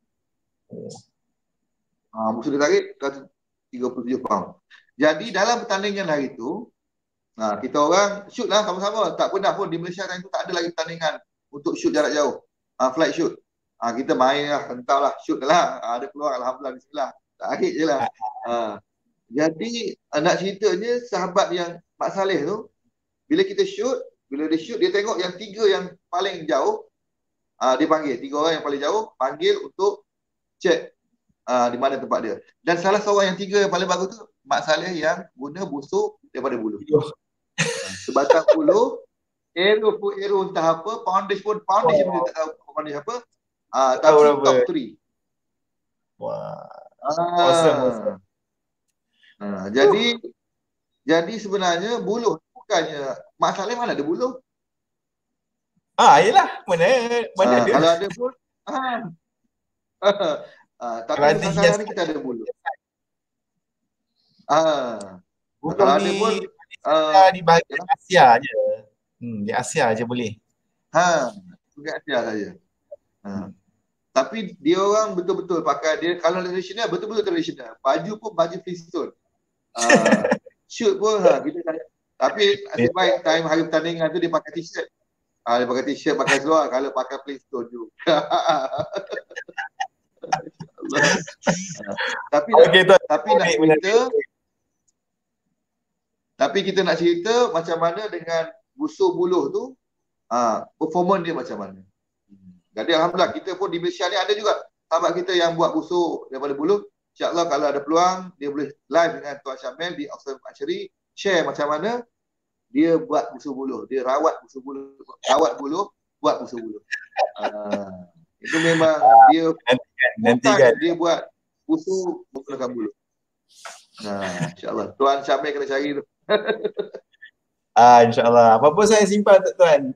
Ha, musuh dia tarik seratus tiga puluh tujuh pound. Jadi dalam pertandingan hari tu, ha, kita orang shoot lah sama-sama. Tak pernah pun di Malaysia time tu tak ada lagi pertandingan untuk shoot jarak jauh. Ha, flight shoot. Ha, kita main lah, hentak lah, shoot lah. Ha, ada keluar, alhamdulillah, bismillah. Tarik je lah. Ha. Jadi nak ceritanya sahabat yang Mak Saleh tu, bila kita shoot, bila dia shoot, dia tengok yang tiga yang paling jauh, uh, dia panggil. Tiga orang yang paling jauh, panggil untuk check uh, di mana tempat dia. Dan salah seorang yang tiga yang paling bagus tu, Mak Saleh yang guna busuk daripada buluh. Uh, sebatang buluh, arrow pun arrow entah apa, poundage pun poundage pun oh. tak tahu poundage apa, uh, tapi top three. Wah. Ah. Awesome, awesome. Ha, jadi jadi sebenarnya buluh bukannya Mak Saleh mana ada buluh? Ah, yalah, mana mana ha, ada. Kalau ada pun ah. ha, tapi masalah ni kita ada buluh. Ah. Ha, kalau ada pun uh, di bahagian ya. Asia je. Hmm, di Asia je boleh. Ha, di Asia saja. Ha. Hmm. Tapi dia orang betul-betul pakai dia kalau tradisional betul-betul tradisional. Baju pun baju Flintstone. Uh, shoot pun ha, kita tanya. Tapi nasib baik time hari pertandingan tu dia pakai t-shirt. Ah, dia pakai t-shirt, pakai seluar. Kalau pakai Flintstone juga. tapi okay, nak, tapi nak cerita tapi kita nak cerita macam mana dengan busur buluh tu, ah, performance dia macam mana. Jadi alhamdulillah kita pun di Malaysia ni ada juga sahabat kita yang buat busur daripada buluh. InsyaAllah kalau ada peluang dia boleh live dengan Tuan Syamil di Oxford Archery, share macam mana dia buat busur buluh, dia rawat busur buluh, rawat buluh, buat busur buluh. Uh, itu memang dia nantikan, nantikan. Dia buat busur menggunakan buluh. Nah, insyaAllah Tuan Syamil kena cari tu. Ah, insyaAllah. Apa-apa saya simpan Tuan.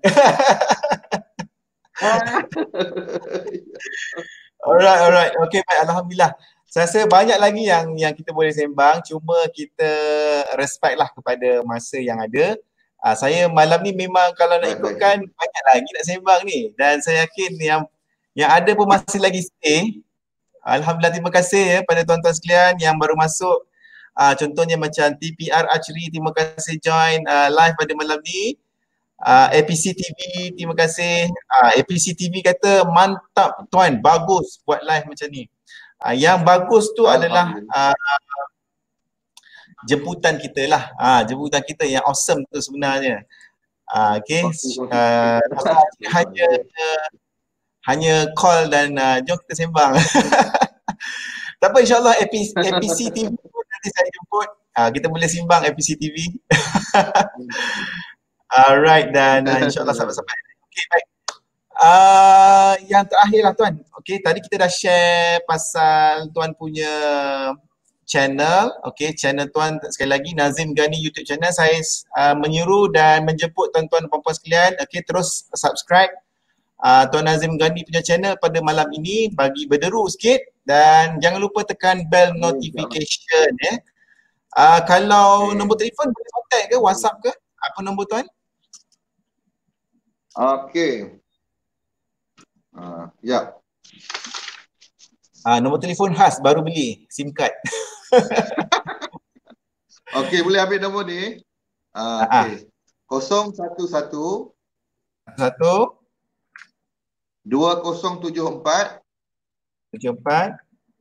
Alright, alright. Okay, baik. Alhamdulillah. saya rasa banyak lagi yang yang kita boleh sembang, cuma kita respect lah kepada masa yang ada. Uh, saya malam ni memang kalau nak Baik, baik. ikutkan banyak lagi nak sembang ni, dan saya yakin yang yang ada pun masih lagi stay. Alhamdulillah, terima kasih ya pada tuan-tuan sekalian yang baru masuk. Uh, contohnya macam T P R Archery, terima kasih join uh, live pada malam ni. Uh, A P C T V, terima kasih. Uh, A P C T V kata mantap tuan, bagus buat live macam ni. Uh, yang bagus tu adalah uh, jemputan kita lah. Uh, jemputan kita yang awesome tu sebenarnya. Uh, okay. Uh, hanya hanya call dan uh, jom kita sembang. Tak apa, insyaAllah A P C T V pun nanti saya jemput. Uh, kita boleh sembang A P C T V. Alright, dan uh, insyaAllah sahabat-sahabat. Okay, baik. Uh, yang terakhir lah tuan. Okay, tadi kita dah share pasal tuan punya channel. Okay, channel tuan sekali lagi Nazim Ghani YouTube channel. Saya uh, menyuruh dan menjemput tuan-tuan dan puan-puan sekalian. Okay, terus subscribe Uh, Tuan Nazim Ghani punya channel pada malam ini, bagi berderu sikit, dan jangan lupa tekan bell notification ya. Uh, kalau okay. Nombor telefon boleh contact ke, WhatsApp ke? Apa nombor tuan? Okey. Uh, ya. Uh, nombor telefon khas, baru beli SIM card. Okey, boleh ambil nombor ni. Uh, Okey. kosong satu satu satu dua kosong tujuh empat tujuh empat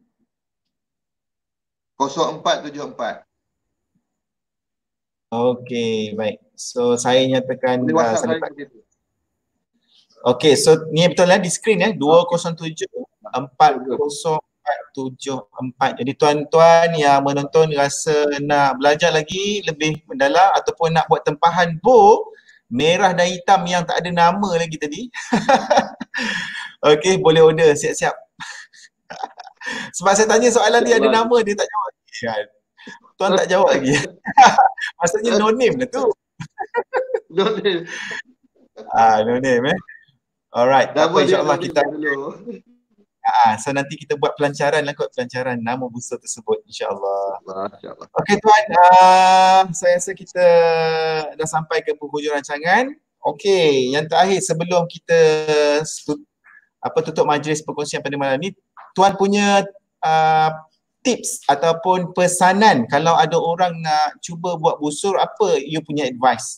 kosong empat tujuh empat. Okey, baik. So saya nyatakan Boleh WhatsApp uh, saya begitu. Okey, so ni betul lah di skrin ya, dua kosong tujuh empat kosong empat tujuh empat. Jadi tuan-tuan yang menonton rasa nak belajar lagi lebih mendalam ataupun nak buat tempahan bow merah dan hitam yang tak ada nama lagi tadi. Okey, boleh order, siap-siap. Sebab saya tanya soalan dia ada nama, dia tak jawab lagi kan. Tuan tak jawab lagi. Maksudnya no name lah tu. No name. Ah, no name eh. Alright, tak apa, insyaAllah kita dulu. Ah, so nanti kita buat pelancaran lah kot, pelancaran nama busur tersebut, insyaAllah. InsyaAllah. Okey tuan, uh, saya rasa kita dah sampai ke penghujung rancangan. Okey, yang terakhir sebelum kita stu- apa tutup majlis perkongsian pada malam ni, tuan punya uh, tips ataupun pesanan kalau ada orang nak cuba buat busur, apa you punya advice?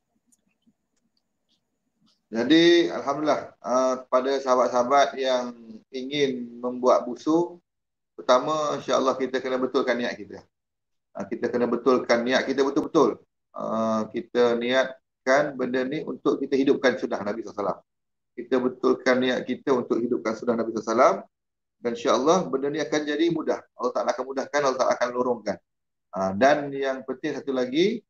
Jadi Alhamdulillah uh, kepada sahabat-sahabat yang ingin membuat busur, pertama insya-Allah kita kena betulkan niat kita. Uh, kita kena betulkan niat kita betul-betul. Uh, kita niatkan benda ni untuk kita hidupkan sunnah Nabi sallallahu alaihi wasallam. Kita betulkan niat kita untuk hidupkan sunnah Nabi sallallahu alaihi wasallam, dan insya-Allah benda ni akan jadi mudah. Allah Taala akan mudahkan, Allah Taala akan lorongkan. Uh, dan yang penting satu lagi,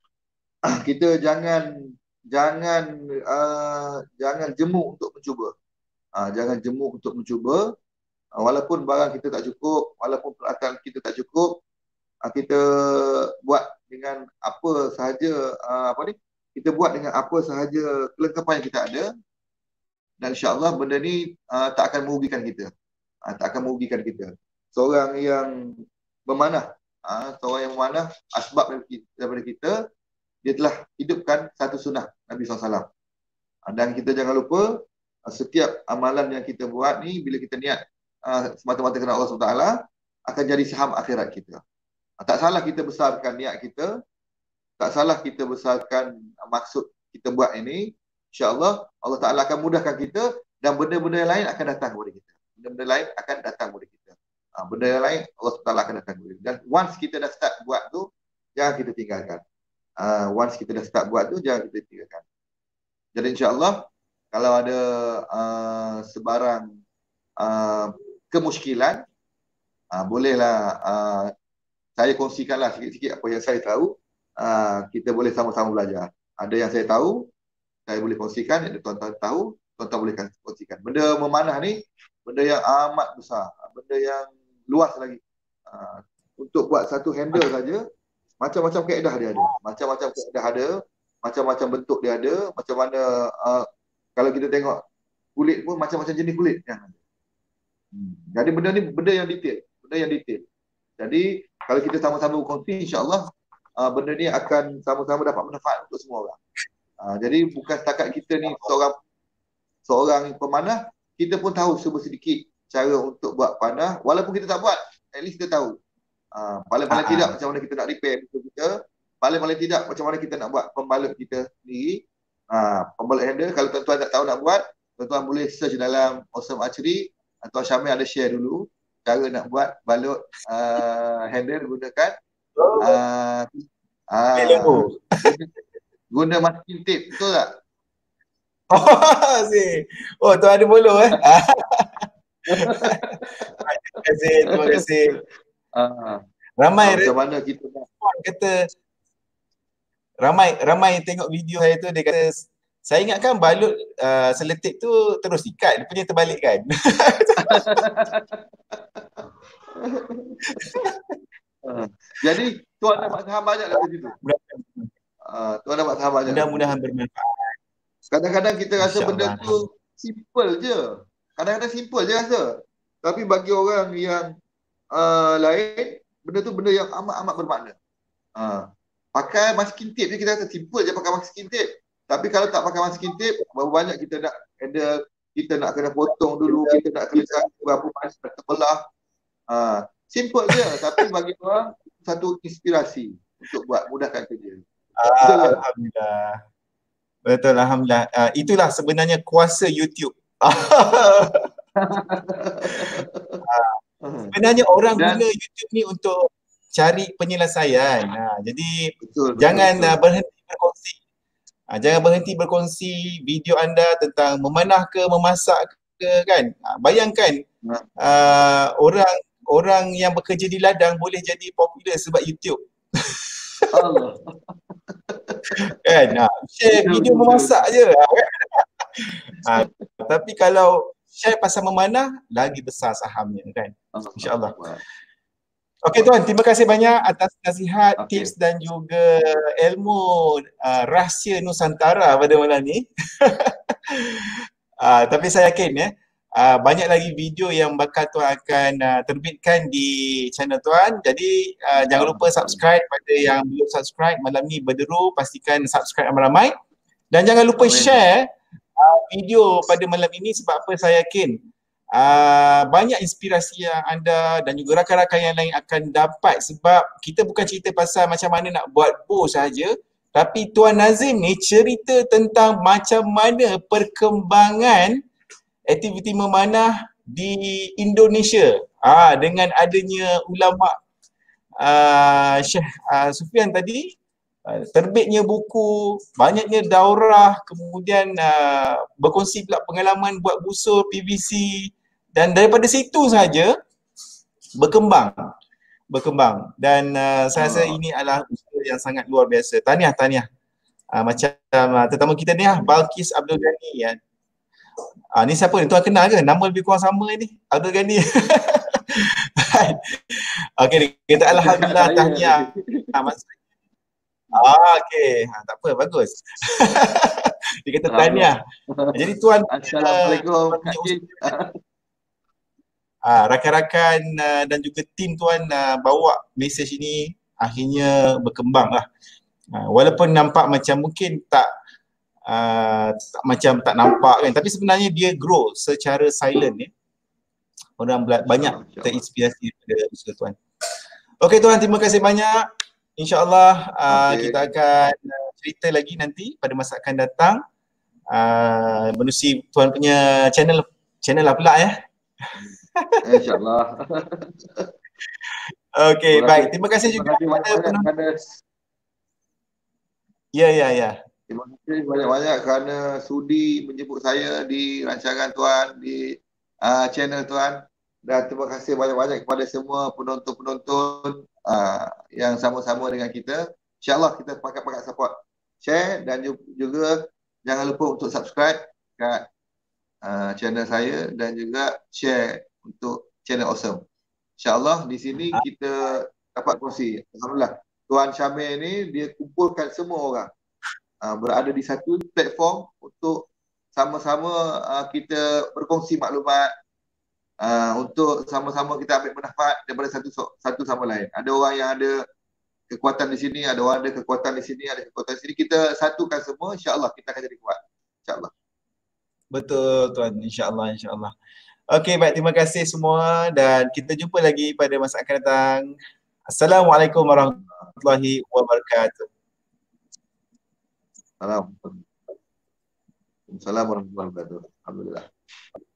uh, kita jangan Jangan uh, jangan jemu untuk mencuba. Uh, jangan jemu untuk mencuba. Uh, walaupun barang kita tak cukup, walaupun peralatan kita tak cukup, uh, kita buat dengan apa sahaja uh, apa ni? Kita buat dengan apa sahaja kelengkapan yang kita ada. Dan insya-Allah benda ni uh, tak akan merugikan kita. Uh, tak akan merugikan kita. Seorang yang memanah, uh, seorang yang memanah asbab daripada kita, dia telah hidupkan satu sunnah Nabi sallallahu alaihi wasallam. Dan kita jangan lupa, setiap amalan yang kita buat ni, bila kita niat uh, semata-mata kerana Allah subhanahu wa taala, akan jadi saham akhirat kita. Tak salah kita besarkan niat kita, tak salah kita besarkan maksud kita buat ini. InsyaAllah Allah Ta'ala akan mudahkan kita, dan benda-benda yang lain akan datang kepada kita. Benda-benda lain akan datang kepada kita. Uh, benda yang lain Allah subhanahu wa taala akan datang kepada kita. Dan once kita dah start buat tu, jangan kita tinggalkan. Uh, once kita dah start buat tu, jangan kita tinggalkan. Jadi insyaAllah kalau ada uh, sebarang uh, kemusykilan, uh, bolehlah uh, saya kongsikanlah sikit-sikit apa yang saya tahu. Uh, kita boleh sama-sama belajar. Ada yang saya tahu, saya boleh kongsikan. Ada tuan-tuan tahu, tuan-tuan boleh kongsikan. Benda memanah ni benda yang amat besar, benda yang luas lagi. Uh, untuk buat satu handle saja, macam-macam kaedah dia ada. Macam-macam kaedah ada, macam-macam bentuk dia ada, macam mana uh, kalau kita tengok kulit pun macam-macam jenis kulit yang ada. Hmm. Jadi benda ni benda yang detail, benda yang detail. Jadi kalau kita sama-sama berkongsi, insya-Allah uh, benda ni akan sama-sama dapat manfaat untuk semua orang. Uh, jadi bukan setakat kita ni seorang seorang pemanah, kita pun tahu cuba sedikit cara untuk buat panah, walaupun kita tak buat, at least kita tahu. Uh, paling-paling Ah, tidak ah. macam mana kita nak repair betul kita, paling-paling tidak macam mana kita nak buat pembalut kita sendiri. Uh, pembalut handle, kalau tuan-tuan tak tahu nak buat, tuan-tuan boleh search dalam Awesome Archery, atau Syamil ada share dulu cara nak buat balut uh, handle gunakan Oh, uh, kulit uh, lembu. guna masking tape, betul tak? Oh, si. Oh, tuan ada follow eh. Terima kasih, terima kasih. Uh, Ramai macam mana kita nak respon kata ramai ramai tengok video saya tu dia kata saya ingatkan balut uh, seletik tu terus ikat, dia punya terbalik kan. uh, jadi tuan dapat faham banyak dari situ. Uh, tuan dapat faham banyak. Mudah-mudahan bermanfaat. Kadang-kadang kita rasa benda InsyaAllah. tu simple je. Kadang-kadang simple je rasa. Tapi bagi orang yang uh, lain, benda tu benda yang amat-amat bermakna. Uh, pakai masking tape je kita rasa simple je pakai masking tape. Tapi kalau tak pakai masking tape, berapa banyak kita nak handle, kita nak kena potong dulu, kita nak kena cari berapa banyak terbelah. Uh, simple je. Tapi bagi orang, satu inspirasi untuk buat mudahkan kerja. Betul Ah, tak? Alhamdulillah. Betul, Alhamdulillah. Uh, itulah sebenarnya kuasa YouTube. Sebenarnya orang Dan- guna YouTube ni untuk cari penyelesaian. Ha, jadi Betul, betul, jangan betul. Uh, berhenti berkongsi. Ha, jangan berhenti berkongsi video anda tentang memanah ke, memasak ke kan. Ha, bayangkan Ha. uh, orang orang yang bekerja di ladang boleh jadi popular sebab YouTube. Allah. Kan? Ha, share Betul, video betul, memasak je. Ha, tapi kalau share pasal memanah, lagi besar sahamnya kan. InsyaAllah. Okey tuan, terima kasih banyak atas nasihat, Okey. tips dan juga ilmu uh, rahsia Nusantara pada malam ni. uh, tapi saya yakin ya, uh, banyak lagi video yang bakal tuan akan uh, terbitkan di channel tuan. Jadi uh, jangan lupa subscribe pada yang belum subscribe. Malam ni berderu, pastikan subscribe ramai-ramai. Dan jangan lupa Amin. share uh, video pada malam ini sebab apa saya yakin Uh, banyak inspirasi yang anda dan juga rakan-rakan yang lain akan dapat sebab kita bukan cerita pasal macam mana nak buat bow saja, tapi Tuan Nazim ni cerita tentang macam mana perkembangan aktiviti memanah di Indonesia ah, dengan adanya ulama uh, Syekh uh, Sufian tadi, uh, terbitnya buku, banyaknya daurah, kemudian uh, berkongsi pula pengalaman buat busur P V C. Dan daripada situ saja berkembang, berkembang. Dan uh, saya rasa ini adalah usaha yang sangat luar biasa. Tahniah, tahniah. Uh, macam uh, tetamu kita ni lah, Balkis Abdul Ghani. Ya. Uh, ni siapa ni? Tuan kenal ke? Nama lebih kurang sama ni. Abdul Ghani. Okey, kita alhamdulillah tahniah. Uh, maksud Ah, okey. Ha, tak apa, bagus. Dia kata tahniah. Jadi tuan, Assalamualaikum. uh, Uh, rakan-rakan uh, dan juga tim tuan uh, bawa mesej ini akhirnya berkembang lah. Uh, walaupun nampak macam mungkin tak, uh, tak macam tak nampak kan, tapi sebenarnya dia grow secara silent ya. Orang banyak terinspirasi daripada usaha tuan. Okey tuan, terima kasih banyak. InsyaAllah uh, okay. kita akan uh, cerita lagi nanti pada masa akan datang. Uh, menerusi tuan punya channel channel lah pula ya. InsyaAllah. Okey, baik. Terima kasih juga kepada penonton. Ya, ya, ya. Terima kasih banyak-banyak kerana sudi menjemput saya di rancangan tuan, di uh, channel tuan. Dan terima kasih banyak-banyak kepada semua penonton-penonton uh, yang sama-sama dengan kita. InsyaAllah kita pakat-pakat support, share dan juga jangan lupa untuk subscribe kat uh, channel saya dan juga share untuk channel Awesome. InsyaAllah di sini kita dapat kongsi. Alhamdulillah. Tuan Syamil ni dia kumpulkan semua orang uh, berada di satu platform untuk sama-sama uh, kita berkongsi maklumat, uh, untuk sama-sama kita ambil manfaat daripada satu satu sama lain. Ada orang yang ada kekuatan di sini, ada orang ada kekuatan di sini, ada kekuatan di sini. Kita satukan semua, insya-Allah kita akan jadi kuat. Insya-Allah. Betul tuan, insya-Allah insya-Allah. Okey, baik, terima kasih semua dan kita jumpa lagi pada masa akan datang. Assalamualaikum warahmatullahi wabarakatuh. Assalamualaikum warahmatullahi wabarakatuh. Alhamdulillah.